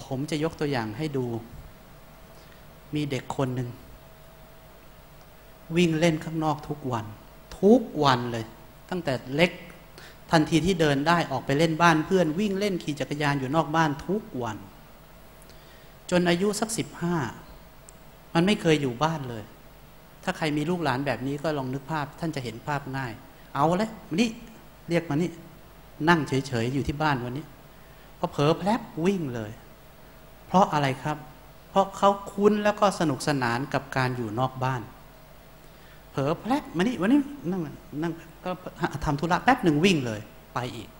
ผมจะยกตัวอย่างให้ดูมีเด็กคนหนึ่งวิ่งเล่นข้างนอกทุกวันเลยตั้งแต่เล็กทันทีที่เดินได้ออกไปเล่นบ้านเพื่อนวิ่งเล่นขี่จักรยานอยู่นอกบ้านทุกวันจนอายุสัก15มันไม่เคยอยู่บ้านเลยถ้าใครมีลูกหลานแบบนี้ก็ลองนึกภาพท่านจะเห็นภาพง่ายเอาเลยมานี่เรียกมานี่นั่งเฉยๆอยู่ที่บ้านวันนี้พอเผลอแพลบวิ่งเลยเพราะอะไรครับเพราะเขาคุ้นแล้วก็สนุกสนานกับการอยู่นอกบ้านเผลอแพลบมานี่วันนี้นั่งก็ทำธุระแป๊บหนึ่งวิ่งเลยไปอีก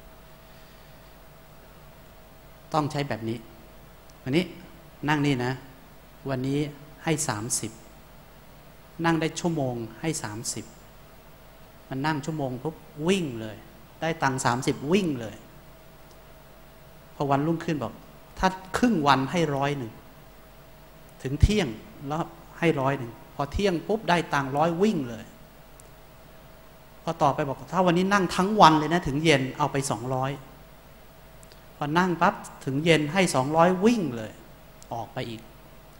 ต้องใช้แบบนี้วันนี้นั่งนี่นะวันนี้ให้30นั่งได้ชั่วโมงให้30มันนั่งชั่วโมงปุ๊บวิ่งเลยได้ตังค์30วิ่งเลยพอวันรุ่งขึ้นบอกถ้าครึ่งวันให้100ถึงเที่ยงแล้วให้100พอเที่ยงปุ๊บได้ตังค์100วิ่งเลยพอต่อไปบอกถ้าวันนี้นั่งทั้งวันเลยนะถึงเย็นเอาไป200พอนั่งปั๊บถึงเย็นให้200วิ่งเลยออกไปอีก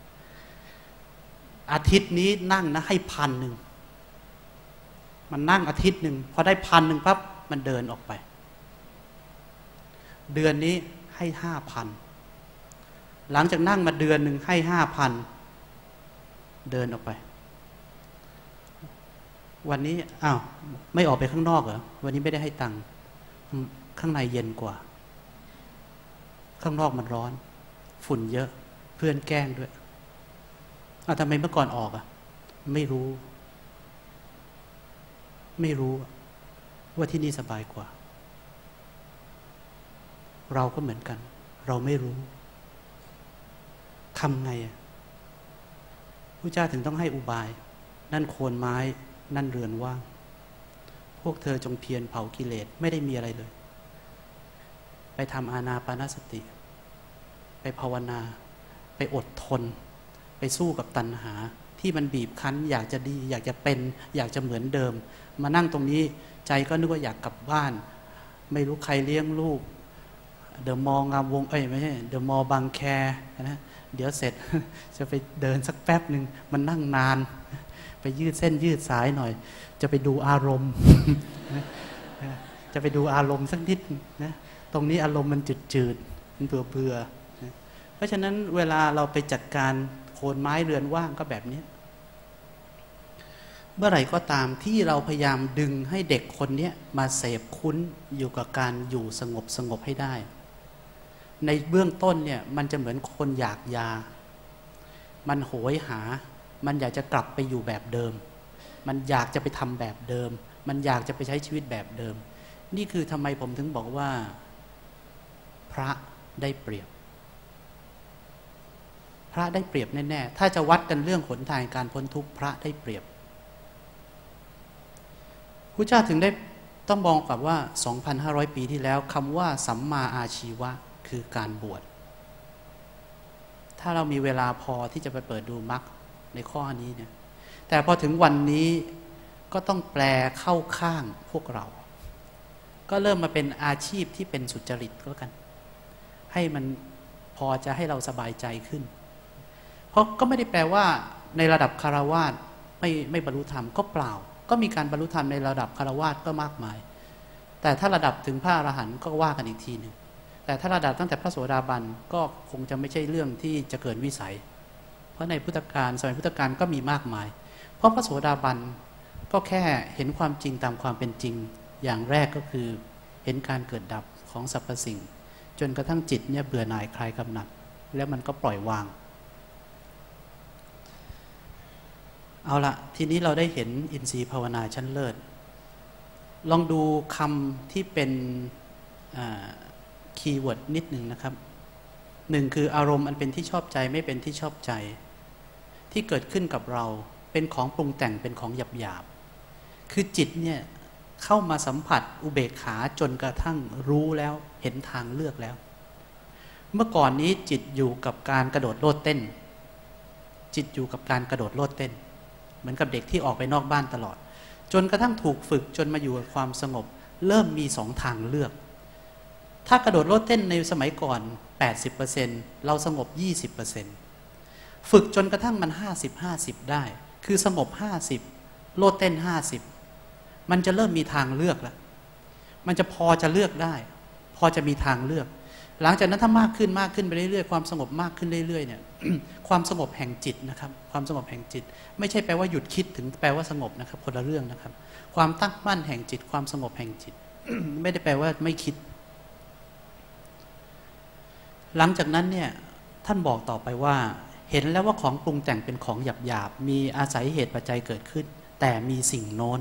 อาทิตย์นี้นั่งนะให้1,000มันนั่งอาทิตย์หนึ่งพอได้1,000ปั๊บมันเดินออกไปเดือนนี้ให้5,000หลังจากนั่งมาเดือนหนึ่งให้5,000เดินออกไปวันนี้อ้าวไม่ออกไปข้างนอกเหรอวันนี้ไม่ได้ให้ตังค์ข้างในเย็นกว่าข้างนอกมันร้อนฝุ่นเยอะเพื่อนแกล้งด้วยทำไมเมื่อก่อนออกไม่รู้ว่าที่นี่สบายกว่าเราก็เหมือนกันเราไม่รู้ทำไงพระเจ้าถึงต้องให้อุบายนั่นโคนไม้นั่นเรือนว่างพวกเธอจงเพียรเผากิเลสไม่ได้มีอะไรเลยไปทำอานาปานสติไปภาวนาไปอดทนไปสู้กับตัณหาที่มันบีบคั้นอยากจะดีอยากจะเป็นอยากจะเหมือนเดิมมานั่งตรงนี้ใจก็นึกว่าอยากกลับบ้านไม่รู้ใครเลี้ยงลูกเดอะมอลล์งามวงไม่ใช่เดอะมอลล์บางแคนะเดี๋ยวเสร็จจะไปเดินสักแป๊บหนึ่งมันนั่งนานไปยืดเส้นยืดสายหน่อยจะไปดูอารมณ์ จะไปดูอารมณ์สักนิดนะตรงนี้อารมณ์มันจืดมันเบื่อเพราะฉะนั้นเวลาเราไปจัดการโคนไม้เรือนว่างก็แบบนี้เมื่อไหร่ก็ตามที่เราพยายามดึงให้เด็กคนนี้มาเสพคุ้นอยู่กับการอยู่สงบให้ได้ในเบื้องต้นเนี่ยมันจะเหมือนคนอยากยามันโหยหามันอยากจะกลับไปอยู่แบบเดิมมันอยากจะไปทำแบบเดิมมันอยากจะไปใช้ชีวิตแบบเดิมนี่คือทำไมผมถึงบอกว่าพระได้เปรียบพระได้เปรียบแน่ๆถ้าจะวัดกันเรื่องหนทางการพ้นทุกข์พระได้เปรียบพระเจ้าถึงได้ต้องมองกับว่า 2,500 ปีที่แล้วคำว่าสัมมาอาชีวะคือการบวชถ้าเรามีเวลาพอที่จะไปเปิดดูมรรคในข้อนี้เนี่ยแต่พอถึงวันนี้ก็ต้องแปลเข้าข้างพวกเราก็เริ่มมาเป็นอาชีพที่เป็นสุจริตก็กันให้มันพอจะให้เราสบายใจขึ้นเพราะก็ไม่ได้แปลว่าในระดับคฤหัสถ์ไม่บรรลุธรรมก็เปล่าก็มีการบรรลุธรรมในระดับคฤหัสถ์ก็มากมายแต่ถ้าระดับถึงพระอรหันต์ก็ว่ากันอีกทีหนึ่งแต่ถ้าระดับตั้งแต่พระโสดาบันก็คงจะไม่ใช่เรื่องที่จะเกินวิสัยเพราะในพุทธกาลสมัยพุทธกาลก็มีมากมายเพราะพระโสดาบันก็แค่เห็นความจริงตามความเป็นจริงอย่างแรกก็คือเห็นการเกิดดับของสรรพสิ่งจนกระทั่งจิตเนี่ยเบื่อหน่ายคลายกำหนัดแล้วมันก็ปล่อยวางเอาละทีนี้เราได้เห็นอินทรีย์ภาวนาชั้นเลิศลองดูคำที่เป็นคีย์เวิร์ดนิดหนึ่งนะครับหนึ่งคืออารมณ์อันเป็นที่ชอบใจไม่เป็นที่ชอบใจที่เกิดขึ้นกับเราเป็นของปรุงแต่งเป็นของหยาบๆคือจิตเนี่ยเข้ามาสัมผัสอุเบกขาจนกระทั่งรู้แล้วเห็นทางเลือกแล้วเมื่อก่อนนี้จิตอยู่กับการกระโดดโลดเต้นจิตอยู่กับการกระโดดโลดเต้นเหมือนกับเด็กที่ออกไปนอกบ้านตลอดจนกระทั่งถูกฝึกจนมาอยู่กับความสงบเริ่มมี2 ทางเลือกถ้ากระโดดโลดเต้นในสมัยก่อน 80% เราสงบ 20%ฝึกจนกระทั่งมัน 50-50 ได้คือสงบ 50 โลดเต้น 50 มันจะเริ่มมีทางเลือกแล้วมันจะพอจะเลือกได้พอจะมีทางเลือกหลังจากนั้นถ้ามากขึ้นไปเรื่อยๆความสงบมากขึ้นเรื่อยๆเนี่ย ความสงบแห่งจิตนะครับความสงบแห่งจิตไม่ใช่แปลว่าหยุดคิดถึงแปลว่าสงบนะครับคนละเรื่องนะครับความตั้งมั่นแห่งจิตความสงบแห่งจิต ไม่ได้แปลว่าไม่คิดหลังจากนั้นเนี่ยท่านบอกต่อไปว่าเห็นแล้วว่าของปรุงแต่งเป็นของหยาบๆมีอาศัยเหตุปัจจัยเกิดขึ้นแต่มีสิ่งโน้น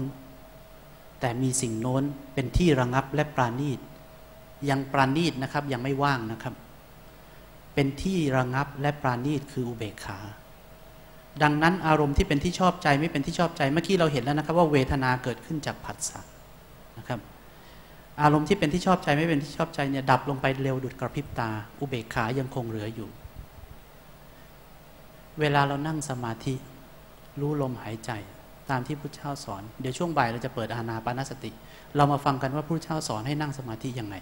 เป็นที่ระงับและปราณีตยังปราณีตนะครับยังไม่ว่างนะครับเป็นที่ระงับและปราณีตคืออุเบกขาดังนั้นอารมณ์ที่เป็นที่ชอบใจไม่เป็นที่ชอบใจเมื่อกี้เราเห็นแล้วนะครับว่าเวทนาเกิดขึ้นจากผัสสะนะครับอารมณ์ที่เป็นที่ชอบใจไม่เป็นที่ชอบใจเนี่ยดับลงไปเร็วดุจกระพริบตาอุเบกขายังคงเหลืออยู่เวลาเรานั่งสมาธิรู้ลมหายใจตามที่พุทธเจ้าสอนเดี๋ยวช่วงบ่ายเราจะเปิดอานาปานสติเรามาฟังกันว่าพุทธเจ้าสอนให้นั่งสมาธิยังไง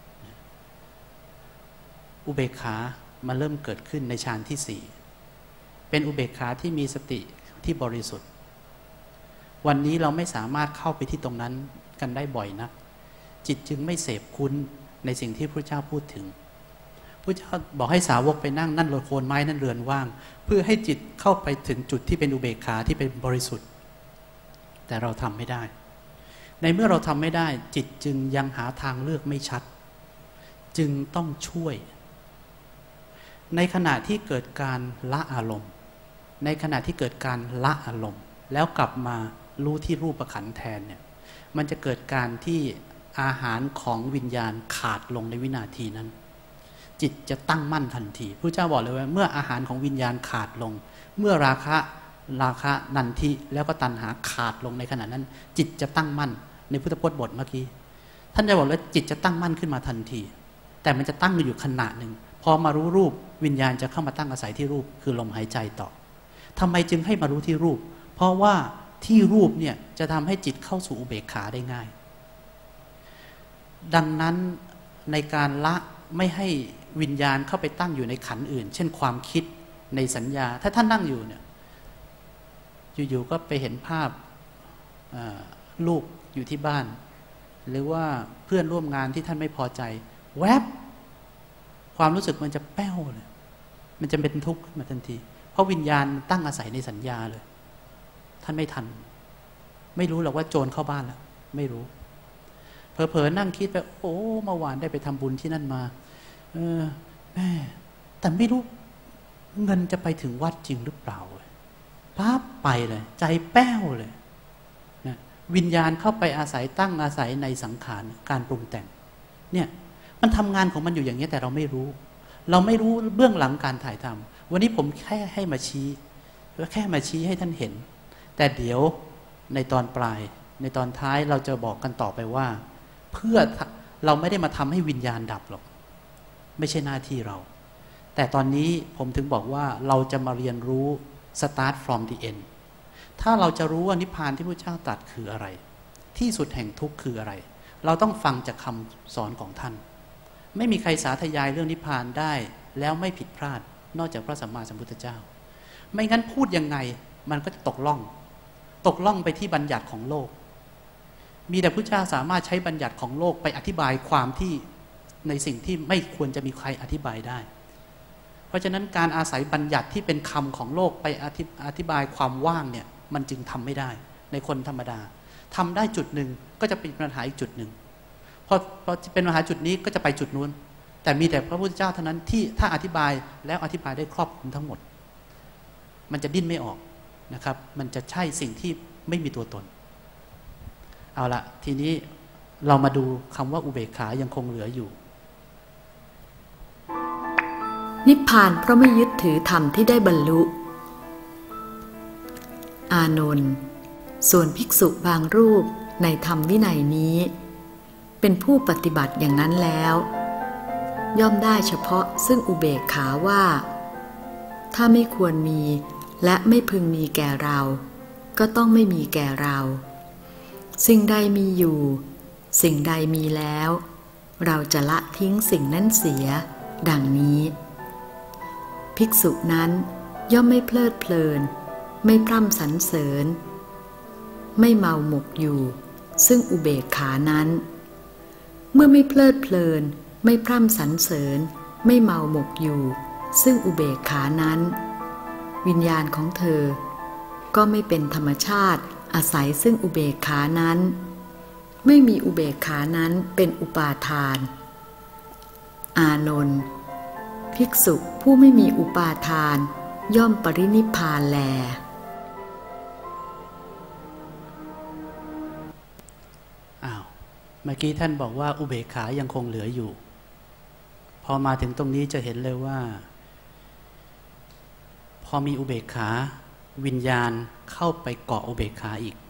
อุเบกขามาเริ่มเกิดขึ้นในฌานที่4เป็นอุเบกขาที่มีสติที่บริสุทธิ์วันนี้เราไม่สามารถเข้าไปที่ตรงนั้นกันได้บ่อยนักจิตจึงไม่เสพคุ้นในสิ่งที่พระเจ้าพูดถึงพระเจ้าบอกให้สาวกไปนั่งนั่นโคนไม้นั่นเรือนว่างเพื่อให้จิตเข้าไปถึงจุดที่เป็นอุเบกขาที่เป็นบริสุทธิ์แต่เราทำไม่ได้ในเมื่อเราทำไม่ได้จิตจึงยังหาทางเลือกไม่ชัดจึงต้องช่วยในขณะที่เกิดการละอารมณ์ในขณะที่เกิดการละอารมณ์แล้วกลับมารู้ที่รูปขันธ์แทนเนี่ยมันจะเกิดการที่อาหารของวิญญาณขาดลงในวินาทีนั้นจิตจะตั้งมั่นทันทีพระเจ้าบอกเลยว่าเมื่ออาหารของวิญญาณขาดลงเมื่อราคะนันทิแล้วก็ตัณหาขาดลงในขณะนั้นจิตจะตั้งมั่นในพุทธพจน์บทเมื่อกี้ท่านจะบอกว่าจิตจะตั้งมั่นขึ้นมาทันทีแต่มันจะตั้งอยู่ขณะหนึ่งพอมารู้รูปวิญญาณจะเข้ามาตั้งอาศัยที่รูปคือลมหายใจต่อทำไมจึงให้มารู้ที่รูปเพราะว่าที่รูปเนี่ยจะทำให้จิตเข้าสู่อุเบกขาได้ง่ายดังนั้นในการละไม่ให้วิญญาณเข้าไปตั้งอยู่ในขันธ์อื่นเช่นความคิดในสัญญาถ้าท่านนั่งอยู่เนี่ยอยู่ๆก็ไปเห็นภาพลูกอยู่ที่บ้านหรือว่าเพื่อนร่วมงานที่ท่านไม่พอใจแวบความรู้สึกมันจะแป้วเลยมันจะเป็นทุกข์ขึ้นมาทันทีเพราะวิญญาณตั้งอาศัยในสัญญาเลยท่านไม่ทันไม่รู้หรอกว่าโจรเข้าบ้านแล้วไม่รู้เผลอๆนั่งคิดไปโอ้เมื่อวานได้ไปทำบุญที่นั่นมาแม่แต่ไม่รู้เงินจะไปถึงวัดจริงหรือเปล่าปั๊บไปเลยใจแป้วเลยนะวิญญาณเข้าไปอาศัยตั้งอาศัยในสังขารการปรุงแต่งเนี่ยมันทำงานของมันอยู่อย่างนี้แต่เราไม่รู้เบื้องหลังการถ่ายทำวันนี้ผมแค่ให้มาชี้และแค่มาชี้ให้ท่านเห็นแต่เดี๋ยวในตอนปลายในตอนท้ายเราจะบอกกันต่อไปว่าเพื่อเราไม่ได้มาทำให้วิญญาณดับหรอกไม่ใช่หน้าที่เราแต่ตอนนี้ผมถึงบอกว่าเราจะมาเรียนรู้ start from the end ถ้าเราจะรู้ว่านิพพานที่พระเจ้าตรัสคืออะไรที่สุดแห่งทุกข์คืออะไรเราต้องฟังจากคำสอนของท่านไม่มีใครสาธยายเรื่องนิพพานได้แล้วไม่ผิดพลาดนอกจากพระสัมมาสัมพุทธเจ้าไม่งั้นพูดยังไงมันก็จะตกล่องไปที่บัญญัติของโลกมีแต่พระเจ้าสามารถใช้บัญญัติของโลกไปอธิบายความที่ในสิ่งที่ไม่ควรจะมีใครอธิบายได้เพราะฉะนั้นการอาศัยบัญญัติที่เป็นคำของโลกไปอธิบายความว่างเนี่ยมันจึงทำไม่ได้ในคนธรรมดาทำได้จุดหนึ่งก็จะเป็นปัญหาอีกจุดหนึ่งพอเป็นปัญหาจุดนี้ก็จะไปจุดนู้นแต่มีแต่พระพุทธเจ้าเท่านั้นที่ถ้าอธิบายแล้วอธิบายได้ครอบคลุมทั้งหมดมันจะดิ้นไม่ออกนะครับมันจะใช่สิ่งที่ไม่มีตัวตนเอาละทีนี้เรามาดูคำว่าอุเบกขายังคงเหลืออยู่นิพพานเพราะไม่ยึดถือธรรมที่ได้บรรลุอานนท์ส่วนภิกษุบางรูปในธรรมวินัยนี้เป็นผู้ปฏิบัติอย่างนั้นแล้วย่อมได้เฉพาะซึ่งอุเบกขาว่าถ้าไม่ควรมีและไม่พึงมีแก่เราก็ต้องไม่มีแก่เราสิ่งใดมีอยู่สิ่งใดมีแล้วเราจะละทิ้งสิ่งนั้นเสียดังนี้ภิกษุนั้นย่อมไม่เพลิดเพลินไม่พร่ำสรรเสริญไม่เมาหมกอยู่ซึ่งอุเบกขานั้นเมื่อไม่เพลิดเพลินไม่พร่ำสรรเสริญไม่เมาหมกอยู่ซึ่งอุเบกขานั้นวิญญาณของเธอก็ไม่เป็นธรรมชาติอาศัยซึ่งอุเบกขานั้นไม่มีอุเบกขานั้นเป็นอุปาทานอานนท์ภิกษุผู้ไม่มีอุปาทานย่อมปรินิพพานแลเมื่อกี้ท่านบอกว่าอุเบกขายังคงเหลืออยู่พอมาถึงตรงนี้จะเห็นเลยว่าพอมีอุเบกขาวิญญาณเข้าไปเกาะอุเบกขาอีก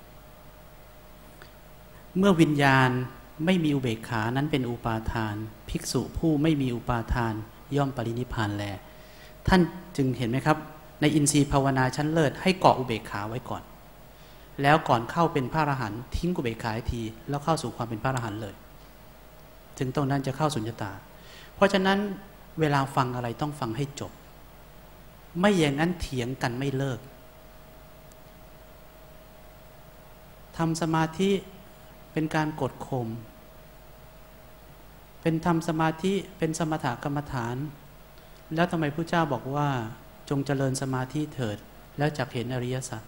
เมื่อวิญญาณไม่มีอุเบกขานั้นเป็นอุปาทานภิกษุผู้ไม่มีอุปาทานย่อมปรินิพพานแลท่านจึงเห็นไหมครับในอินทรีย์ภาวนาชั้นเลิศให้เกาะอุเบกขาไว้ก่อนแล้วก่อนเข้าเป็นพระอรหันต์ทิ้งอุเบกขาทีแล้วเข้าสู่ความเป็นพระอรหันต์เลยถึงตรงนั้นจะเข้าสุญญตาเพราะฉะนั้นเวลาฟังอะไรต้องฟังให้จบไม่อย่างนั้นเถียงกันไม่เลิกทำสมาธิเป็นการกดข่มเป็นทำสมาธิเป็นสมถกรรมฐานแล้วทำไมพระเจ้าบอกว่าจงเจริญสมาธิเถิดแล้วจักเห็นอริยสัจ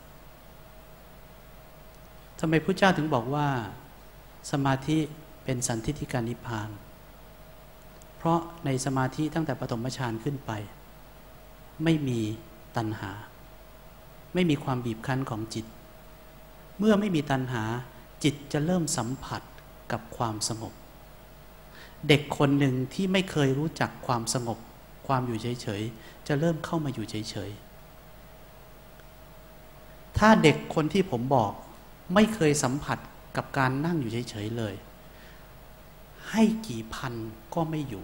ทำไมพระเจ้าถึงบอกว่าสมาธิเป็นสันทิฏฐิกานิพพานเพราะในสมาธิตั้งแต่ปฐมฌานขึ้นไปไม่มีตัณหาไม่มีความบีบคั้นของจิตเมื่อไม่มีตัณหาจิตจะเริ่มสัมผัสกับความสงบเด็กคนหนึ่งที่ไม่เคยรู้จักความสงบความอยู่เฉยๆจะเริ่มเข้ามาอยู่เฉยๆถ้าเด็กคนที่ผมบอกไม่เคยสัมผัสกับการนั่งอยู่เฉยๆเลยให้กี่พันก็ไม่อยู่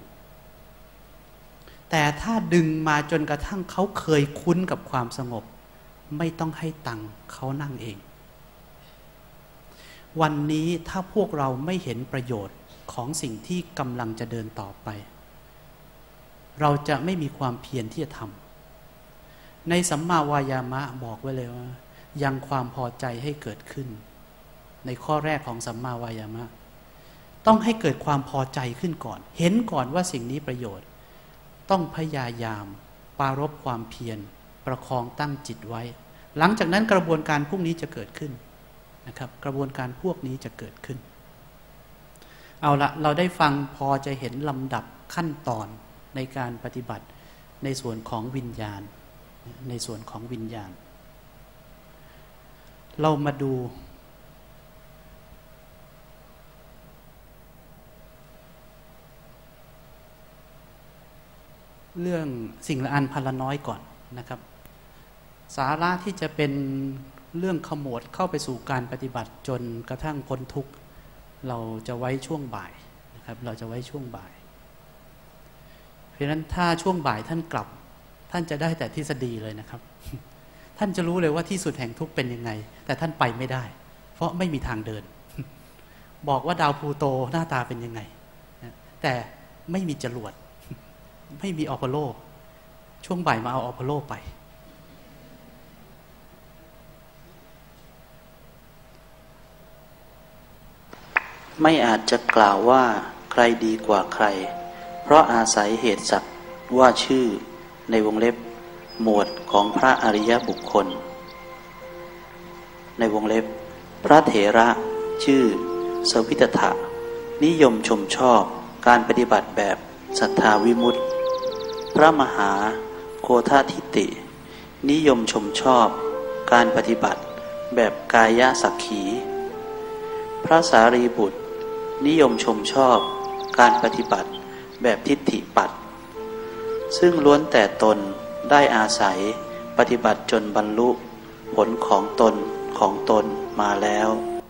แต่ถ้าดึงมาจนกระทั่งเขาเคยคุ้นกับความสงบไม่ต้องให้ตังค์เขานั่งเองวันนี้ถ้าพวกเราไม่เห็นประโยชน์ของสิ่งที่กำลังจะเดินต่อไปเราจะไม่มีความเพียรที่จะทำในสัมมาวายามะบอกไว้เลยว่ายังความพอใจให้เกิดขึ้นในข้อแรกของสัมมาวายามะต้องให้เกิดความพอใจขึ้นก่อนเห็นก่อนว่าสิ่งนี้ประโยชน์ต้องพยายามปรารภความเพียรประคองตั้งจิตไว้หลังจากนั้นกระบวนการพวกนี้จะเกิดขึ้นนะครับกระบวนการพวกนี้จะเกิดขึ้นเอาละเราได้ฟังพอจะเห็นลำดับขั้นตอนในการปฏิบัติในส่วนของวิญญาณในส่วนของวิญญาณเรามาดูเรื่องสิ่งละอันพันละน้อยก่อนนะครับสาระที่จะเป็นเรื่องขมวดเข้าไปสู่การปฏิบัติจนกระทั่งพ้นทุกข์เราจะไว้ช่วงบ่ายนะครับเราจะไว้ช่วงบ่ายเพราะฉะนั้นถ้าช่วงบ่ายท่านกลับท่านจะได้แต่ทฤษฎีเลยนะครับท่านจะรู้เลยว่าที่สุดแห่งทุกข์เป็นยังไงแต่ท่านไปไม่ได้เพราะไม่มีทางเดินบอกว่าดาวพลูโตหน้าตาเป็นยังไงแต่ไม่มีจรวดไม่มีอพอลโลช่วงบ่ายมาเอาอพอลโลไปไม่อาจจะกล่าวว่าใครดีกว่าใครเพราะอาศัยเหตุสัตว์ว่าชื่อในวงเล็บหมวดของพระอริยบุคคลในวงเล็บพระเถระชื่อสวิตถะนิยมชมชอบการปฏิบัติแบบศรัทธาวิมุตติพระมหาโคททิตินิยมชมชอบการปฏิบัติแบบกายสักขีพระสารีบุตรนิยมชมชอบการปฏิบัติแบบทิฏฐิปัตติซึ่งล้วนแต่ตนได้อาศัยปฏิบัติจนบรรลุผลของตนมาแล้ว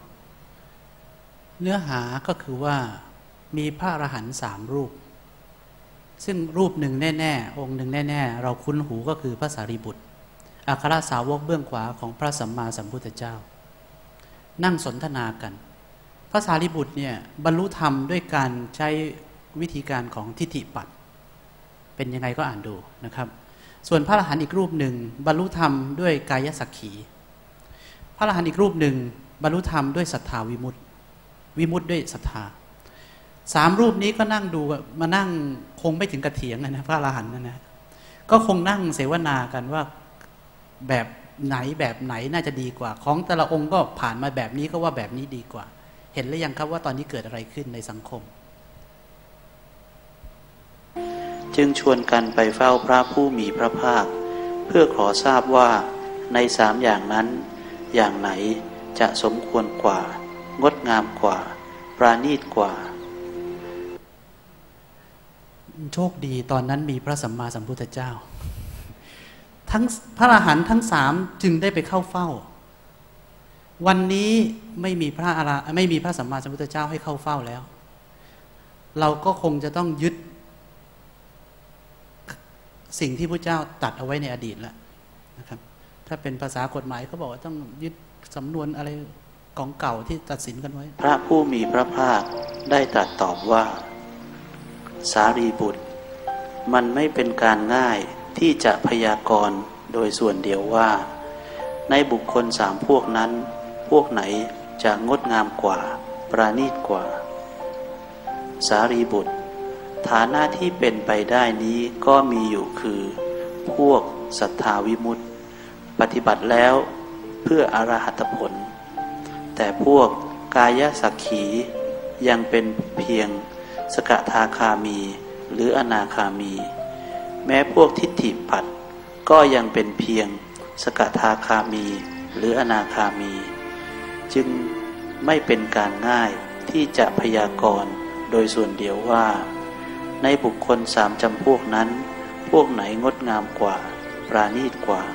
เนื้อหาก็คือว่ามีพระอรหันต์3 รูปซึ่งรูปหนึ่งแน่ๆองค์หนึ่งแน่ๆเราคุ้นหูก็คือพระสารีบุตรอัครสาวกเบื้องขวาของพระสัมมาสัมพุทธเจ้านั่งสนทนากันพระสารีบุตรเนี่ยบรรลุธรรมด้วยการใช้วิธีการของทิฏฐิปัตย์เป็นยังไงก็อ่านดูนะครับส่วนพระอรหันต์อีกรูปหนึ่งบรรลุธรรมด้วยกายสักขีพระอรหันต์อีกรูปหนึ่งบรรลุธรรมด้วยศรัทธาวิมุตติวิมุตติด้วยศรัทธา3รูปนี้ก็นั่งดูมานั่งคงไม่ถึงกระเถียงนะพระอรหันต์นะก็คงนั่งเสวนากันว่าแบบไหนน่าจะดีกว่าของแต่ละองค์ก็ผ่านมาแบบนี้ก็ว่าแบบนี้ดีกว่าเห็นหรือยังครับว่าตอนนี้เกิดอะไรขึ้นในสังคมจึงชวนกันไปเฝ้าพระผู้มีพระภาคเพื่อขอทราบว่าใน3อย่างนั้นอย่างไหนจะสมควรกว่างดงามกว่าปราณีตกว่าโชคดีตอนนั้นมีพระสัมมาสัมพุทธเจ้าทั้งพระอรหันต์ทั้ง3จึงได้ไปเข้าเฝ้าวันนี้ไม่มีพระสัมมาสัมพุทธเจ้าให้เข้าเฝ้าแล้วเราก็คงจะต้องยึดสิ่งที่พระเจ้าตัดเอาไว้ในอดีตแล้วนะครับถ้าเป็นภาษากฎหมายเขาบอกว่าต้องยึดสำนวนอะไรของเก่าที่ตัดสินกันไว้พระผู้มีพระภาคได้ตรัสตอบว่าสารีบุตรมันไม่เป็นการง่ายที่จะพยากรณ์โดยส่วนเดียวว่าในบุคคล3พวกนั้นพวกไหนจะงดงามกว่าปราณีตกว่าสารีบุตรฐานะที่เป็นไปได้นี้ก็มีอยู่คือพวกศรัทธาวิมุตติปฏิบัติแล้วเพื่ออรหัตผลแต่พวกกายสักขียังเป็นเพียงสกทาคามีหรืออนาคามีแม้พวกทิฏฐิปัตย์ก็ยังเป็นเพียงสกทาคามีหรืออนาคามีจึงไม่เป็นการง่ายที่จะพยากรณ์โดยส่วนเดียวว่าในบุคคล3จำพวกนั้นพวกไหนงดงามกว่าปราณีตกว่า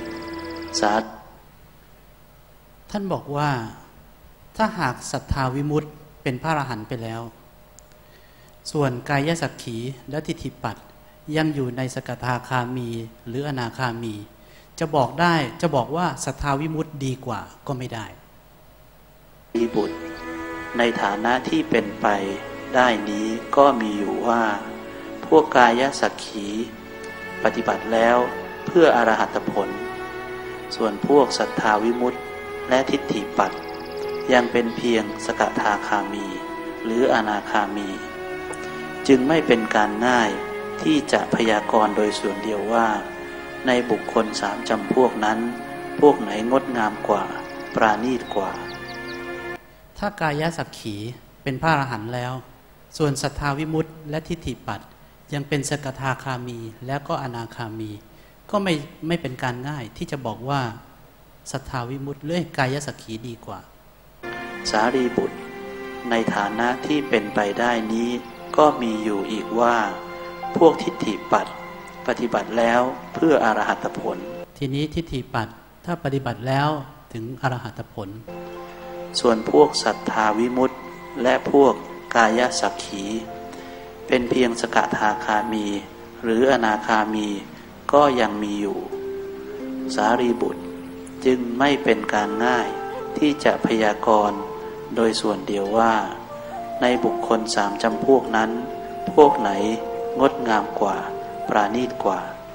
ท่านบอกว่าถ้าหากศรัทธาวิมุตติเป็นพระอรหันต์ไปแล้วส่วนกายสักขีและทิฏฐิปัตย์ยังอยู่ในสกทาคามีหรืออนาคามีจะบอกว่าศรัทธาวิมุตติดีกว่าก็ไม่ได้มีบุตรในฐานะที่เป็นไปได้นี้ก็มีอยู่ว่าพวกกายสักขีปฏิบัติแล้วเพื่ออรหัตผลส่วนพวกศรัทธาวิมุตติและทิฏฐิปัตย์ยังเป็นเพียงสกทาคามีหรืออนาคามีจึงไม่เป็นการง่ายที่จะพยากรณ์โดยส่วนเดียวว่าในบุคคล3จำพวกนั้นพวกไหนงดงามกว่าปราณีตกว่าถ้ากายสักขีเป็นพระอรหันต์แล้วส่วนศรัทธาวิมุตติและทิฏฐิปัตย์ยังเป็นสกทาคามีและก็อนาคามีก็ไม่เป็นการง่ายที่จะบอกว่าศรัทธาวิมุตติหรือกายสักขีดีกว่าสารีบุตรในฐานะที่เป็นไปได้นี้ก็มีอยู่อีกว่าพวกทิฏฐิปัตย์ปฏิบัติแล้วเพื่ออรหัตผลทีนี้ทิฏฐิปัตย์ถ้าปฏิบัติแล้วถึงอรหัตผลส่วนพวกศรัทธาวิมุตติและพวกกายสักขีเป็นเพียงสกทาคามีหรืออนาคามีก็ยังมีอยู่สารีบุตรจึงไม่เป็นการง่ายที่จะพยากรณ์โดยส่วนเดียวว่าในบุคคล3จำพวกนั้นพวกไหนงดงามกว่าปราณีตกว่า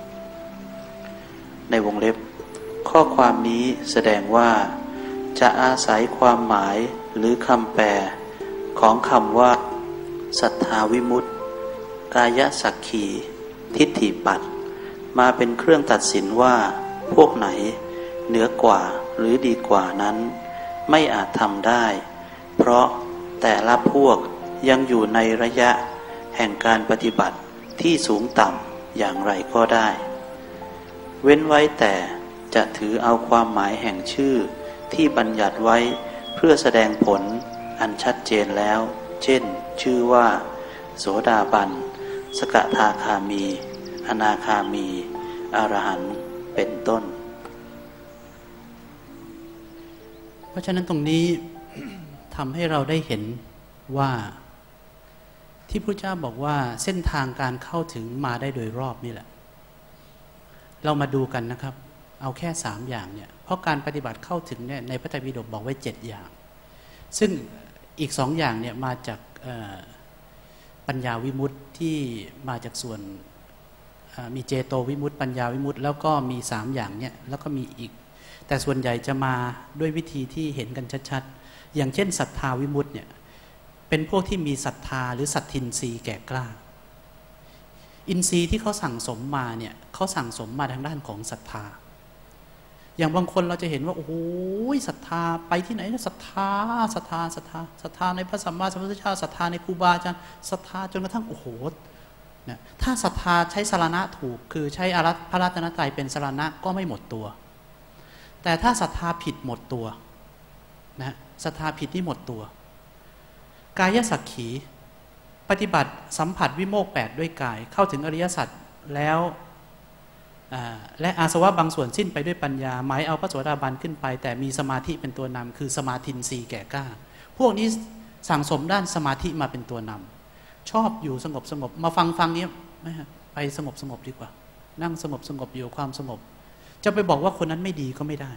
ในวงเล็บข้อความนี้แสดงว่าจะอาศัยความหมายหรือคำแปลของคำว่าศรัทธาวิมุตติกายสักขีทิฏฐิปัตย์มาเป็นเครื่องตัดสินว่าพวกไหนเหนือกว่าหรือดีกว่านั้นไม่อาจทำได้เพราะแต่ละพวกยังอยู่ในระยะแห่งการปฏิบัติที่สูงต่ำอย่างไรก็ได้เว้นไว้แต่จะถือเอาความหมายแห่งชื่อที่บัญญัติไว้เพื่อแสดงผลอันชัดเจนแล้วเช่นชื่อว่าโสดาบันสกทาคามีอนาคามีอรหันต์เป็นต้นเพราะฉะนั้นตรงนี้ ทำให้เราได้เห็นว่าที่พระเจ้าบอกว่าเส้นทางการเข้าถึงมาได้โดยรอบนี่แหละเรามาดูกันนะครับเอาแค่3อย่างเนี่ยเพราะการปฏิบัติเข้าถึงเนี่ยในพระไตรปิฎกบอกไว้7อย่างซึ่งอีก2อย่างเนี่ยมาจากปัญญาวิมุตติที่มาจากส่วนมีเจโตวิมุตติปัญญาวิมุตติแล้วก็มี3อย่างเนี่ยแล้วก็มีอีกแต่ส่วนใหญ่จะมาด้วยวิธีที่เห็นกันชัดๆอย่างเช่นศรัทธาวิมุตติเนี่ยเป็นพวกที่มีศรัทธาหรือสัตทินทรีย์แก่กล้าอินทรีย์ที่เขาสั่งสมมาเนี่ยเขาสั่งสมมาทางด้านของศรัทธาอย่างบางคนเราจะเห็นว่าโอ้โหศรัทธาไปที่ไหนศรัทธาศรัทธาศรัทธาศรัทธาในพระสัมมาสัมพุทธเจ้าศรัทธาในครูบาอาจารย์ศรัทธาจนกระทั่งโอ้โหเนี่ยถ้าศรัทธาใช้สรณะถูกคือใช้พระรัตนตรัยเป็นสรณะก็ไม่หมดตัวแต่ถ้าศรัทธาผิดหมดตัวนะศรัทธาผิดนี่หมดตัวกายสักขีปฏิบัติสัมผัสวิโมกข์8ด้วยกายเข้าถึงอริยสัจแล้วและอาสวะบางส่วนสิ้นไปด้วยปัญญาหมายเอาพระโสดาบันขึ้นไปแต่มีสมาธิเป็นตัวนำคือสมาธินทรีย์แก่กล้าพวกนี้สั่งสมด้านสมาธิมาเป็นตัวนำชอบอยู่สงบสงบมาฟังนี้ไปสงบดีกว่านั่งสงบอยู่ความสงบจะไปบอกว่าคนนั้นไม่ดีก็ไม่ได้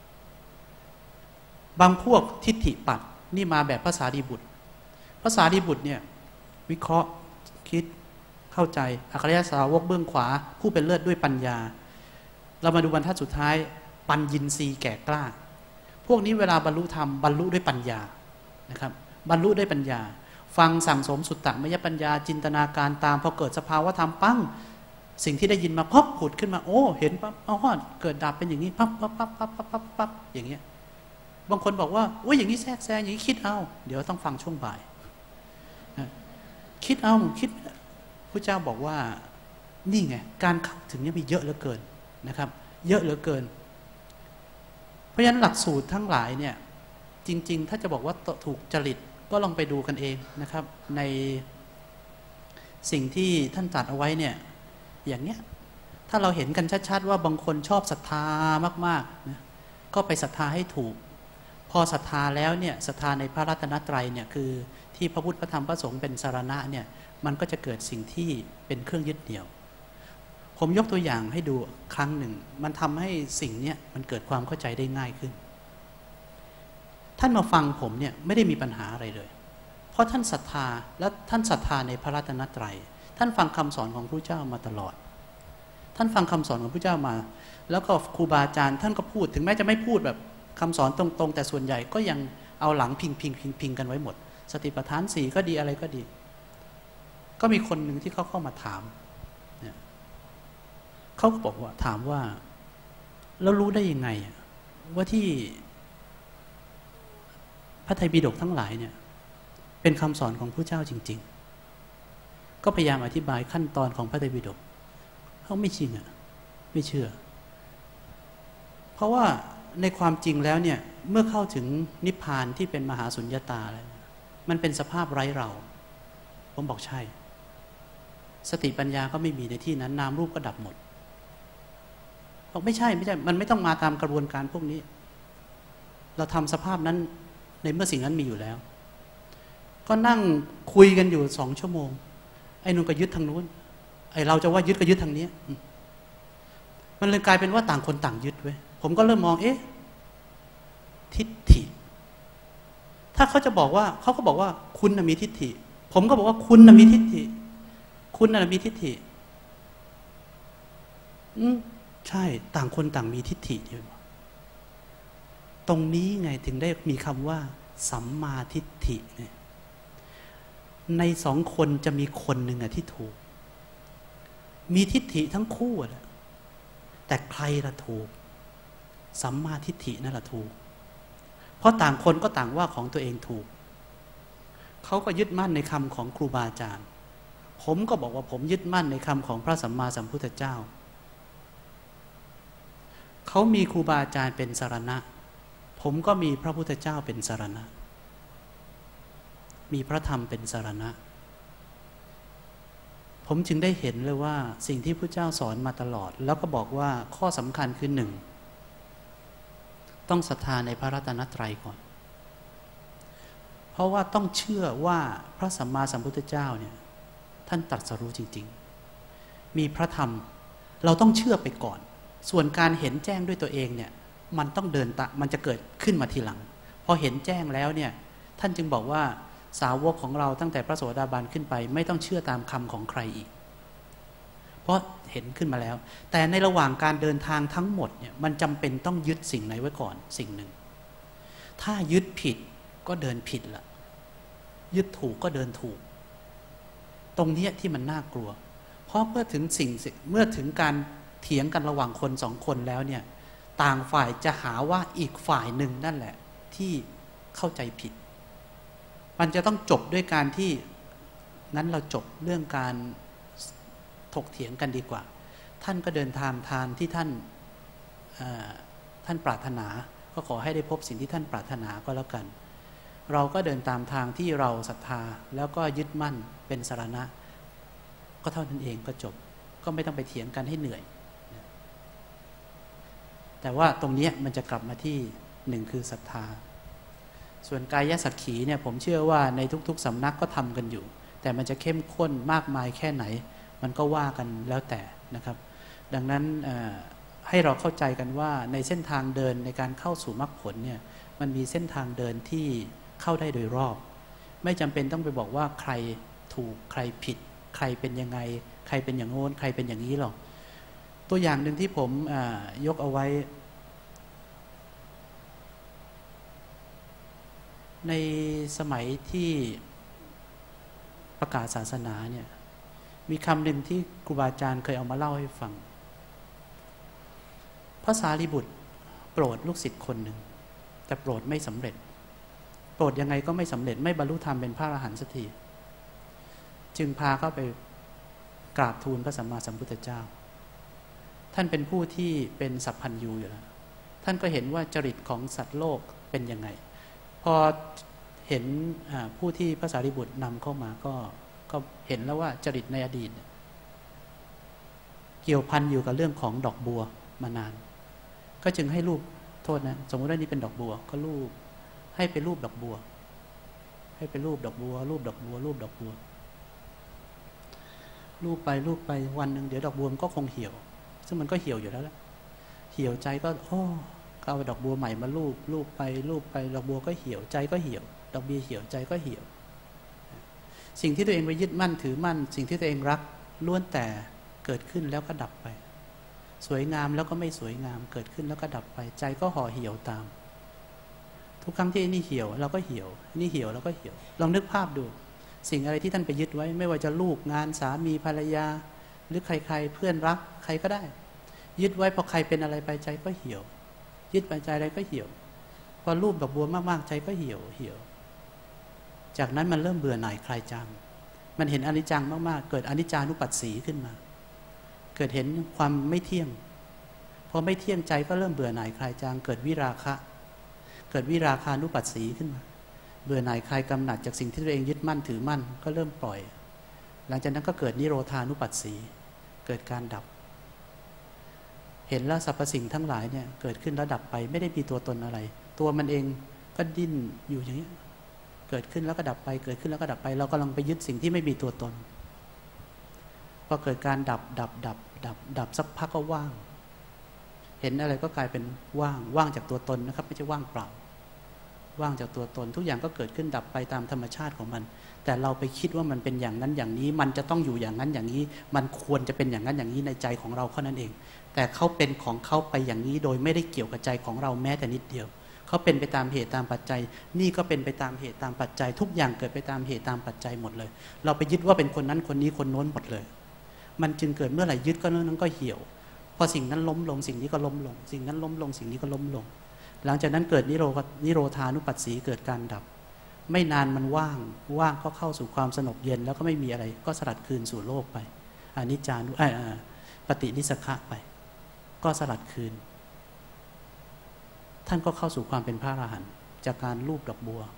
บางพวกทิฏฐิปัดนี่มาแบบภาษาดีบุตรภาษาดีบุตรเนี่ยวิเคราะห์คิดเข้าใจอริยสาวกเบื้องขวาผู้เป็นเลิศด้วยปัญญาเรามาดูบรรทัดสุดท้ายปัญญินทรีย์แก่กล้าพวกนี้เวลาบรรลุธรรมบรรลุด้วยปัญญานะครับบรรลุด้วยปัญญาฟังสั่งสมสุตตมยปัญญาจินตนาการตามพอเกิดสภาวะธรรมปั้งสิ่งที่ได้ยินมาพับผุดขึ้นมาโอ้เห็นปั๊บอ๋อเกิดดับเป็นอย่างนี้ปั๊บอย่างเงี้ยบางคนบอกว่าโอ้ยอย่างนี้แทรกแซงอย่างนี้คิดเอาเดี๋ยวต้องฟังช่วงบ่ายคิดเอาคิดพระเจ้าบอกว่านี่ไงการเข้าถึงนี่มีเยอะเหลือเกินนะครับเยอะเหลือเกินเพราะฉะนั้นหลักสูตรทั้งหลายเนี่ยจริงๆถ้าจะบอกว่าถูกจริตก็ลองไปดูกันเองนะครับในสิ่งที่ท่านตรัสเอาไว้เนี่ยอย่างเนี้ยถ้าเราเห็นกันชัดๆว่าบางคนชอบศรัทธามากๆนะก็ไปศรัทธาให้ถูกพอศรัทธาแล้วเนี่ยศรัทธาในพระรัตนตรัยเนี่ยคือที่พระพุทธพระธรรมพระสงฆ์เป็นสรณะเนี่ยมันก็จะเกิดสิ่งที่เป็นเครื่องยึดเหนี่ยวผมยกตัวอย่างให้ดูครั้งหนึ่งมันทำให้สิ่งนี้มันเกิดความเข้าใจได้ง่ายขึ้นท่านมาฟังผมเนี่ยไม่ได้มีปัญหาอะไรเลยเพราะท่านศรัทธาและท่านศรัทธาในพระรัตนตรัยท่านฟังคำสอนของพระเจ้ามาตลอดท่านฟังคำสอนของพระเจ้ามาแล้วก็ครูบาอาจารย์ท่านก็พูดถึงแม้จะไม่พูดแบบคำสอนตรงๆแต่ส่วนใหญ่ก็ยังเอาหลังพิงกันไว้หมดสติปัฏฐาน4ก็ดีอะไรก็ดีก็มีคนหนึ่งที่เขาเข้ามาถามเนี่ยเขาก็บอกว่าถามว่าแล้วรู้ได้ยังไงว่าที่พระไตรปิฎกทั้งหลายเนี่ยเป็นคำสอนของพระเจ้าจริงๆก็พยายามอธิบายขั้นตอนของพระไตรปิฎกเขาไม่จริงไม่เชื่อเพราะว่าในความจริงแล้วเนี่ยเมื่อเข้าถึงนิพพานที่เป็นมหาสุญญตาแล้วมันเป็นสภาพไร้เราผมบอกใช่สติปัญญาก็ไม่มีในที่นั้นนามรูปก็ดับหมดบอกไม่ใช่มันไม่ต้องมาตามกระบวนการพวกนี้เราทำสภาพนั้นในเมื่อสิ่งนั้นมีอยู่แล้วก็นั่งคุยกันอยู่2 ชั่วโมงไอ้นุ่นก็ยึดทางนู้นไอ้เราจะว่ายึดก็ยึดทางนี้มันเลยกลายเป็นว่าต่างคนต่างยึดเว้ยผมก็เริ่มมองทิฏฐิถ้าเขาจะบอกว่าเขาก็บอกว่าคุณน่ะมีทิฏฐิผมก็บอกว่าคุณน่ะมีทิฏฐิคุณน่ะมีทิฏฐิใช่ต่างคนต่างมีทิฏฐิอยู่ตรงนี้ไงถึงได้มีคำว่าสัมมาทิฏฐิเนี่ยใน2 คนจะมีคนหนึ่งที่ถูกมีทิฏฐิทั้งคู่แหละแต่ใครละถูกสัมมาทิฏฐินั่นแหละถูกเพราะต่างคนก็ต่างว่าของตัวเองถูกเขาก็ยึดมั่นในคำของครูบาอาจารย์ผมก็บอกว่าผมยึดมั่นในคำของพระสัมมาสัมพุทธเจ้าเขามีครูบาอาจารย์เป็นสรณะผมก็มีพระพุทธเจ้าเป็นสรณะมีพระธรรมเป็นสรณะผมจึงได้เห็นเลยว่าสิ่งที่พระเจ้าสอนมาตลอดแล้วก็บอกว่าข้อสำคัญคือ 1ต้องศรัทธาในพระรัตนตรัยก่อนเพราะว่าต้องเชื่อว่าพระสัมมาสัมพุทธเจ้าเนี่ยท่านตรัสรู้จริงๆมีพระธรรมเราต้องเชื่อไปก่อนส่วนการเห็นแจ้งด้วยตัวเองเนี่ยมันต้องเดินมันจะเกิดขึ้นมาทีหลังพอเห็นแจ้งแล้วเนี่ยท่านจึงบอกว่าสาวกของเราตั้งแต่พระโสดาบันขึ้นไปไม่ต้องเชื่อตามคำของใครอีกเพราะเห็นขึ้นมาแล้วแต่ในระหว่างการเดินทางทั้งหมดเนี่ยมันจำเป็นต้องยึดสิ่งไหนไว้ก่อนสิ่งหนึ่งถ้ายึดผิดก็เดินผิดละยึดถูกก็เดินถูกตรงนี้ที่มันน่ากลัวเพราะเมื่อถึงการเถียงกันระหว่างคนสองคนแล้วเนี่ยต่างฝ่ายจะหาว่าอีกฝ่ายหนึ่งนั่นแหละที่เข้าใจผิดมันจะต้องจบด้วยการที่นั้นเราจบเรื่องการถกเถียงกันดีกว่าท่านก็เดินทางที่ท่านปรารถนาก็ขอให้ได้พบสิ่งที่ท่านปรารถนาก็แล้วกันเราก็เดินตามทางที่เราศรัทธาแล้วก็ยึดมั่นเป็นสรณะก็เท่านั้นเองก็จบก็ไม่ต้องไปเถียงกันให้เหนื่อยแต่ว่าตรงนี้มันจะกลับมาที่หนึ่งคือศรัทธาส่วนกายสักขีเนี่ยผมเชื่อว่าในทุกๆสำนักก็ทำกันอยู่แต่มันจะเข้มข้นมากมายแค่ไหนมันก็ว่ากันแล้วแต่นะครับดังนั้นให้เราเข้าใจกันว่าในเส้นทางเดินในการเข้าสู่มรรคผลเนี่ยมันมีเส้นทางเดินที่เข้าได้โดยรอบไม่จำเป็นต้องไปบอกว่าใครถูกใครผิดใครเป็นยังไงใครเป็นอย่างโน้นใครเป็นอย่างนี้หรอกตัวอย่างหนึ่งที่ผมยกเอาไว้ในสมัยที่ประกาศศาสนาเนี่ยมีคำหนึ่งที่ครูบาอาจารย์เคยเอามาเล่าให้ฟังพระสารีบุตรโปรดลูกศิษย์คนหนึ่งแต่โปรดไม่สำเร็จโปรดยังไงก็ไม่สำเร็จไม่บรรลุธรรมเป็นพระอรหันต์สักทีจึงพาเข้าไปกราบทูลพระสัมมาสัมพุทธเจ้าท่านเป็นผู้ที่เป็นสัพพัญญูอยู่แล้วท่านก็เห็นว่าจริตของสัตว์โลกเป็นยังไงพอเห็นผู้ที่พระสารีบุตรนำเข้ามาก็เห็นแล้วว่าจริตในอดีตเกี่ยวพันอยู่กับเรื่องของดอกบัวมานานก็จึงให้รูปโทษนะสมมติว่านี่เป็นดอกบัวก็รูปให้ไปรูปดอกบัวให้ไปรูปดอกบัวรูปดอกบัวรูปดอกบัวรูปไปวันหนึ่งเดี๋ยวดอกบัวมันก็คงเหี่ยวซึ่งมันก็เหี่ยวอยู่แล้วแหละเหี่ยวใจก็เอาดอกบัวใหม่มารูปไปดอกบัวก็เหี่ยวใจก็เหี่ยวดอกบัวเหี่ยวใจก็เหี่ยวสิ่งที่ตัวเองไปยึดมั่นถือมั่นสิ่งที่ตัวเองรักล้วนแต่เกิดขึ้นแล้วก็ดับไปสวยงามแล้วก็ไม่สวยงามเกิดขึ้นแล้วก็ดับไปใจก็ห่อเหี่ยวตามทุกครั้งที่นี่เหี่ยวเราก็เหี่ยวนี่เหี่ยวเราก็เหี่ยวลองนึกภาพดูสิ่งอะไรที่ท่านไปยึดไว้ไม่ว่าจะลูกงานสามีภรรยาหรือใครๆเพื่อนรักใครก็ได้ยึดไว้พอใครเป็นอะไรไปใจก็เหี่ยวยึดไปใจอะไรก็เหี่ยวพอรูปดอกบัวมากๆใจก็เหี่ยวจากนั้นมันเริ่มเบื่อหน่ายคลายจางมันเห็นอนิจจังมากๆเกิดอนิจจานุปัสสีขึ้นมาเกิดเห็นความไม่เที่ยงพอไม่เที่ยงใจก็เริ่มเบื่อหน่ายคลายจางเกิดวิราคะเกิดวิราคานุปัสสีขึ้นมาเบื่อหน่ายคลายกำหนัดจากสิ่งที่ตัวเองยึดมั่นถือมั่นก็เริ่มปล่อยหลังจากนั้นก็เกิดนิโรธานุปัสสีเกิดการดับเห็นแล้วสรรพสิ่งทั้งหลายเนี่ยเกิดขึ้นแล้วดับไปไม่ได้มีตัวตนอะไรตัวมันเองก็ดิ้นอยู่อย่างนี้เกิดขึ้นแล้วก็ดับไปเกิดขึ้นแล้วก็ดับไปเรากำลังไปยึดสิ่งที่ไม่มีตัวตนพอเกิดการดับสักพักก็ว่างเห็นอะไรก็กลายเป็นว่างจากตัวตนนะครับไม่ใช่ว่างเปล่าว่างจากตัวตนทุกอย่างก็เกิดขึ้นดับไปตามธรรมชาติของมันแต่เราไปคิดว่ามันเป็นอย่างนั้นอย่างนี้มันจะต้องอยู่อย่างนั้นอย่างนี้มันควรจะเป็นอย่างนั้นอย่างนี้ในใจของเราเท่านั้นเองแต่เขาเป็นของเขาไปอย่างนี้โดยไม่ได้เกี่ยวกับใจของเราแม้แต่นิดเดียวเขาเป็นไปตามเหตุตามปัจจัยนี่ก็เป็นไปตามเหตุตามปัจจัยทุกอย่างเกิดไปตามเหตุตามปัจจัยหมดเลยเราไปยึดว่าเป็นคนนั้นคนนี้คนโน้นหมดเลยมันจึงเกิดเมื่อไหร่ยึดก็นั้นก็เหี่ยวพอสิ่งนั้นล้มลงสิ่งนี้ก็ล้มลงสิ่งนั้นล้มลงสิ่งนี้ก็ล้มลงหลังจากนั้นเกิดนิโรธานุปัสสีเกิดการดับไม่นานมันว่างก็เข้าสู่ความสงบเย็นแล้วก็ไม่มีอะไรก็สลัดคืนสู่โลกไปอนิจจานุปฏินิสขะไปก็สลัดคืนท่านก็เข้าสู่ความเป็นพระอรหันต์จากการรูปดอกบัว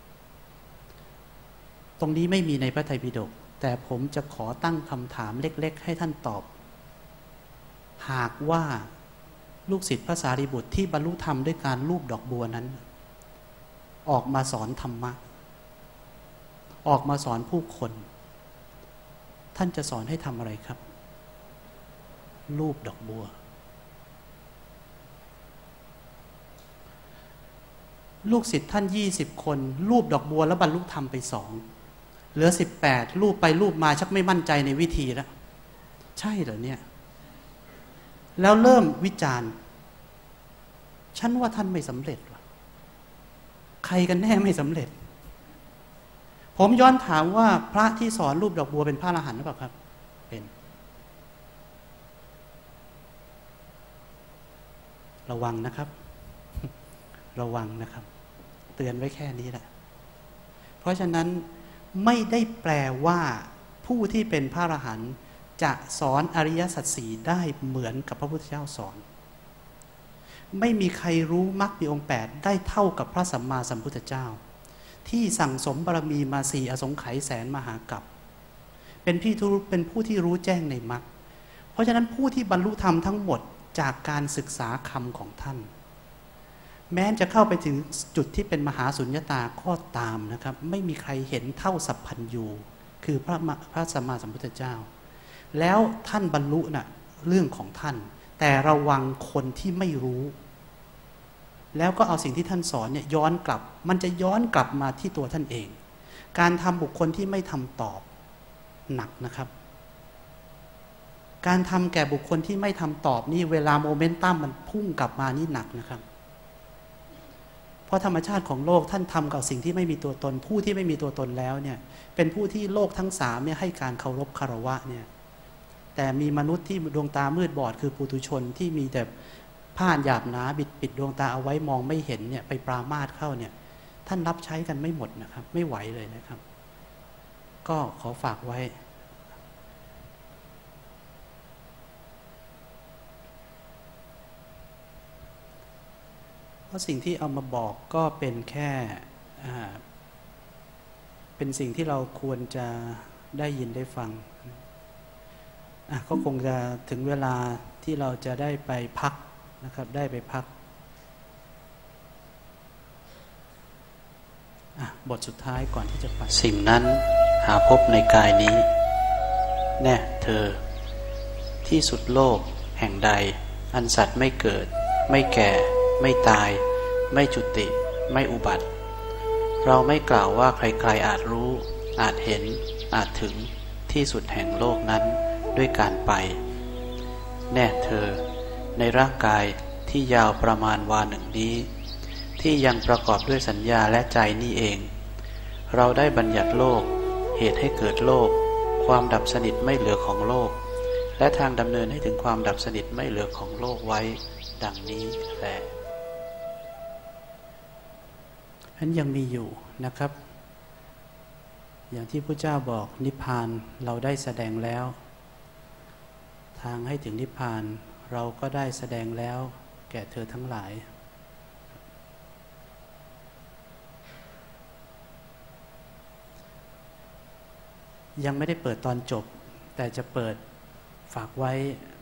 ตรงนี้ไม่มีในพระไตรปิฎกแต่ผมจะขอตั้งคำถามเล็กๆให้ท่านตอบหากว่าลูกศิษย์พระสารีบุตรที่บรรลุธรรมด้วยการรูปดอกบัวนั้นออกมาสอนธรรมะออกมาสอนผู้คนท่านจะสอนให้ทำอะไรครับรูปดอกบัวลูกศิษย์ท่าน20 คนรูปดอกบัวแล้วบรรลุธรรมไป2 เหลือ18รูปไปรูปมาชักไม่มั่นใจในวิธีแล้วใช่เหรอเนี่ยแล้วเริ่มวิจารณ์ฉันว่าท่านไม่สำเร็จว่ะใครกันแน่ไม่สำเร็จผมย้อนถามว่าพระที่สอนรูปดอกบัวเป็นพระอรหันต์หรือเปล่าครับเป็นระวังนะครับระวังนะครับเตือนไว้แค่นี้แหละเพราะฉะนั้นไม่ได้แปลว่าผู้ที่เป็นพระอรหันต์จะสอนอริยสัจสี่ได้เหมือนกับพระพุทธเจ้าสอนไม่มีใครรู้มรรคมีองค์8ได้เท่ากับพระสัมมาสัมพุทธเจ้าที่สั่งสมบารมีมา4อสงไขยแสนมหากัปเป็นผู้ที่รู้แจ้งในมรรคเพราะฉะนั้นผู้ที่บรรลุธรรมทั้งหมดจากการศึกษาคำของท่านแม้จะเข้าไปถึงจุดที่เป็นมหาสุญญตาก็ตามนะครับไม่มีใครเห็นเท่าสัพพัญญูคือพระสัมมาสัมพุทธเจ้าแล้วท่านบรรลุน่ะเรื่องของท่านแต่ระวังคนที่ไม่รู้แล้วก็เอาสิ่งที่ท่านสอนเนี่ยย้อนกลับมันจะย้อนกลับมาที่ตัวท่านเองการทำบุคคลที่ไม่ทำตอบหนักนะครับการทำแก่บุคคลที่ไม่ทำตอบนี่เวลาโมเมนตัมมันพุ่งกลับมานี่หนักนะครับเพราะธรรมชาติของโลกท่านทำกับสิ่งที่ไม่มีตัวตนผู้ที่ไม่มีตัวตนแล้วเนี่ยเป็นผู้ที่โลกทั้ง3เนี่ยให้การเคารพคารวะเนี่ยแต่มีมนุษย์ที่ดวงตามืดบอดคือปุถุชนที่มีแต่ผ้าหยาบหนาปิดดวงตาเอาไว้มองไม่เห็นเนี่ยไปปรามาสเข้าเนี่ยท่านรับใช้กันไม่หมดนะครับไม่ไหวเลยนะครับก็ขอฝากไว้เพราะสิ่งที่เอามาบอกก็เป็นแค่เป็นสิ่งที่เราควรจะได้ยินได้ฟังก็คงจะถึงเวลาที่เราจะได้ไปพักนะครับได้ไปพักบทสุดท้ายก่อนที่จะไปสิ่งนั้นหาพบในกายนี้แน่เธอที่สุดโลกแห่งใดอันสัตว์ไม่เกิดไม่แก่ไม่ตายไม่จุติไม่อุบัติเราไม่กล่าวว่าใครๆอาจรู้อาจเห็นอาจถึงที่สุดแห่งโลกนั้นด้วยการไปแน่เธอในร่างกายที่ยาวประมาณวาหนึ่งนี้ที่ยังประกอบด้วยสัญญาและใจนี่เองเราได้บัญญัติโลกเหตุให้เกิดโลกความดับสนิทไม่เหลือของโลกและทางดำเนินให้ถึงความดับสนิทไม่เหลือของโลกไว้ดังนี้แลนั้นยังมีอยู่นะครับอย่างที่พระเจ้าบอกนิพพานเราได้แสดงแล้วทางให้ถึงนิพพานเราก็ได้แสดงแล้วแก่เธอทั้งหลายยังไม่ได้เปิดตอนจบแต่จะเปิดฝากไว้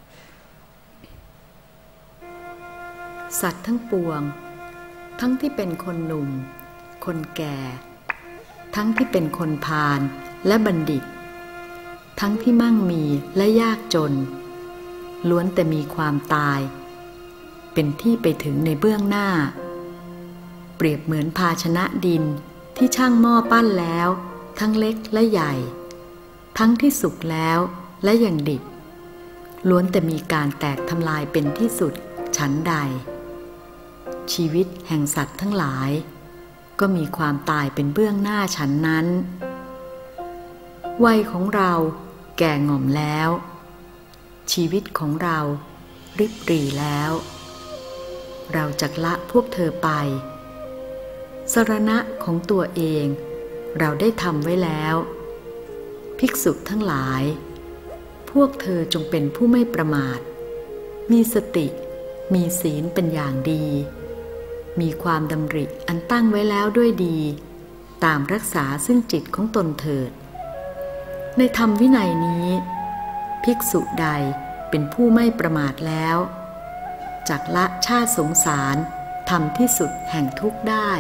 สัตว์ทั้งปวงทั้งที่เป็นคนหนุ่มคนแก่ทั้งที่เป็นคนพาลและบัณฑิตทั้งที่มั่งมีและยากจนล้วนแต่มีความตายเป็นที่ไปถึงในเบื้องหน้าเปรียบเหมือนภาชนะดินที่ช่างหม้อปั้นแล้วทั้งเล็กและใหญ่ทั้งที่สุกแล้วและยังดิบล้วนแต่มีการแตกทำลายเป็นที่สุดฉันใดชีวิตแห่งสัตว์ทั้งหลายก็มีความตายเป็นเบื้องหน้าฉันนั้นวัยของเราแก่ง่อมแล้วชีวิตของเราริบหรี่แล้วเราจักละพวกเธอไปสรณะของตัวเองเราได้ทำไว้แล้วภิกษุทั้งหลายพวกเธอจงเป็นผู้ไม่ประมาทมีสติมีศีลเป็นอย่างดีมีความดำริอันตั้งไว้แล้วด้วยดีตามรักษาซึ่งจิตของตนเถิดในธรรมวินัยนี้ภิกษุใดเป็นผู้ไม่ประมาทแล้วจักละชาติสงสารทำที่สุดแห่งทุกข์ได้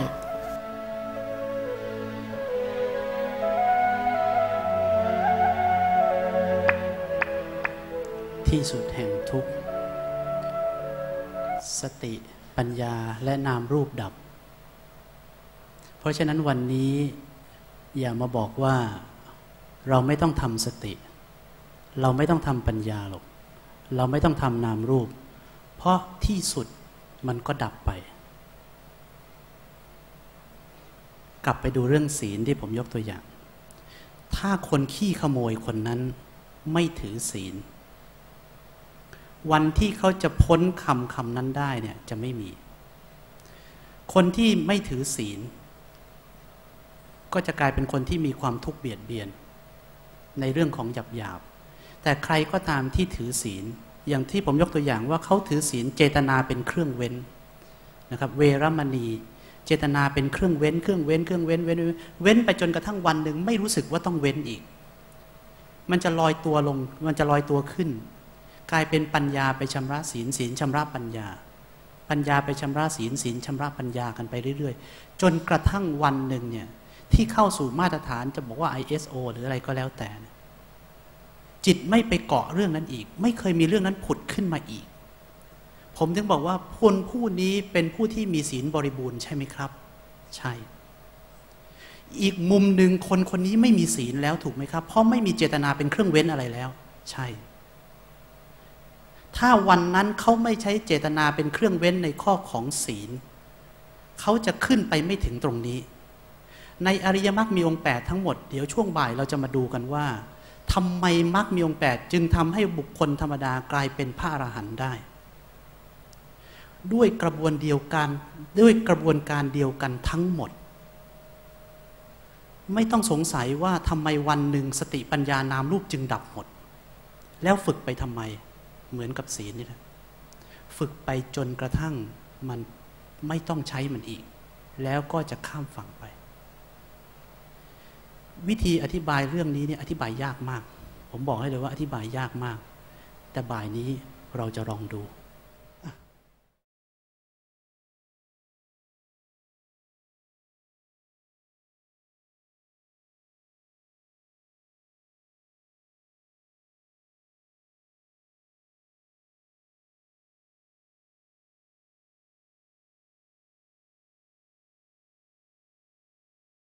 ที่สุดแห่งทุกข์สติปัญญาและนามรูปดับเพราะฉะนั้นวันนี้อย่ามาบอกว่าเราไม่ต้องทำสติเราไม่ต้องทำปัญญาหรอกเราไม่ต้องทำนามรูปเพราะที่สุดมันก็ดับไปกลับไปดูเรื่องศีลที่ผมยกตัวอย่างถ้าคนขี้ขโมยคนนั้นไม่ถือศีลวันที่เขาจะพ้นคำนั้นได้เนี่ยจะไม่มีคนที่ไม่ถือศีลก็จะกลายเป็นคนที่มีความทุกข์เบียดเบียนในเรื่องของหยาบๆแต่ใครก็ตามที่ถือศีลอย่างที่ผมยกตัวอย่างว่าเขาถือศีลเจตนาเป็นเครื่องเว้นนะครับเวรมณีเจตนาเป็นเครื่องเว้นเว้นไปจนกระทั่งวันหนึ่งไม่รู้สึกว่าต้องเว้นอีกมันจะลอยตัวลงมันจะลอยตัวขึ้นกลายเป็นปัญญาไปชำระศีลศีลชำระปัญญาปัญญาไปชำระศีลศีลชำระปัญญากันไปเรื่อยๆจนกระทั่งวันหนึ่งเนี่ยที่เข้าสู่มาตรฐานจะบอกว่า ISO หรืออะไรก็แล้วแต่จิตไม่ไปเกาะเรื่องนั้นอีกไม่เคยมีเรื่องนั้นผุดขึ้นมาอีกผมถึงบอกว่าคนผู้นี้เป็นผู้ที่มีศีลบริบูรณ์ใช่ไหมครับใช่อีกมุมหนึ่งคนคนนี้ไม่มีศีลแล้วถูกไหมครับเพราะไม่มีเจตนาเป็นเครื่องเว้นอะไรแล้วใช่ถ้าวันนั้นเขาไม่ใช้เจตนาเป็นเครื่องเว้นในข้อของศีลเขาจะขึ้นไปไม่ถึงตรงนี้ในอริยมรรคมีองค์8ทั้งหมดเดี๋ยวช่วงบ่ายเราจะมาดูกันว่าทำไมมรรคมีองค์8จึงทำให้บุคคลธรรมดากลายเป็นพระอรหันต์ได้ด้วยกระบวนเดียวกันด้วยกระบวนการเดียวกันทั้งหมดไม่ต้องสงสัยว่าทำไมวันหนึ่งสติปัญญานามรูปจึงดับหมดแล้วฝึกไปทำไมเหมือนกับศีลนี่แหละฝึกไปจนกระทั่งมันไม่ต้องใช้มันอีกแล้วก็จะข้ามฝั่งไปวิธีอธิบายเรื่องนี้เนี่ยอธิบายยากมากผมบอกให้เลยว่าอธิบายยากมากแต่บ่ายนี้เราจะลองดู